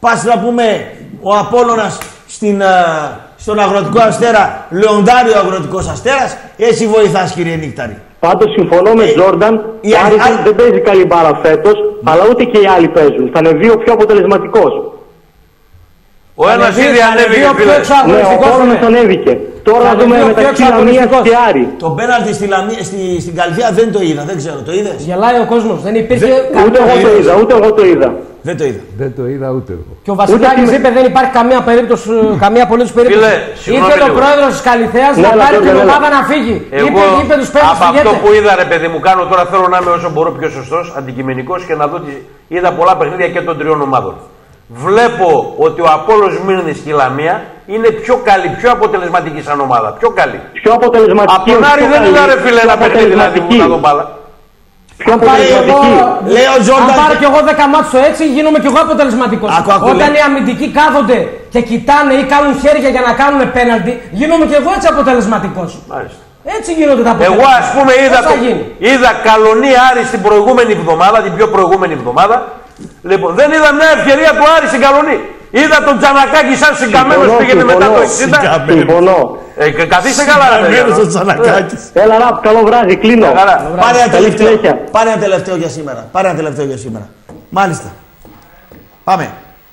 Πας να πούμε ο Απόλλωνας στην, α, στον Αγροτικό Αστέρα, Λεοντάριο Αγροτικός Αστέρας, έτσι βοηθάς κύριε Νύκταρη. Πάντως συμφωνώ με Τζόρνταν, ο Άρης α... δεν παίζει καλή μπάλα φέτος, mm. αλλά ούτε και οι άλλοι παίζουν. Θα ανεβεί ο πιο αποτελεσματικός. Ο ένας ήδη ανέβηκε, φίλε. Ναι, ο Απόλλωνας ανέβηκε. Τώρα να δούμε μεταξύ Λαμίας και Άρη. Το πέναλτι στη Λαμία, στη, στην Καλυθέα δεν το είδα, δεν ξέρω, το είδες? Γελάει ο κόσμος, δεν υπήρχε δεν, ούτε εγώ το είδα, ούτε εγώ το είδα. Δεν το είδα. Δεν το είδα ούτε εγώ. Και ο Βασιλάκης είπε δεν υπάρχει καμία περίπτωση, καμία απολύτως περίπτωση. Ήρθε το πρόεδρος της Καλυθέας να πάρει την ομάδα να φύγει. Εγώ, είπε, είπε τους παίκτες από αυτό που είδα ρε παιδί μου κάνω τώρα θέλω να είμαι όσο μπορώ πιο σωστός, αντικειμενικός και να δω ότι είδα πολλά παιχνίδια και των τριών ομάδων. Βλέπω ότι ο Απόλλωνας Μύρνης και η Λαμία είναι πιο καλή, πιο αποτελεσματική σαν ομάδα. Πιο καλή. Πιο αποτελεσματική. Από τον Άρη δεν είδα ρε φίλε ένα παιχνίδι δηλαδή που να τον μπάλα. Πιο αποτελεσματική. Λέω Τζόρνταν. Αν πάρω κι εγώ δέκα μάτσο έτσι, γίνομαι κι εγώ αποτελεσματικός. Όταν οι αμυντικοί κάθονται και κοιτάνε ή κάνουν χέρια για να κάνουν πέναλτι, γίνομαι κι εγώ έτσι αποτελεσματικός. Μάλιστα. Έτσι γίνονται τα αποτελέσματα. Εγώ ας πούμε είδα, το, είδα Καλονή Άρη την προηγούμενη εβδομάδα, την πιο προηγούμενη εβδομάδα. Λοιπόν, δεν είδα μια ευκαιρία του Άρη στην Καλονή. Είδα τον Τζανακάκη σαν συγκαμμένος πήγαινε μετά το εξήντα. Συμφωνώ. Ε, καθίστε καλά ρε παιδιά. Έλα ραπ, καλό βράδυ, κλείνω. Πάρε ένα τελευταίο, πάρε ένα τελευταίο για σήμερα. Πάρε ένα τελευταίο για σήμερα. Μάλιστα. Πάμε.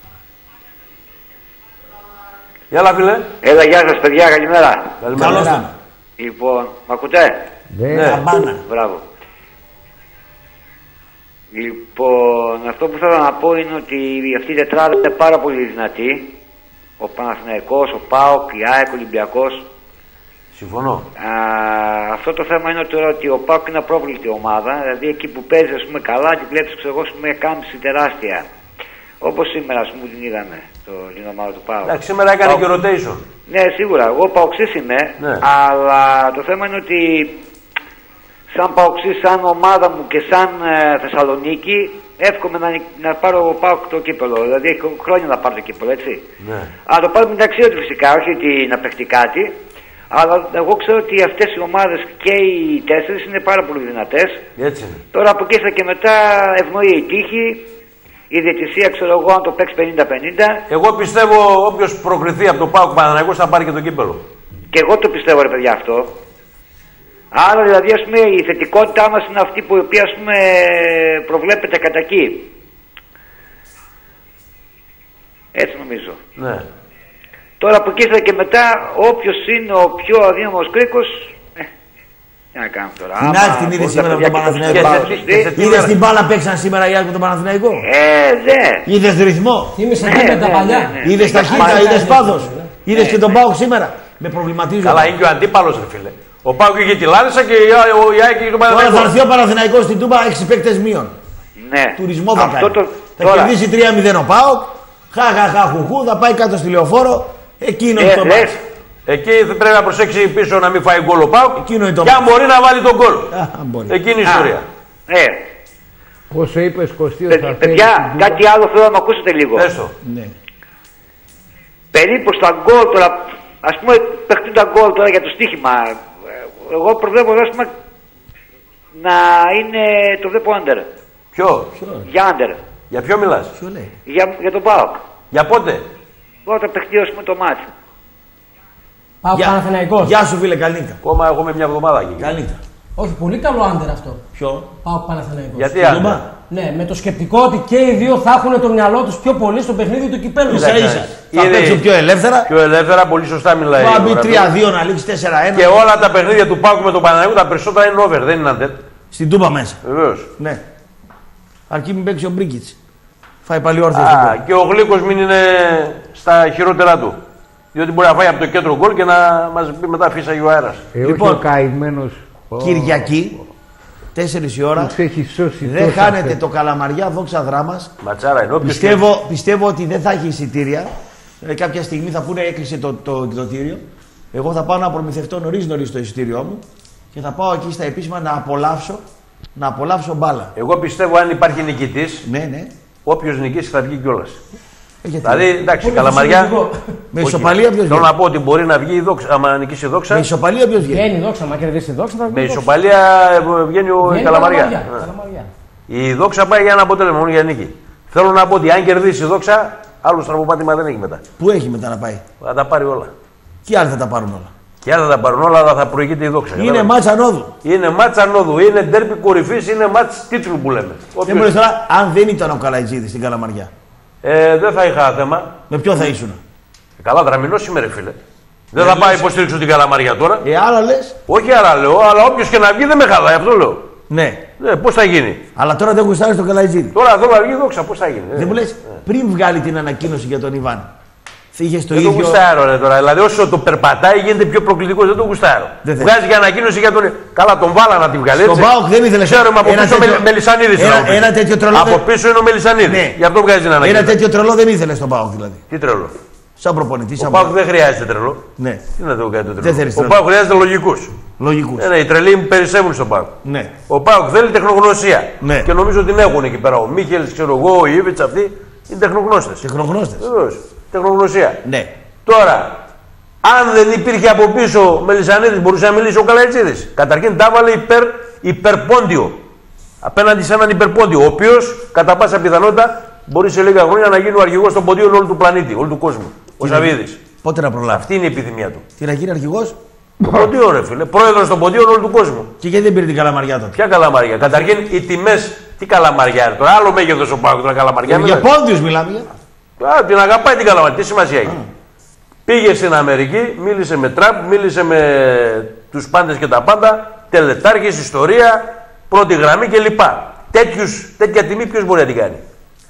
Έλα φίλε. Έλα γεια σας παιδιά, καλημέρα. Καλώς ήρθατε. Λοιπόν, μ' ακούτε? Ναι. Μπράβο. Λοιπόν, αυτό που θέλω να πω είναι ότι αυτή η τετράδα είναι πάρα πολύ δυνατή. Ο Παναθηναϊκός, ο ΠΑΟΚ, η ΑΕΚ, ο Ολυμπιακός. Συμφωνώ. Α, αυτό το θέμα είναι τώρα ότι ο ΠΑΟΚ είναι απρόβλητη ομάδα. Δηλαδή εκεί που παίζει ας πούμε καλά και βλέπεις ξέρω εγώ με κάμψη τεράστια. Όπως σήμερα ας πούμε την είδαμε το, την ομάδα του ΠΑΟΚ. Εντάξει, σήμερα έκανε και rotation. Ναι, σίγουρα. Εγώ ΠΑΟΚΣής είμαι, ναι. Αλλά το θέμα είναι ότι σαν Παοξή, σαν ομάδα μου και σαν ε, Θεσσαλονίκη, εύχομαι να, να πάρω ΠΑΟΚ το κύπελο. Δηλαδή έχω χρόνια να πάρω το κύπελο, έτσι. Ναι. Αλλά το πάρω μεταξύ του φυσικά, όχι ότι να παιχτεί κάτι. Αλλά εγώ ξέρω ότι αυτές οι ομάδες και οι τέσσερις είναι πάρα πολύ δυνατές. Έτσι. Τώρα από εκεί και μετά ευνοεί η τύχη, η διαιτησία ξέρω εγώ αν το παίξει πενήντα πενήντα. Εγώ πιστεύω όποιος προκριθεί από το ΠΑΟΚ Παναθηναϊκός θα πάρει και το κύπελο. Και εγώ το πιστεύω ρε παιδιά αυτό. Άρα δηλαδή ας πούμε η θετικότητά μας είναι αυτή που η οποία ας πούμε προβλέπεται κατά εκεί. Έτσι νομίζω. Ναι. Τώρα από εκεί και μετά όποιος είναι ο πιο αδύναμος κρίκος, ε, τι να κάνουμε τώρα. Την άλλη την είδε σήμερα με τον Παναθηναϊκό. Είδες την μπάλα παίξαν σήμερα οι άλλοι με τον Παναθηναϊκό. Ε, δε. Είδες ρυθμό. Θύμισε και με τα παλιά. Είδες ταχύτητα, είδες πάθος. Είδες και τον ΠΑΟΚ σήμερα. Με προβληματίζει. Καλά είναι και ο αντίπαλος ρε φίλε. Ο ΠΑΟΚ είχε τη Λάρισα και η ΑΕΚ είχε τον Παναθηναϊκό. Τώρα θα έρθει ο Παναθηναϊκός στην Τούμπα, έξι παίκτες μείον. Ναι. Τουρισμό θα αυτό κάνει. Το... Θα τώρα... κερδίσει τρία μηδέν ο ΠΑΟΚ. Χαχαχαχουχού, θα πάει κάτω στη Λεωφόρο. Εκείνο είναι ε, το μάτς. Εκεί πρέπει να προσέξει πίσω να μην φάει γκολ ο ΠΑΟΚ. Εκείνο είναι το και αν μπορεί να βάλει τον γκολ. Εκείνη η Α, ιστορία. Ε. Όσο είπες Κωστή, Παι, θα παιδιά, κάτι άλλο θέλω να με ακούσετε λίγο. Έστω. Ναι. Περίπου στα γκολ τώρα, ας πούμε παιχτούν τα γκολ τώρα για το στοίχημα. Εγώ προβλέπω ας πούμε να είναι το βλέπω άντερ. Ποιο? Για άντερ. Για ποιο μιλάς? Ποιο λέει? Για, για τον ΠΑΟΚ. Για πότε? Όταν παιχτεί ας πούμε το μάτι. ΠΑΟΚ Παναθηναϊκός. Γεια σου φίλε, καλή νύχτα. Ακόμα έχουμε μια εβδομάδα εκεί. Καλή νύχτα. Όχι, πολύ καλό άντερ αυτό. Ποιο? ΠΑΟΚ Παναθηναϊκός. Γιατί άντερ? Ναι, με το σκεπτικό ότι και οι δύο θα έχουν το μυαλό τους πιο πολύ στο παιχνίδι του κυπέλλου. Ίσα ίσα. Θα παίξουν πιο ελεύθερα. Πιο ελεύθερα, πολύ σωστά μιλάει. Θα μπει τρία δύο να λήξει τέσσερα ένα. Και όλα τα παιχνίδια του ΠΑΟΚ με τον Παναθηναϊκό τα περισσότερα είναι over, δεν είναι αντέτ. Στην Τούμπα μέσα. Βεβαίως. Ναι. Αρκεί μην παίξει ο Μπρίκιτς. Φάει πάλι όρθιο. Α, και ο Γλύκος μην είναι στα χειρότερα του. Διότι μπορεί να φάει από το κέντρο γκολ και να μας πει μετά φύσαγε ο αέρας. Ε, λοιπόν, ο καημένος. Κυριακή, τέσσερις η ώρα. Δεν χάνετε το Καλαμαριά Δόξα Δράμας. Ματσάρα είναι. Πιστεύω, πιστεύω ότι δεν θα έχει εισιτήρια. Ε, κάποια στιγμή θα πούνε έκλεισε το, το εκδοτήριο. Εγώ θα πάω να προμηθευτώ νωρίς νωρίς το εισιτήριό μου και θα πάω εκεί στα επίσημα να απολαύσω, να απολαύσω μπάλα. Εγώ πιστεύω αν υπάρχει νικητής, ναι, ναι. Όποιος νικήσει θα βγει κιόλας. Ε, δηλαδή, εντάξει, Καλαμαριά. Με ισοπαλία ποιος βγαίνει. Θέλω να πω ότι μπορεί να βγει η Δόξα, άμα νικήσει η Δόξα. Με ισοπαλία ποιος βγαίνει. Βγαίνει η Δόξα, άμα κερδίσει η Δόξα θα βγει. Με ισοπαλία βγαίνει ο βγαίνει Καλαμαριά. Καλαμαριά. Καλαμαριά. Η Δόξα πάει για ένα αποτέλεσμα, μόνο για νίκη. Θέλω να πω ότι αν κερδίσει η Δόξα, Άλλο στραβοπάτημα δεν έχει μετά. Πού έχει μετά να πάει? Θα τα πάρει όλα. Και άλλοι θα τα πάρουν όλα. Και άλλα θα τα πάρουν όλα, αλλά θα προηγείται η δόξα. Είναι μάτσα ανόδου. Είναι μάτσα ανόδου, είναι ντέρμπι κορυφής, είναι μάτσα τίτλου που λέμε. Δεν μου λες τώρα, αν δεν ήταν ο Καλαϊτζίδης στην Καλαμαριά. Ε, δεν θα είχα θέμα. Με ποιο θα ήσουν? Ε, καλά, δραμηνός είμαι, ρε φίλε. Δεν θα πάει υποστήριξω την Καλαμαριά τώρα. Ε, άλλα λες. Όχι άλλα λέω, αλλά όποιος και να βγει δεν με χαλάει, αυτό λέω. Ναι. Ναι, πώς θα γίνει. Αλλά τώρα δεν γουστάρεις τον Καλαϊτζίδη. Τώρα εδώ θα βγει δόξα, πώς θα γίνει. Δεν μου λες, πριν βγάλει την ανακοίνωση για τον Ιβάν. Είχες το δεν ίδιο... το γουστάρω ρε, τώρα. Δηλαδή, όσο το περπατάει γίνεται πιο προκλητικό. Δεν το γουστάρω. Δεν βγάζει και ανακοίνωση για τον. Καλά, τον βάλα να την βγάλει. Στον ΠΑΟΚ δεν ήθελε. Ξέρω, από πίσω ο τέτοιο... Μελισανίδης. Ένα, ένα τέτοιο τρελό. Από πίσω είναι ο Μελισανίδης. Ναι. Γι' αυτό βγάζει την ανακοίνωση. Ένα τέτοιο τρελό δεν ήθελε στον ΠΑΟΚ δηλαδή. Τι τρελό. Σαν προπονητή. Ο ΠΑΟΚ δεν χρειάζεται τρελό. Ναι. Τι να το κάνει το τρελό. Ο ΠΑΟΚ χρειάζεται λογικούς. Λογικούς. Ναι, οι τρελοί περισσεύουν στον ΠΑΟΚ. Ναι. Ο ΠΑΟΚ θέλει τεχνογνωσία. Ναι. Και νομίζω την έχουν εκεί πέρα. Ο Μίχελ, ξέρω εγώ, ο Ιβιτς αυτοί είναι τεχνογνώστες. Τεχνογνώστες. Τεχνογνωσία. Ναι. Τώρα, αν δεν υπήρχε από πίσω ο Μελισανίδης, μπορούσε να μιλήσει ο Καλαϊτζίδης. Καταρχήν τα έβαλε υπερ, υπερπόντιο. Απέναντι σε έναν υπερπόντιο, ο οποίος κατά πάσα πιθανότητα μπορεί σε λίγα χρόνια να γίνει ο αρχηγός των ποντίων όλου του πλανήτη, όλου του κόσμου. Ο Σαββίδης. Πότε να προλάβει. Αυτή είναι η επιθυμία του. Τι να γίνει αρχηγός. Των ποντίων, ρε φίλε. Πρόεδρος των ποντίων όλου του κόσμου. Και γιατί δεν πήρε την Καλαμαριά τότε. Ποια Καλαμαριά. Καταρχήν οι τιμές. Τι Καλαμαριά τώρα. Άλλο μέγεθος ο ΠΑΟΚ τώρα Καλαμαριά. Για πόντιους μιλάμε. Α, την αγαπάει την Καλαμαριά. Τι σημασία έχει. Πήγε στην Αμερική, μίλησε με Τραμπ, μίλησε με τους πάντες και τα πάντα, τελετάρχες, ιστορία, πρώτη γραμμή κλπ. Τέτοια τιμή ποιος μπορεί να την κάνει.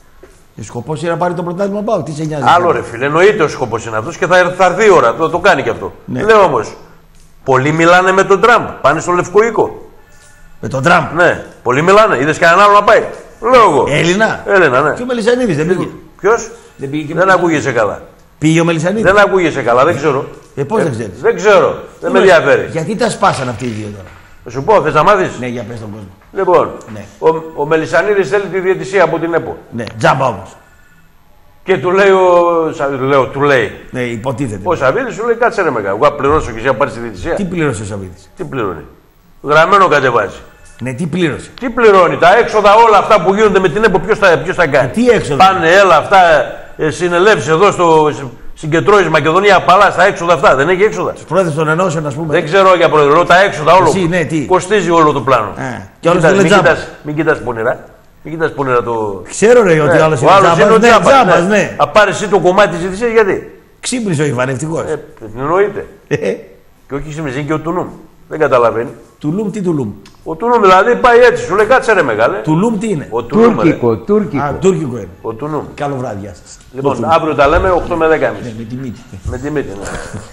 Ο σκοπός είναι να πάρει το πρωτάθλημα ΠΑΟΚ, τι σε νοιάζει. Άλλο ρε φίλε, εννοείται ο σκοπός είναι αυτός και θα, θα έρθει η ώρα, το, το κάνει και αυτό. Ναι. Λέω όμως, πολλοί μιλάνε με τον Τραμπ, πάνε στο Λευκό Οίκο. Με τον Τραμπ. Ναι, πολλοί μιλάνε, είδες κανέναν άλλο να πάει. Λέω εγώ. Έλληνα. Έλληνα, ναι. Και ο Μελισανίδης δεν πήγε. Ποιος? Δεν, πήγε δεν ακούγεσαι καλά. Πήγε ο Μελισανίδης. Δεν ακούγεσαι καλά, δεν ξέρω. Ε, πώς ε, δεν ξέρεις. Δεν ξέρω, δεν με ενδιαφέρει. Γιατί τα σπάσαν αυτοί οι δύο τώρα. Θα σου πω, θες να μάθεις. Ναι, για πες τον κόσμο. Λοιπόν, ναι. ο, ο Μελισανίδης θέλει τη διαιτησία από την ΕΠΟ. Ναι, τζάμπα όμως. Και του λέει ο. Λέω, του λέει. Ναι, υποτίθεται. Ο Σαββίδης σου λέει κάτσε ρε μεγάλο. Εγώ θα πληρώσω και εσύ να πάρεις τη διαιτησία. Τι πλήρωσε ο Σαββίδης. Τι πληρώνει. Γραμμένο κατεβάζει. Ναι, τι πλήρωσε. Τι πληρώνει. Τα έξοδα όλα αυτά που γίνονται με την ΕΠΟ ποιος θα, ποιος θα κάνει. Ε, τι έξοδα. Πάνε έλα αυτά. Ε, συνελεύσεις εδώ στο. Συγκεντρώσεις Μακεδονία Παλά, τα έξοδα αυτά. Δεν έχει έξοδα. Του πρόεδρου των ενώσεων, α πούμε. Δεν ξέρω για πρόεδρο. Τα έξοδα όλο. Εσύ, ναι, τι. Κοστίζει όλο το πλάνο. Ε, και όλο το τζάμπα. Μην κοιτάς πονηρά. Μην κοιτάς πονηρά το. Ξέρω ρε ότι άλλο είναι τζάμπα. Ναι. Θα πάρει εσύ το κομμάτι τη ζήτηση γιατί. Ξύπνησε ο Ιβάν, ευτυχώς. Ε, εννοείται. Και όχι σήμερα και ο Τουνούμ. Δεν καταλαβαίνει. Τουλούμ, τι τουλούμ. Ο Τουνούμ δηλαδή πάει έτσι, σου λέει κάτσε ρε μεγάλε. Τουλούμ τι είναι. Ο Τουνούμ, τουρκικό, τουρκικό. Α, τουρκικό είναι. Ο Τουνούμ. Καλό βράδυ, γεια σας. Λοιπόν, αύριο τα λέμε οκτώ με δέκα. Ναι, με τη μύτη. Με τη μύτη, ναι.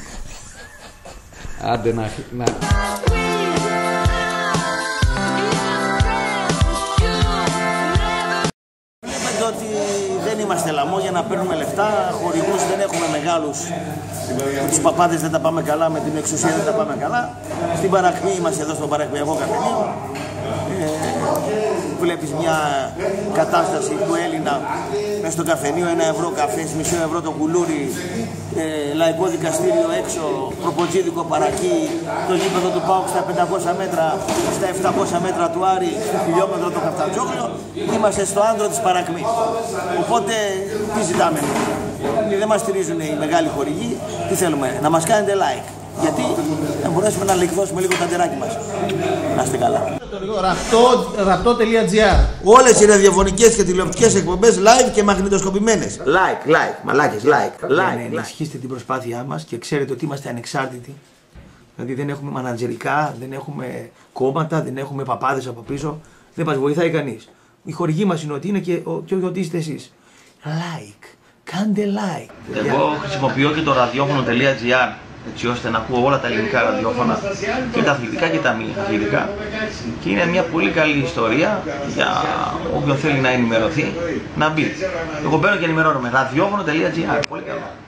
Άντε να... να... Βλέπετε ότι δεν είμαστε λαμό για να παίρνουμε λεφτά, χορηγούς δεν έχουμε μεγάλους. Με τους παπάδες δεν τα πάμε καλά, με την εξουσία δεν τα πάμε καλά. Στην παρακμή είμαστε εδώ στο παρακμιακό καφενείο. Ε, βλέπεις μια κατάσταση του Έλληνα μέσα στο καφενείο, ένα ευρώ καφές, μισό ευρώ το κουλούρι, ε, λαϊκό δικαστήριο έξω, προποτζίδικο παρακεί, το γήπεδο του ΠΑΟΚ στα πεντακόσια μέτρα, στα επτακόσια μέτρα του Άρη, στο χιλιόμετρο το Καφτατζόγλιο, είμαστε στο άντρο της παρακμής. Οπότε τι ζητάμε. Δεν μας στηρίζουν οι μεγάλοι χορηγοί, τι θέλουμε, να μας κάνετε like. Γιατί να μπορέσουμε να εκδώσουμε λίγο τα τεράκι μας. Να είστε καλά. Ραπτό.gr Όλες οι ραδιοφωνικές και τηλεοπτικές εκπομπές live και μαγνητοσκοπημένες. Like, like, μαλάκες, like. like. Να ενισχύσετε την προσπάθειά μας και ξέρετε ότι είμαστε ανεξάρτητοι. Δηλαδή δεν έχουμε μανατζερικά, δεν έχουμε κόμματα, δεν έχουμε παπάδες από πίσω. Δεν μας βοηθάει κανείς. Η χορηγή μας είναι ότι είναι και, και ότι είστε εσείς. Like. Κάντε like. Εγώ χρησιμοποιώ και το ραδιόφωνο.gr έτσι ώστε να ακούω όλα τα ελληνικά ραδιόφωνα και τα αθλητικά και τα μη αθλητικά και είναι μια πολύ καλή ιστορία για όποιον θέλει να ενημερωθεί να μπει. Εγώ μπαίνω και ενημερώνομαι ραδιόφωνο.gr. Πολύ καλό.